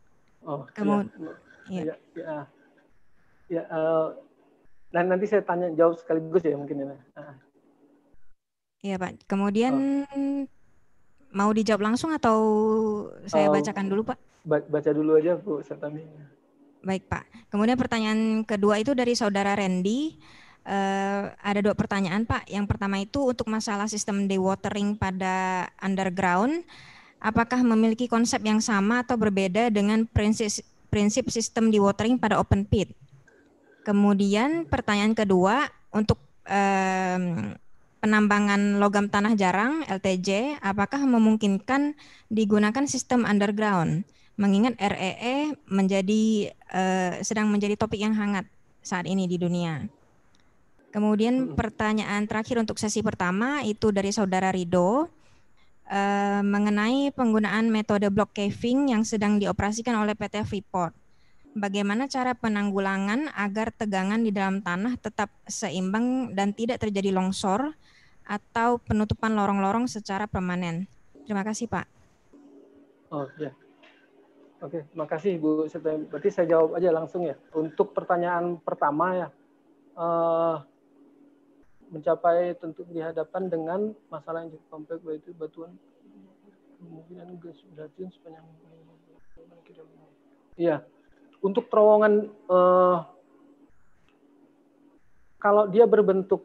Dan nanti saya jawab sekaligus ya mungkin ya. Iya Pak. Kemudian mau dijawab langsung atau saya bacakan dulu Pak? Baca dulu aja Bu Septami. Baik Pak. Kemudian pertanyaan kedua itu dari Saudara Randy. Ada 2 pertanyaan Pak. Yang pertama itu untuk masalah sistem dewatering pada underground. Apakah memiliki konsep yang sama atau berbeda dengan prinsip sistem dewatering pada open pit? Kemudian pertanyaan kedua untuk penambangan logam tanah jarang LTJ, apakah memungkinkan digunakan sistem underground? Mengingat REE sedang menjadi topik yang hangat saat ini di dunia. Kemudian pertanyaan terakhir untuk sesi pertama itu dari Saudara Rido mengenai penggunaan metode block caving yang sedang dioperasikan oleh PT Freeport. Bagaimana cara penanggulangan agar tegangan di dalam tanah tetap seimbang dan tidak terjadi longsor atau penutupan lorong-lorong secara permanen? Terima kasih, Pak. Oh ya, oke, makasih Bu Septami. Berarti saya jawab aja langsung ya. Untuk pertanyaan pertama ya, mencapai tentu dihadapkan dengan masalah yang cukup kompleks, yaitu batuan kemungkinan gas beracun sepanjang. Iya. Untuk terowongan, kalau dia berbentuk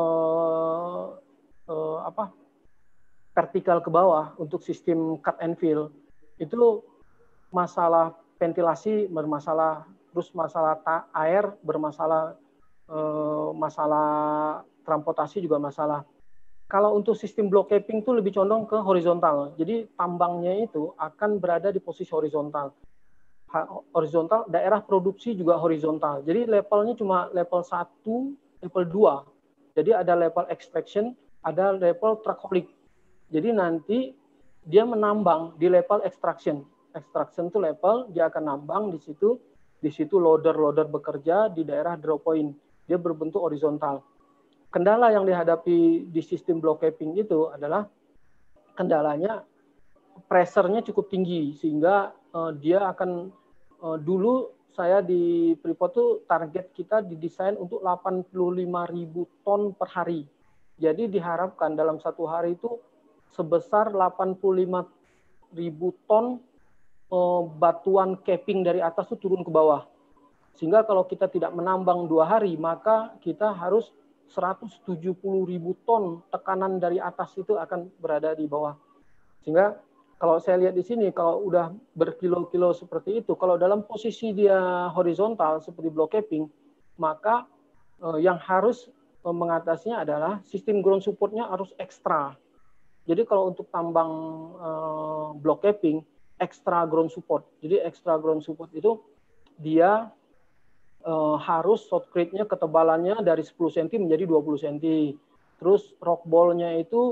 vertikal ke bawah untuk sistem cut and fill, itu masalah ventilasi bermasalah, terus masalah air bermasalah, masalah transportasi juga masalah. Kalau untuk sistem block caving itu lebih condong ke horizontal, jadi tambangnya itu akan berada di posisi horizontal. Horizontal, daerah produksi juga horizontal. Jadi levelnya cuma level 1, level 2. Jadi ada level extraction, ada level truckaholic. Jadi nanti dia menambang di level extraction. Extraction itu level, dia akan nambang di situ loader bekerja di daerah drop point. Dia berbentuk horizontal. Kendala yang dihadapi di sistem block caving itu adalah kendalanya pressure-nya cukup tinggi sehingga dia akan dulu saya di Freeport tuh target kita didesain untuk 85.000 ton per hari. Jadi diharapkan dalam 1 hari itu sebesar 85.000 ton batuan capping dari atas itu turun ke bawah. Sehingga kalau kita tidak menambang 2 hari, maka kita harus 170.000 ton tekanan dari atas itu akan berada di bawah. Sehingga kalau saya lihat di sini, kalau udah berkilo-kilo seperti itu, kalau dalam posisi dia horizontal seperti block capping, maka yang harus mengatasinya adalah sistem ground support-nya harus ekstra. Jadi kalau untuk tambang block capping, extra ground support. Jadi extra ground support itu dia harus shotcrete-nya ketebalannya dari 10 cm menjadi 20 cm. Terus rock ball-nya itu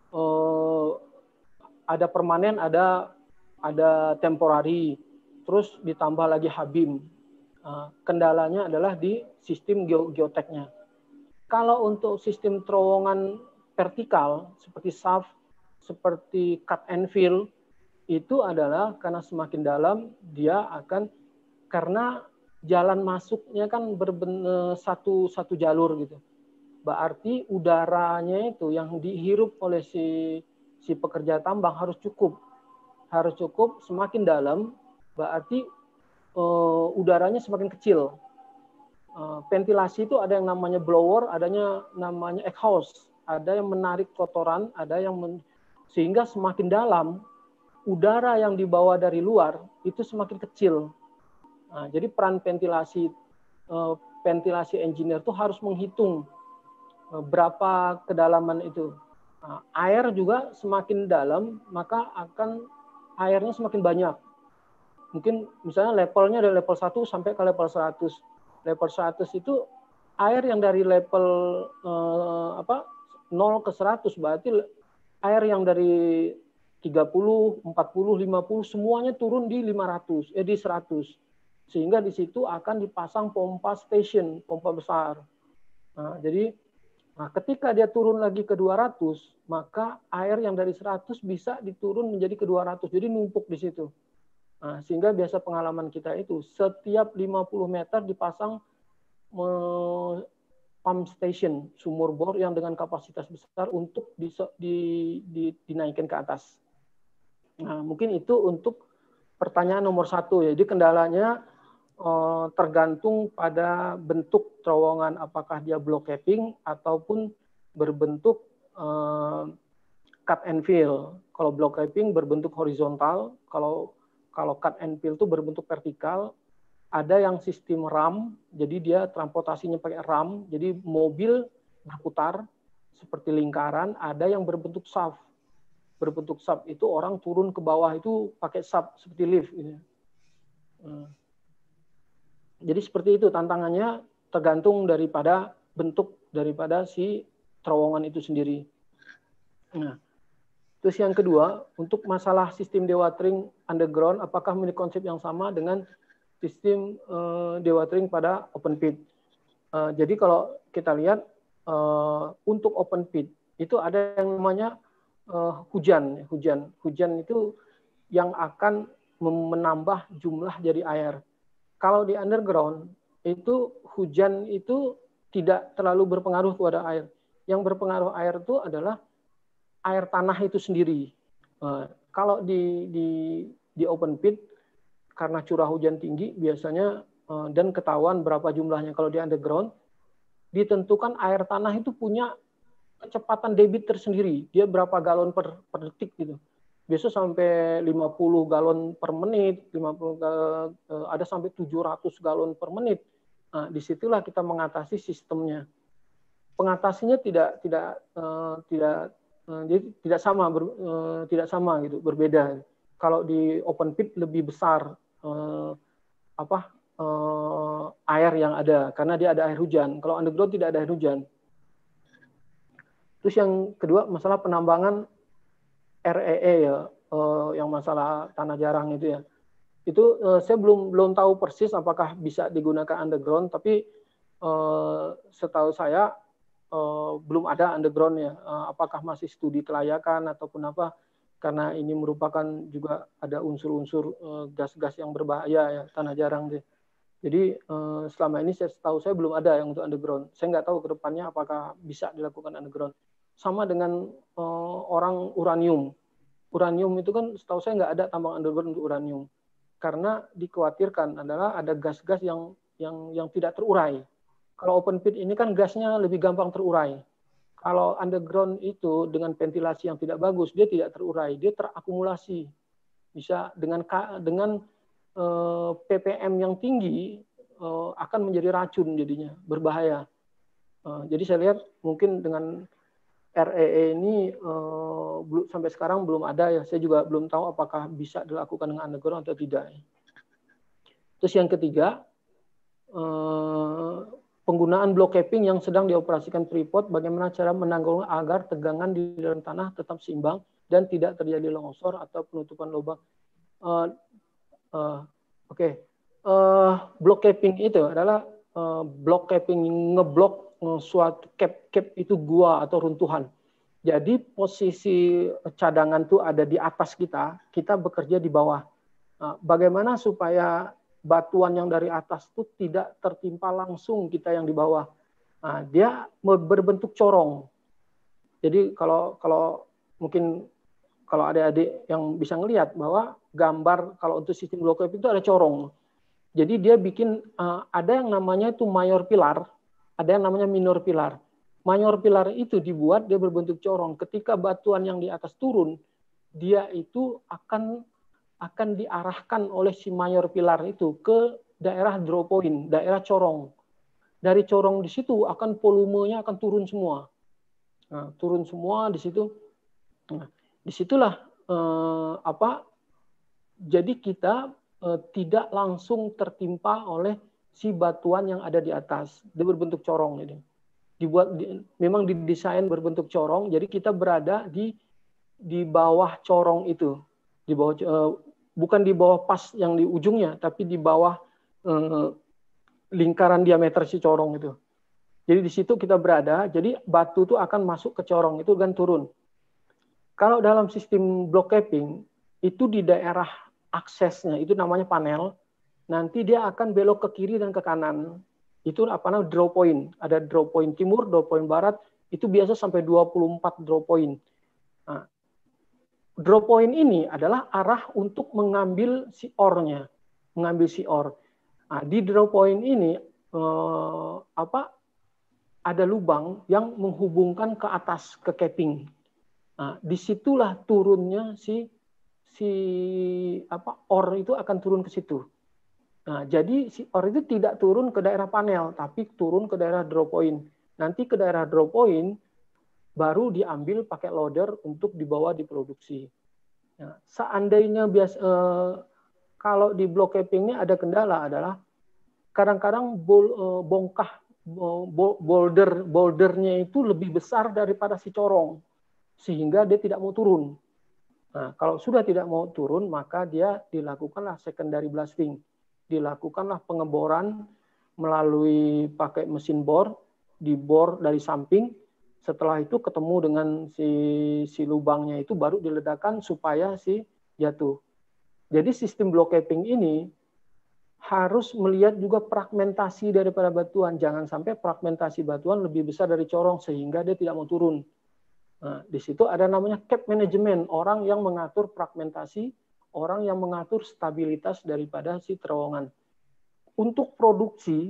ada permanen, ada temporary. Terus ditambah lagi habim. Kendalanya adalah di sistem geoteknya. Kalau untuk sistem terowongan vertikal seperti shaft, seperti cut and fill, itu adalah karena semakin dalam dia akan, karena jalan masuknya kan satu jalur gitu. Berarti udaranya itu yang dihirup oleh si pekerja tambang harus cukup. Semakin dalam berarti udaranya semakin kecil. Ventilasi itu ada yang namanya blower, adanya namanya exhaust, ada yang menarik kotoran, ada yang sehingga semakin dalam udara yang dibawa dari luar itu semakin kecil. Nah, jadi peran ventilasi engineer itu harus menghitung berapa kedalaman itu. Nah, air juga semakin dalam maka akan airnya semakin banyak. Mungkin misalnya levelnya dari level 1 sampai ke level 100. Level 100 itu air yang dari level 0 ke 100, berarti air yang dari 30, 40, 50 semuanya turun di 100. Sehingga di situ akan dipasang pompa station, pompa besar. Nah, jadi ketika dia turun lagi ke 200, maka air yang dari 100 bisa diturun menjadi ke 200. Jadi numpuk di situ. Nah, sehingga biasa pengalaman kita itu setiap 50 meter dipasang pump station, sumur bor yang dengan kapasitas besar untuk dinaikkan ke atas. Nah, mungkin itu untuk pertanyaan nomor 1 ya. Jadi kendalanya tergantung pada bentuk terowongan, apakah dia block capping ataupun berbentuk cut and fill. Kalau block capping berbentuk horizontal, kalau cut and fill itu berbentuk vertikal. Ada yang sistem ram, jadi dia transportasinya pakai ram, jadi mobil berputar seperti lingkaran. Ada yang berbentuk shaft. Berbentuk shaft itu orang turun ke bawah itu pakai shaft seperti lift. Jadi seperti itu tantangannya, tergantung daripada bentuk daripada si terowongan itu sendiri. Nah, terus yang kedua, untuk masalah sistem dewatering underground, apakah memiliki konsep yang sama dengan sistem dewatering pada open pit? Jadi kalau kita lihat untuk open pit itu ada yang namanya hujan. Hujan itu yang akan menambah jumlah jadi air. Kalau di underground itu hujan itu tidak terlalu berpengaruh kepada air. Yang berpengaruh air itu adalah air tanah itu sendiri. Kalau di open pit karena curah hujan tinggi biasanya dan ketahuan berapa jumlahnya. Kalau di underground ditentukan air tanah itu punya kecepatan debit tersendiri. Dia berapa galon per detik gitu. Biasa sampai 50 galon per menit, ada sampai 700 galon per menit. Nah, disitulah kita mengatasi sistemnya. Pengatasinya tidak sama gitu, berbeda. Kalau di open pit lebih besar air yang ada karena dia ada air hujan. Kalau underground tidak ada air hujan. Terus yang kedua masalah penambangan REE ya, yang masalah tanah jarang itu ya. Itu saya belum tahu persis apakah bisa digunakan underground, tapi setahu saya belum ada underground ya. Apakah masih studi kelayakan ataupun apa? Karena ini merupakan juga ada unsur-unsur gas-gas yang berbahaya ya, tanah jarang deh. Jadi selama ini setahu saya belum ada yang untuk underground. Saya nggak tahu ke depannya apakah bisa dilakukan underground. Sama dengan orang uranium. Uranium itu kan setahu saya nggak ada tambang underground untuk uranium. Karena dikhawatirkan adalah ada gas-gas yang yang tidak terurai. Kalau open pit ini kan gasnya lebih gampang terurai. Kalau underground itu dengan ventilasi yang tidak bagus, dia tidak terurai, dia terakumulasi. Bisa dengan ppm yang tinggi akan menjadi racun jadinya, berbahaya. Jadi saya lihat mungkin dengan REE ini sampai sekarang belum ada ya. Saya juga belum tahu apakah bisa dilakukan dengan underground atau tidak. Terus yang ketiga, penggunaan block capping yang sedang dioperasikan Freeport, bagaimana cara menanggulangi agar tegangan di dalam tanah tetap seimbang dan tidak terjadi longsor atau penutupan lubang. Block capping itu adalah block capping, ngeblok suatu cap itu gua atau runtuhan. Jadi posisi cadangan itu ada di atas kita bekerja di bawah. Bagaimana supaya batuan yang dari atas itu tidak tertimpa langsung kita yang di bawah. Nah, dia berbentuk corong. Jadi kalau mungkin kalau adik-adik yang bisa ngelihat bahwa gambar kalau untuk sistem block capping itu ada corong. Jadi dia bikin ada yang namanya itu mayor pilar, ada yang namanya minor pilar. Mayor pilar itu dibuat dia berbentuk corong. Ketika batuan yang di atas turun, dia itu akan diarahkan oleh si mayor pilar itu ke daerah draw point, daerah corong. Dari corong di situ akan volumenya akan turun semua. Nah, turun semua di situ. Nah, disitulah jadi kita tidak langsung tertimpa oleh si batuan yang ada di atas. Dia berbentuk corong ini. Memang didesain berbentuk corong, jadi kita berada di bawah corong itu. Di bawah bukan di bawah pas yang di ujungnya, tapi di bawah lingkaran diameter si corong itu. Jadi di situ kita berada, jadi batu itu akan masuk ke corong itu dan turun. Kalau dalam sistem block capping, itu di daerah aksesnya, itu namanya panel, nanti dia akan belok ke kiri dan ke kanan. Itu apa namanya draw point. Ada draw point timur, draw point barat, itu biasa sampai 24 draw point. Nah, draw point ini adalah arah untuk mengambil si ore-nya, mengambil si ore. Nah, di draw point ini ada lubang yang menghubungkan ke atas ke capping. Nah, disitulah turunnya si ore itu akan turun ke situ. Nah, jadi si ore itu tidak turun ke daerah panel, tapi turun ke daerah draw point. Nanti ke daerah draw point baru diambil pakai loader untuk dibawa diproduksi. Nah, seandainya kalau di block capping ini ada kendala adalah kadang-kadang bouldernya itu lebih besar daripada si corong sehingga dia tidak mau turun. Nah, kalau sudah tidak mau turun maka dia dilakukanlah secondary blasting, dilakukanlah pengeboran melalui pakai mesin bor, dibor dari samping. Setelah itu ketemu dengan si lubangnya itu baru diledakkan supaya si jatuh. Jadi sistem block capping ini harus melihat juga fragmentasi daripada batuan. Jangan sampai fragmentasi batuan lebih besar dari corong sehingga dia tidak mau turun. Nah, di situ ada namanya cap management, orang yang mengatur fragmentasi, orang yang mengatur stabilitas daripada si terowongan. Untuk produksi,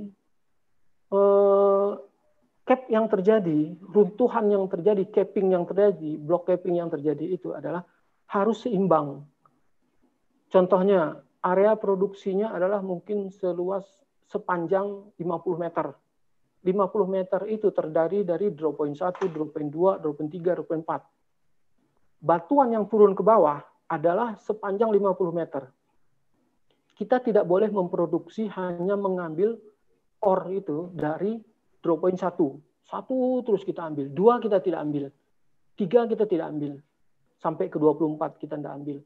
cap yang terjadi, runtuhan yang terjadi, capping yang terjadi, block capping yang terjadi itu adalah harus seimbang. Contohnya, area produksinya adalah mungkin sepanjang 50 meter. 50 meter itu terdiri dari draw point 1, draw point 2, draw point 3, draw point 4. Batuan yang turun ke bawah adalah sepanjang 50 meter. Kita tidak boleh memproduksi hanya mengambil ore itu dari draw point 1 terus kita ambil, 2 kita tidak ambil, 3 kita tidak ambil, sampai ke 24 kita tidak ambil.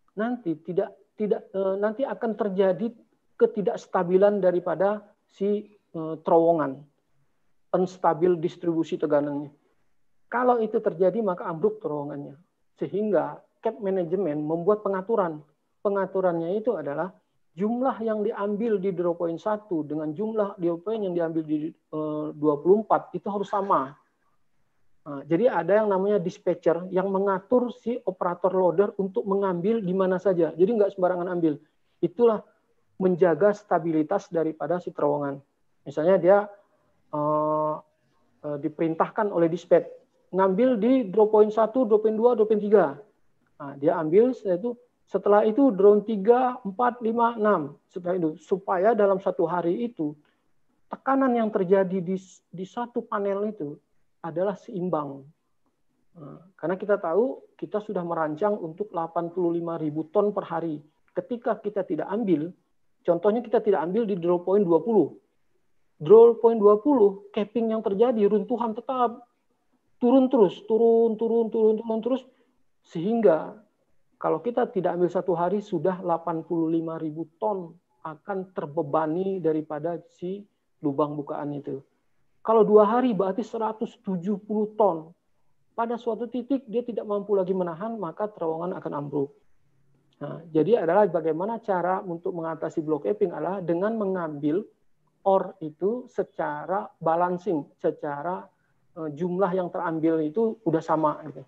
Nanti akan terjadi ketidakstabilan daripada si terowongan, unstabil distribusi teganannya. Kalau itu terjadi maka ambruk terowongannya. Sehingga cap management membuat pengaturan. Pengaturannya itu adalah jumlah yang diambil di draw point 1 dengan jumlah draw point yang diambil di 24 itu harus sama. Nah, jadi ada yang namanya dispatcher yang mengatur si operator loader untuk mengambil di mana saja. Jadi nggak sembarangan ambil. Itulah menjaga stabilitas daripada si terowongan. Misalnya dia diperintahkan oleh dispatch ngambil di drop point 1, drop point 2, drop point 3. Nah, dia ambil setelah itu drone 3, 4, 5, 6. Setelah itu supaya dalam satu hari itu tekanan yang terjadi di satu panel itu adalah seimbang. Nah, karena kita tahu kita sudah merancang untuk 85.000 ton per hari. Ketika kita tidak ambil, contohnya kita tidak ambil di drop point 20. Drop point 20, capping yang terjadi, runtuhan tetap turun terus, turun terus, sehingga kalau kita tidak ambil satu hari sudah 85.000 ton akan terbebani daripada si lubang bukaan itu. Kalau 2 hari berarti 170 ton. Pada suatu titik dia tidak mampu lagi menahan, maka terowongan akan ambruk. Nah, jadi adalah bagaimana cara untuk mengatasi block capping adalah dengan mengambil ore itu secara balancing, secara jumlah yang terambil itu udah sama. Gitu.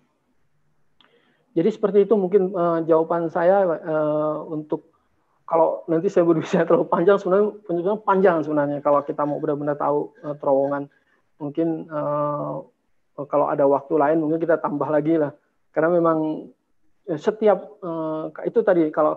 Jadi seperti itu mungkin jawaban saya untuk kalau nanti saya berbicara terlalu panjang, sebenarnya penjelasan panjang sebenarnya kalau kita mau benar-benar tahu terowongan. Mungkin kalau ada waktu lain mungkin kita tambah lagi lah. Karena memang setiap itu tadi kalau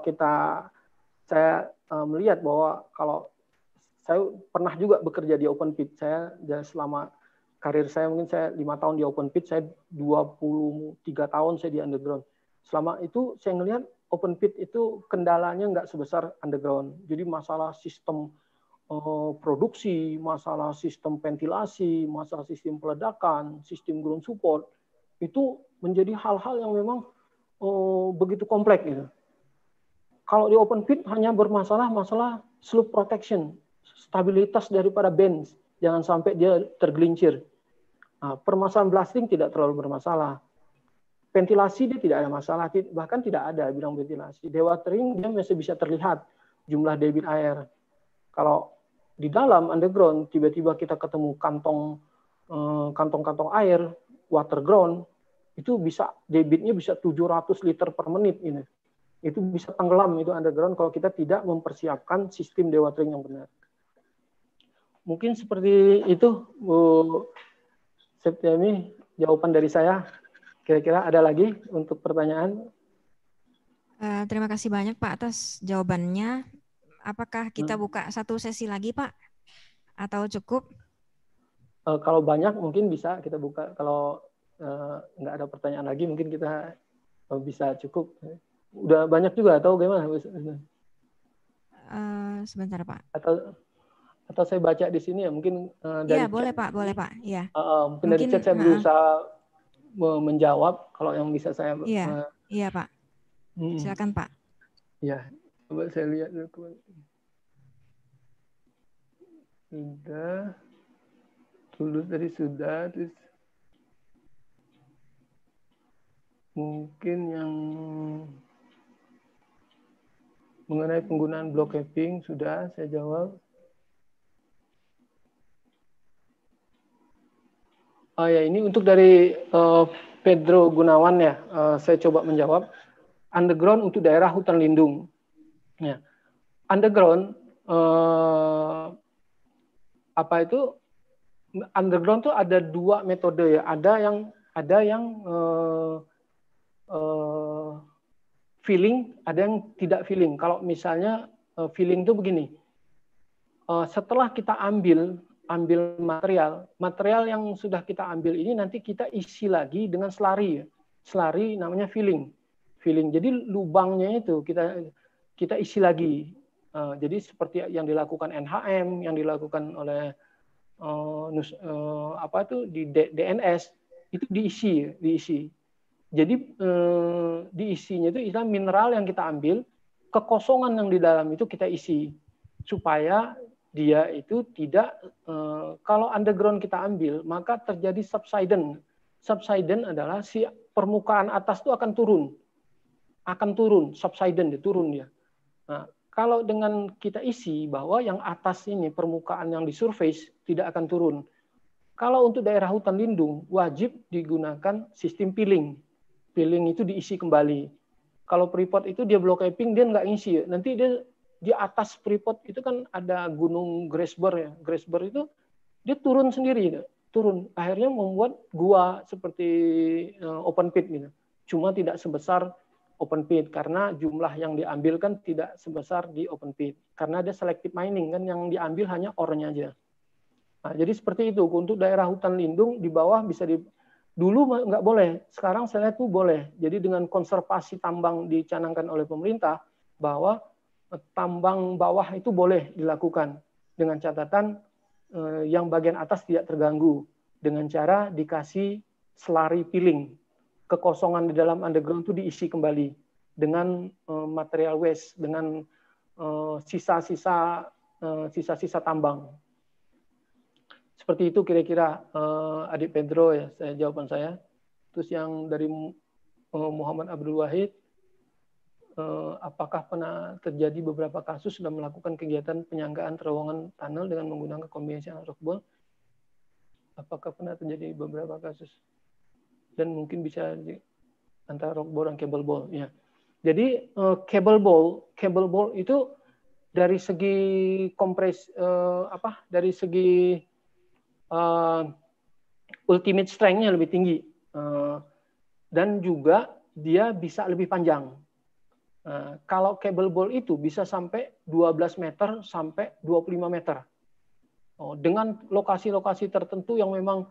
saya melihat bahwa kalau saya pernah juga bekerja di open pit, saya selama karir saya mungkin saya 5 tahun di open pit, saya 23 tahun saya di underground. Selama itu saya ngelihat open pit itu kendalanya nggak sebesar underground. Jadi masalah sistem produksi, masalah sistem ventilasi, masalah sistem peledakan, sistem ground support, itu menjadi hal-hal yang memang begitu kompleks. Gitu. Kalau di open pit hanya bermasalah masalah slope protection, stabilitas daripada bench, jangan sampai dia tergelincir. Nah, permasalahan blasting tidak terlalu bermasalah. Ventilasi dia tidak ada masalah, bahkan tidak ada bidang ventilasi. Dewatering dia masih bisa terlihat jumlah debit air. Kalau di dalam underground tiba-tiba kita ketemu kantong-kantong air, water ground, itu bisa debitnya bisa 700 liter per menit ini. Itu bisa tenggelam itu underground kalau kita tidak mempersiapkan sistem dewatering yang benar. Mungkin seperti itu, Bu Septiani, jawaban dari saya. Kira-kira ada lagi untuk pertanyaan? Terima kasih banyak Pak atas jawabannya. Apakah kita buka satu sesi lagi Pak? Atau cukup? Kalau banyak mungkin bisa kita buka. Kalau nggak ada pertanyaan lagi mungkin kita bisa cukup. Udah banyak juga atau gimana? Sebentar Pak. Atau saya baca di sini ya mungkin dari Iya, boleh Pak, boleh Pak. Iya. Mungkin dari chat saya berusaha menjawab kalau yang bisa saya. Iya Pak. Silakan Pak. Ya, coba saya lihat dulu. Sudah. Tulus tadi sudah, terus mungkin yang mengenai penggunaan block capping sudah saya jawab. Ya ini untuk dari Pedro Gunawan ya, saya coba menjawab. Underground untuk daerah hutan lindung. Ya. Underground apa itu? Underground tuh ada 2 metode ya. Ada yang feeling, ada yang tidak feeling. Kalau misalnya feeling itu begini. Setelah kita ambil material yang sudah kita ambil ini nanti kita isi lagi dengan slurry. Slurry namanya filling. Jadi lubangnya itu kita isi lagi. Jadi seperti yang dilakukan NHM, yang dilakukan oleh di DNS itu diisi. Jadi diisinya itu istilah mineral yang kita ambil, kekosongan yang di dalam itu kita isi supaya dia itu tidak kalau underground kita ambil maka terjadi subsidence. Subsidence adalah si permukaan atas itu akan turun, subsidence dia turun dia. Nah, kalau dengan kita isi bahwa yang atas ini permukaan yang di surface tidak akan turun. Kalau untuk daerah hutan lindung wajib digunakan sistem peeling. Peeling itu diisi kembali. Kalau Freeport itu dia block capping dia nggak ngisi, nanti dia di atas Freeport itu kan ada Gunung Grasberg ya. Grasberg itu dia turun sendiri, turun. Akhirnya membuat gua seperti open pit gitu. Cuma tidak sebesar open pit karena jumlah yang diambil kan tidak sebesar di open pit. Karena ada selective mining kan yang diambil hanya ore-nya aja. Nah, jadi seperti itu. Untuk daerah hutan lindung di bawah bisa dulu nggak boleh. Sekarang saya lihat tuh boleh. Jadi dengan konservasi tambang dicanangkan oleh pemerintah bahwa tambang bawah itu boleh dilakukan dengan catatan yang bagian atas tidak terganggu dengan cara dikasih slurry filling. Kekosongan di dalam underground itu diisi kembali dengan material waste, dengan sisa-sisa tambang. Seperti itu kira-kira Adik Pedro ya, jawaban saya. Terus yang dari Muhammad Abdul Wahid, apakah pernah terjadi beberapa kasus sudah melakukan kegiatan penyanggaan terowongan tunnel dengan menggunakan konvensional rockball? Apakah pernah terjadi beberapa kasus? Dan mungkin bisa antara rockball dan cable ball. Ya. Jadi cable ball itu dari segi dari segi ultimate strength-nya lebih tinggi dan juga dia bisa lebih panjang. Kalau cable ball itu bisa sampai 12 meter sampai 25 meter. Dengan lokasi-lokasi tertentu yang memang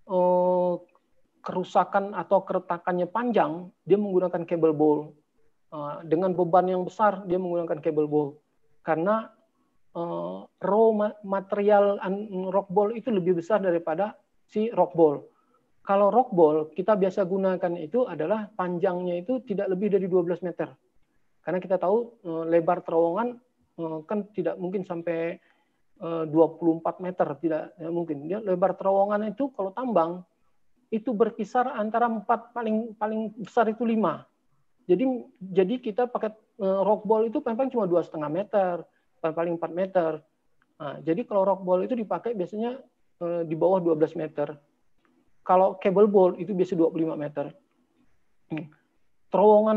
kerusakan atau keretakannya panjang, dia menggunakan cable ball. Dengan beban yang besar, dia menggunakan cable ball. Karena raw material rock ball itu lebih besar daripada si rock ball. Kalau rock ball, kita biasa gunakan itu adalah panjangnya itu tidak lebih dari 12 meter. Karena kita tahu lebar terowongan kan tidak mungkin sampai 24 meter, tidak ya, mungkin. Dia lebar terowongan itu kalau tambang, itu berkisar antara 4, paling besar itu 5. Jadi kita pakai rock ball itu paling cuma 2,5 meter, paling 4 meter. Nah, jadi kalau rock ball itu dipakai biasanya di bawah 12 meter. Kalau cable ball itu biasa 25 meter. Terowongan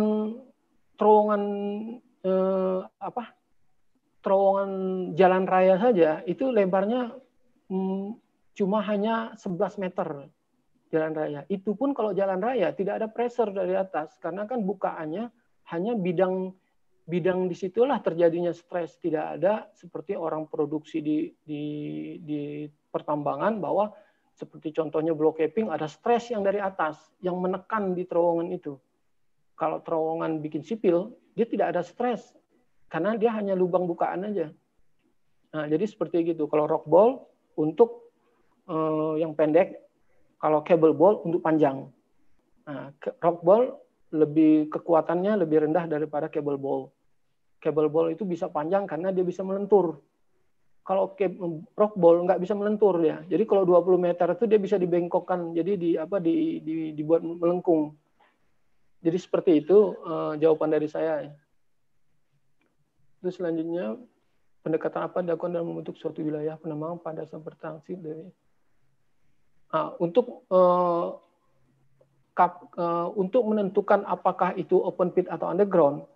jalan raya saja itu lebarnya cuma hanya 11 meter. Jalan raya. Itu pun kalau jalan raya tidak ada pressure dari atas karena kan bukaannya hanya bidang disitulah terjadinya stres. Tidak ada seperti orang produksi di pertambangan bahwa seperti contohnya block caving ada stres yang dari atas yang menekan di terowongan itu. Kalau terowongan bikin sipil dia tidak ada stres karena dia hanya lubang bukaan aja. Nah, jadi seperti gitu. Kalau rock ball untuk yang pendek, kalau cable ball untuk panjang. Nah, rock ball kekuatannya lebih rendah daripada cable ball. Cable ball itu bisa panjang karena dia bisa melentur. Kalau rock ball nggak bisa melentur ya. Jadi kalau 20 meter itu dia bisa dibengkokkan. Jadi dibuat melengkung. Jadi seperti itu jawaban dari saya. Terus selanjutnya pendekatan apa dilakukan dalam membentuk suatu wilayah penambangan pada dasar bertransit dari untuk menentukan apakah itu open pit atau underground,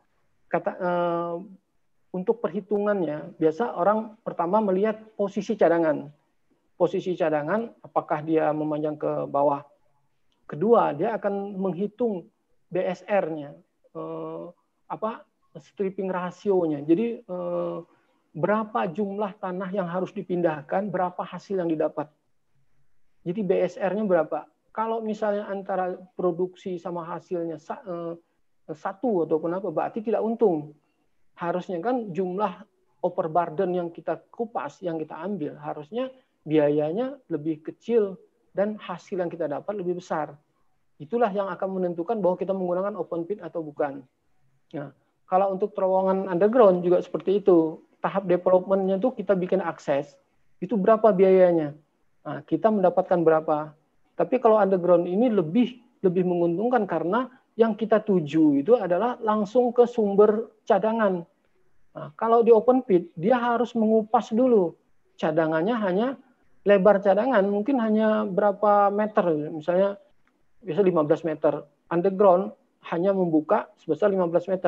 untuk perhitungannya biasa orang pertama melihat posisi cadangan. Posisi cadangan apakah dia memanjang ke bawah. Kedua, dia akan menghitung BSR-nya, stripping rasionya. Jadi berapa jumlah tanah yang harus dipindahkan, berapa hasil yang didapat. Jadi BSR-nya berapa? Kalau misalnya antara produksi sama hasilnya satu ataupun apa, berarti tidak untung. Harusnya kan jumlah overburden yang kita kupas, yang kita ambil, harusnya biayanya lebih kecil dan hasil yang kita dapat lebih besar. Itulah yang akan menentukan bahwa kita menggunakan open pit atau bukan. Nah, kalau untuk terowongan underground juga seperti itu. Tahap development-nya itu kita bikin akses, itu berapa biayanya? Nah, kita mendapatkan berapa. Tapi kalau underground ini lebih menguntungkan karena yang kita tuju itu adalah langsung ke sumber cadangan. Nah, kalau di open pit, dia harus mengupas dulu. Cadangannya hanya, lebar cadangan mungkin hanya berapa meter. Misalnya, biasa 15 meter. Underground hanya membuka sebesar 15 meter.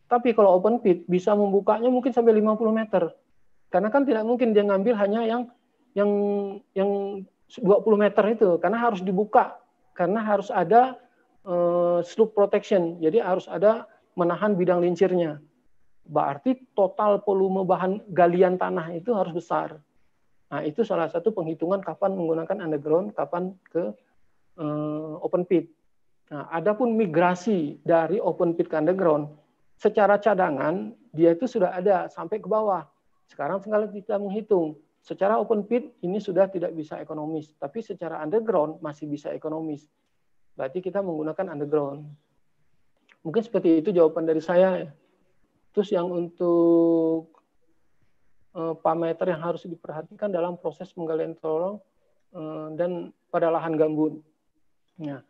Tapi kalau open pit bisa membukanya mungkin sampai 50 meter. Karena kan tidak mungkin dia ngambil hanya yang 20 meter itu, karena harus dibuka, karena harus ada slope protection. Jadi harus ada menahan bidang lincirnya. Berarti total volume bahan galian tanah itu harus besar. Nah, itu salah satu penghitungan kapan menggunakan underground, kapan ke open pit. Nah, adapun migrasi dari open pit ke underground, secara cadangan dia itu sudah ada sampai ke bawah. Sekarang tinggal kita menghitung. Secara open pit ini sudah tidak bisa ekonomis, tapi secara underground masih bisa ekonomis. Berarti kita menggunakan underground. Mungkin seperti itu jawaban dari saya. Terus yang untuk parameter yang harus diperhatikan dalam proses penggalian terowongan dan pada lahan gambut. Ya.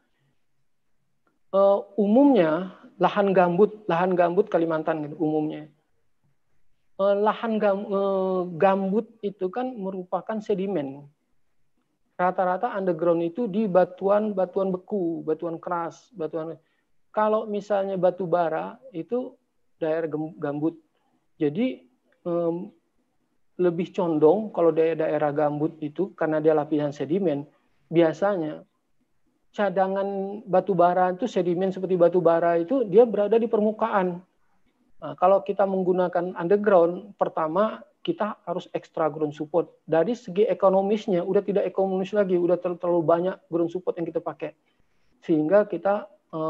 Umumnya lahan gambut Kalimantan gitu, umumnya. Lahan gambut itu kan merupakan sedimen. Rata-rata underground itu di batuan beku, batuan keras, kalau misalnya batu bara itu daerah gambut. Jadi lebih condong kalau daerah gambut itu karena dia lapisan sedimen, biasanya cadangan batu bara itu sedimen seperti batu bara itu dia berada di permukaan. Nah, kalau kita menggunakan underground, pertama kita harus extra ground support. Dari segi ekonomisnya udah tidak ekonomis lagi, udah terlalu banyak ground support yang kita pakai, sehingga kita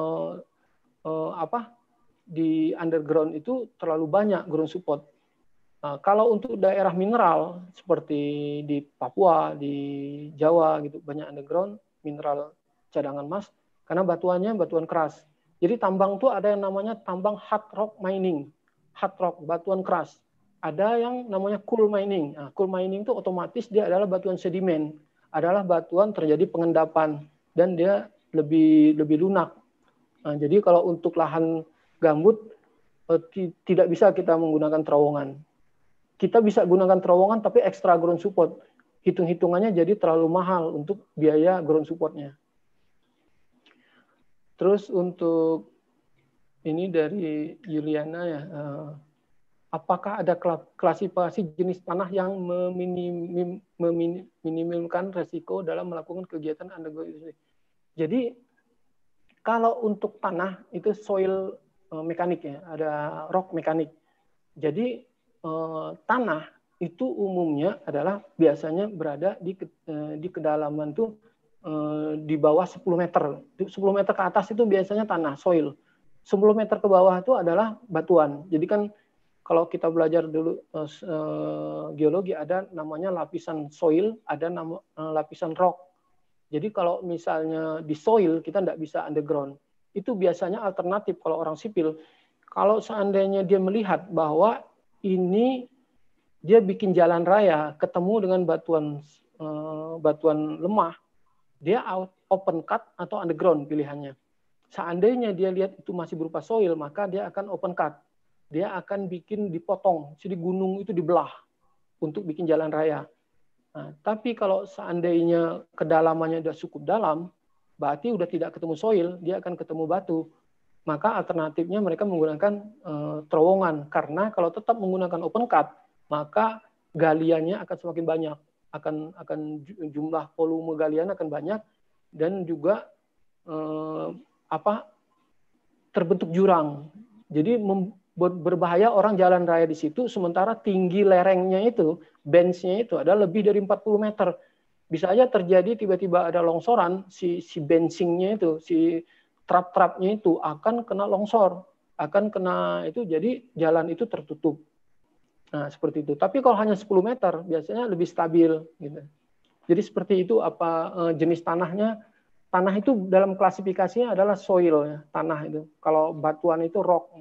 di underground itu terlalu banyak ground support. Nah, kalau untuk daerah mineral seperti di Papua, di Jawa gitu banyak underground mineral cadangan emas karena batuannya batuan keras. Jadi tambang tuh ada yang namanya tambang hard rock mining, hard rock batuan keras. Ada yang namanya coal mining. Nah, coal mining itu otomatis dia adalah batuan sedimen, adalah batuan terjadi pengendapan dan dia lebih lunak. Nah, jadi kalau untuk lahan gambut tidak bisa kita menggunakan terowongan. Kita bisa gunakan terowongan tapi extra ground support. Hitung-hitungannya jadi terlalu mahal untuk biaya ground supportnya. Terus untuk ini dari Yuliana ya, apakah ada klasifikasi jenis tanah yang meminimumkan resiko dalam melakukan kegiatan underground? Jadi kalau untuk tanah itu soil mekanik ya, ada rock mekanik. Jadi tanah itu umumnya adalah biasanya berada di kedalaman tuh di bawah 10 meter. 10 meter ke atas itu biasanya tanah, soil. 10 meter ke bawah itu adalah batuan. Jadi kan kalau kita belajar dulu geologi ada namanya lapisan soil, ada lapisan rock. Jadi kalau misalnya di soil kita tidak bisa underground. Itu biasanya alternatif kalau orang sipil. Kalau seandainya dia melihat bahwa ini dia bikin jalan raya ketemu dengan batuan lemah, dia open cut atau underground pilihannya. Seandainya dia lihat itu masih berupa soil, maka dia akan open cut. Dia akan bikin dipotong, jadi gunung itu dibelah untuk bikin jalan raya. Nah, tapi kalau seandainya kedalamannya sudah cukup dalam, berarti udah tidak ketemu soil, dia akan ketemu batu. Maka alternatifnya mereka menggunakan terowongan. Karena kalau tetap menggunakan open cut, maka galiannya akan semakin banyak. Akan jumlah volume galian akan banyak dan juga terbentuk jurang. Jadi berbahaya orang jalan raya di situ, sementara tinggi lerengnya itu, bench-nya itu ada lebih dari 40 meter. Bisa aja terjadi tiba-tiba ada longsoran, si benching-nya itu, si trap-trapnya itu akan kena longsor, akan kena itu, jadi jalan itu tertutup. Nah, seperti itu. Tapi kalau hanya 10 meter, biasanya lebih stabil. Gitu. Jadi seperti itu jenis tanahnya. Tanah itu dalam klasifikasinya adalah soil, ya, tanah itu. Kalau batuan itu rock.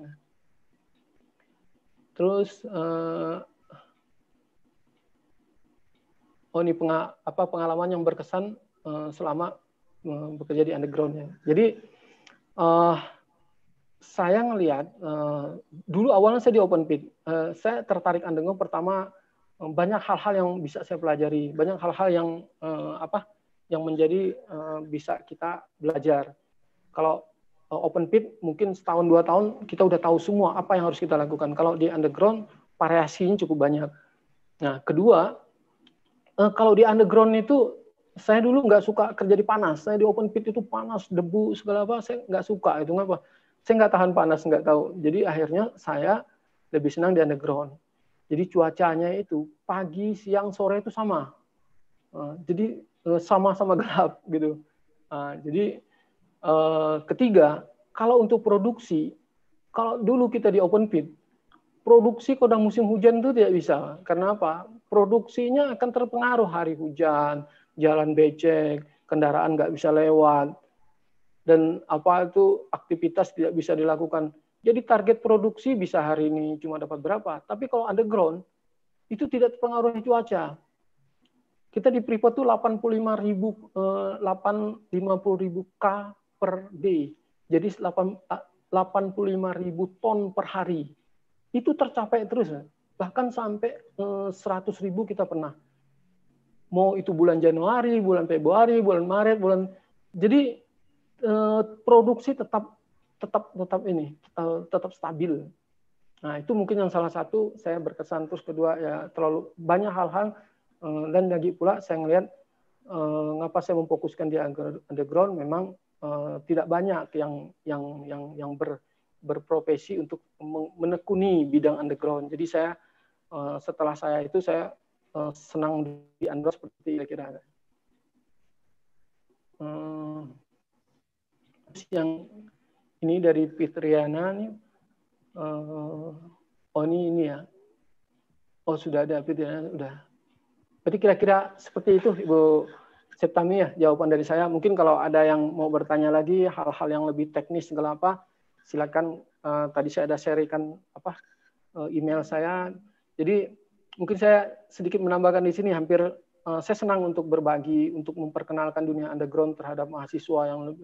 Terus, ini pengalaman yang berkesan selama bekerja di underground. Ya. Jadi, saya ngelihat dulu awalnya saya di open pit. Saya tertarik underground pertama banyak hal-hal yang bisa saya pelajari, banyak hal-hal yang menjadi bisa kita belajar. Kalau open pit mungkin setahun 2 tahun kita udah tahu semua apa yang harus kita lakukan. Kalau di underground variasinya cukup banyak. Nah, kedua, kalau di underground itu saya dulu nggak suka kerja di panas. Saya di open pit itu panas, debu segala apa, saya nggak suka. Itu ngapa? Saya nggak tahan panas, nggak tahu. Jadi akhirnya saya lebih senang di underground. Jadi cuacanya itu pagi, siang, sore itu sama. Jadi sama-sama gelap gitu. Jadi ketiga, kalau untuk produksi, kalau dulu kita di open pit, produksi kodang musim hujan itu tidak bisa. Karena apa? Produksinya akan terpengaruh hari hujan, jalan becek, kendaraan nggak bisa lewat, dan apa itu aktivitas tidak bisa dilakukan. Jadi target produksi bisa hari ini cuma dapat berapa. Tapi kalau underground, itu tidak terpengaruh cuaca. Kita di Freeport itu 50.000 K per day. Jadi 85.000 ton per hari. Itu tercapai terus. Bahkan sampai 100.000 kita pernah. Mau itu bulan Januari, bulan Februari, bulan Maret, jadi produksi tetap stabil. Nah, itu mungkin yang salah satu saya berkesan. Terus kedua ya terlalu banyak hal-hal, dan lagi pula saya ngelihat ngapa saya memfokuskan di underground, memang tidak banyak yang berprofesi untuk menekuni bidang underground. Jadi saya setelah saya senang di underground seperti kira-kira. Yang ini dari Fitriana nih. Oh ini ya. Oh sudah ada Fitriana, udah. Jadi kira-kira seperti itu Ibu Septami ya jawaban dari saya. Mungkin kalau ada yang mau bertanya lagi hal-hal yang lebih teknis segala apa, silakan. Tadi saya ada sharekan email saya. Jadi mungkin saya sedikit menambahkan di sini, hampir saya senang untuk berbagi, untuk memperkenalkan dunia underground terhadap mahasiswa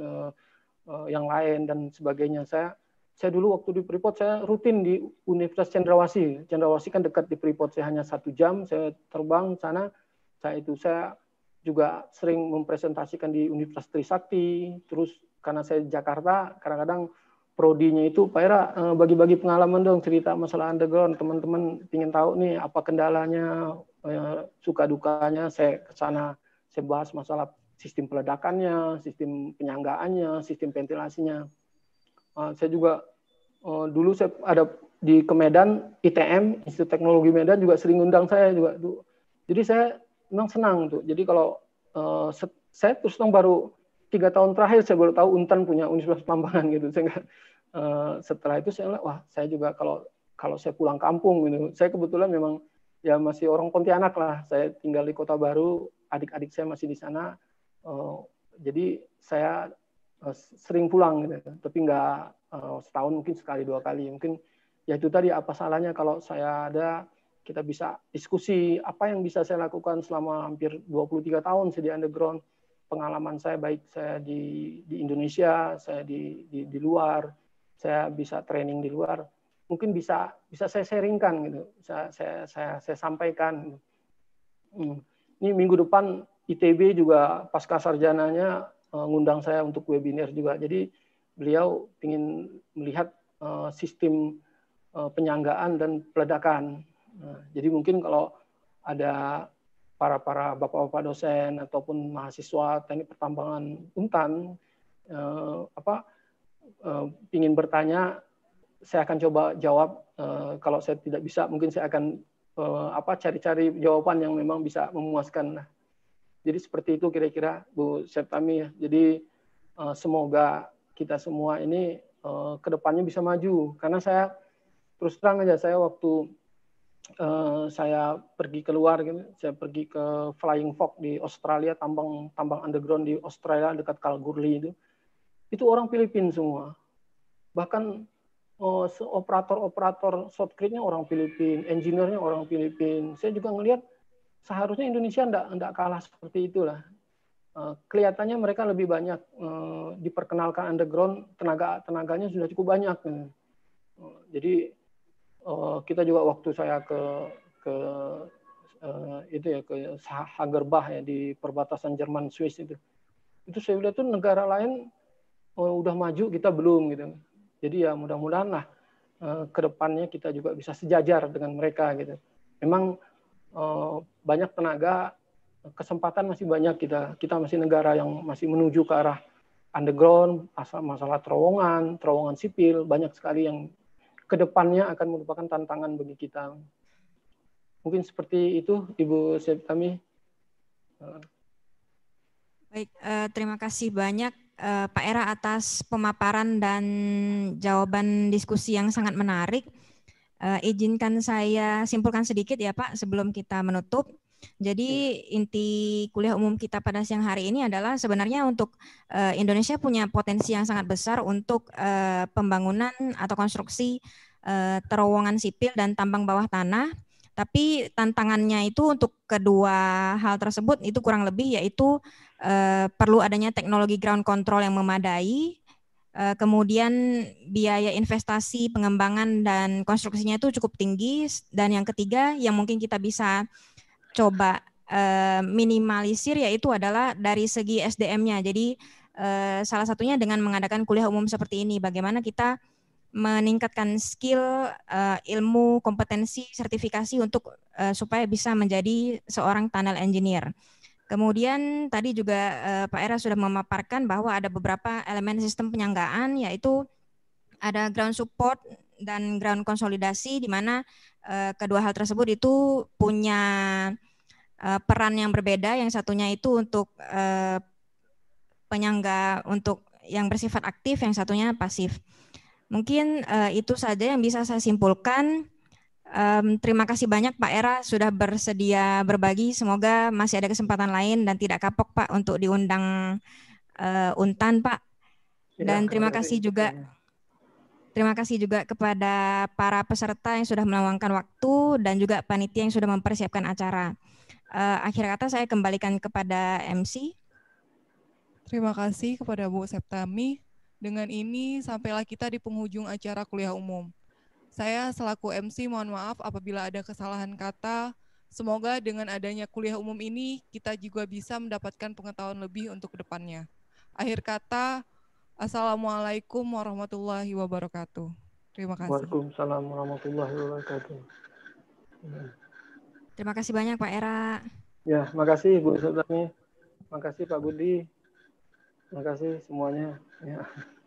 yang lain dan sebagainya. Saya dulu waktu di Freeport saya rutin di Universitas Cendrawasih. Cendrawasih kan dekat di Freeport, saya hanya 1 jam saya terbang sana. Saya juga sering mempresentasikan di Universitas Trisakti. Terus karena saya di Jakarta, kadang-kadang prodinya itu Pak Era bagi-bagi pengalaman dong, cerita masalah underground, teman-teman ingin tahu nih apa kendalanya, suka dukanya. Saya ke sana, saya bahas masalah sistem peledakannya, sistem penyanggaannya, sistem ventilasinya. Saya juga dulu saya ada di Medan, ITM, Institut Teknologi Medan juga sering undang saya juga. Jadi saya memang senang tuh. Jadi kalau saya terus terang baru 3 tahun terakhir saya baru tahu Untan punya Universitas Pambangan gitu. Setelah itu saya wah, saya juga kalau saya pulang kampung gitu. Saya kebetulan memang ya masih orang Pontianak lah. Saya tinggal di Kota Baru, adik-adik saya masih di sana. Jadi saya sering pulang gitu. Tapi nggak setahun, mungkin sekali 2 kali. Mungkin ya itu tadi, apa salahnya kalau saya ada, kita bisa diskusi apa yang bisa saya lakukan selama hampir 23 tahun saya di underground. Pengalaman saya, baik saya di Indonesia, saya di luar, saya bisa training di luar, mungkin bisa saya sharingkan gitu, saya sampaikan. Ini minggu depan ITB juga pasca sarjananya ngundang saya untuk webinar juga. Jadi beliau ingin melihat sistem penyanggaan dan peledakan. Jadi mungkin kalau ada para bapak-bapak dosen ataupun mahasiswa teknik pertambangan Untan ingin bertanya, saya akan coba jawab. Kalau saya tidak bisa, mungkin saya akan cari-cari jawaban yang memang bisa memuaskan. Jadi seperti itu kira-kira Bu Septami ya. Jadi semoga kita semua ini kedepannya bisa maju. Karena saya terus terang aja, saya waktu saya pergi keluar, saya pergi ke Flying Fox di Australia, tambang underground di Australia dekat Kalgoorlie itu orang Filipina semua. Bahkan operator shotcrete-nya orang Filipina, engineer-nya orang Filipina. Saya juga ngelihat seharusnya Indonesia enggak kalah seperti itulah. Kelihatannya mereka lebih banyak diperkenalkan underground, tenaganya sudah cukup banyak. Jadi kita juga waktu saya ke Hagerbach ya, di perbatasan Jerman Swiss itu saya lihat tuh negara lain udah maju, kita belum gitu. Jadi ya mudah-mudahan lah ke depannya kita juga bisa sejajar dengan mereka gitu. Memang banyak tenaga, kesempatan masih banyak, kita masih negara yang masih menuju ke arah underground, masalah terowongan sipil, banyak sekali yang ke depannya akan merupakan tantangan bagi kita. Mungkin seperti itu, Ibu Septami. Baik, terima kasih banyak Pak Era atas pemaparan dan jawaban diskusi yang sangat menarik. Izinkan saya simpulkan sedikit ya Pak sebelum kita menutup. Jadi inti kuliah umum kita pada siang hari ini adalah sebenarnya untuk Indonesia punya potensi yang sangat besar untuk pembangunan atau konstruksi terowongan sipil dan tambang bawah tanah. Tapi tantangannya itu untuk kedua hal tersebut itu kurang lebih yaitu perlu adanya teknologi ground control yang memadai, kemudian biaya investasi, pengembangan, dan konstruksinya itu cukup tinggi. Dan yang ketiga yang mungkin kita bisa coba minimalisir yaitu adalah dari segi SDM-nya. Jadi salah satunya dengan mengadakan kuliah umum seperti ini, bagaimana kita meningkatkan skill, ilmu, kompetensi, sertifikasi untuk supaya bisa menjadi seorang tunnel engineer. Kemudian tadi juga Pak Era sudah memaparkan bahwa ada beberapa elemen sistem penyanggaan, yaitu ada ground support dan ground konsolidasi, di mana kedua hal tersebut itu punya peran yang berbeda. Yang satunya itu untuk penyangga untuk yang bersifat aktif, yang satunya pasif. Mungkin itu saja yang bisa saya simpulkan. Terima kasih banyak Pak Era sudah bersedia berbagi. Semoga masih ada kesempatan lain dan tidak kapok Pak untuk diundang Untan Pak. Dan terima kasih juga kepada para peserta yang sudah meluangkan waktu dan juga panitia yang sudah mempersiapkan acara. Akhir kata saya kembalikan kepada MC. Terima kasih kepada Bu Septami. Dengan ini sampailah kita di penghujung acara kuliah umum. Saya selaku MC mohon maaf apabila ada kesalahan kata. Semoga dengan adanya kuliah umum ini kita juga bisa mendapatkan pengetahuan lebih untuk kedepannya. Akhir kata, Assalamualaikum warahmatullahi wabarakatuh. Terima kasih. Waalaikumsalam warahmatullahi wabarakatuh. Terima kasih banyak Pak Era. Ya, makasih Bu Septami. Makasih Pak Budi. Makasih semuanya. Ya.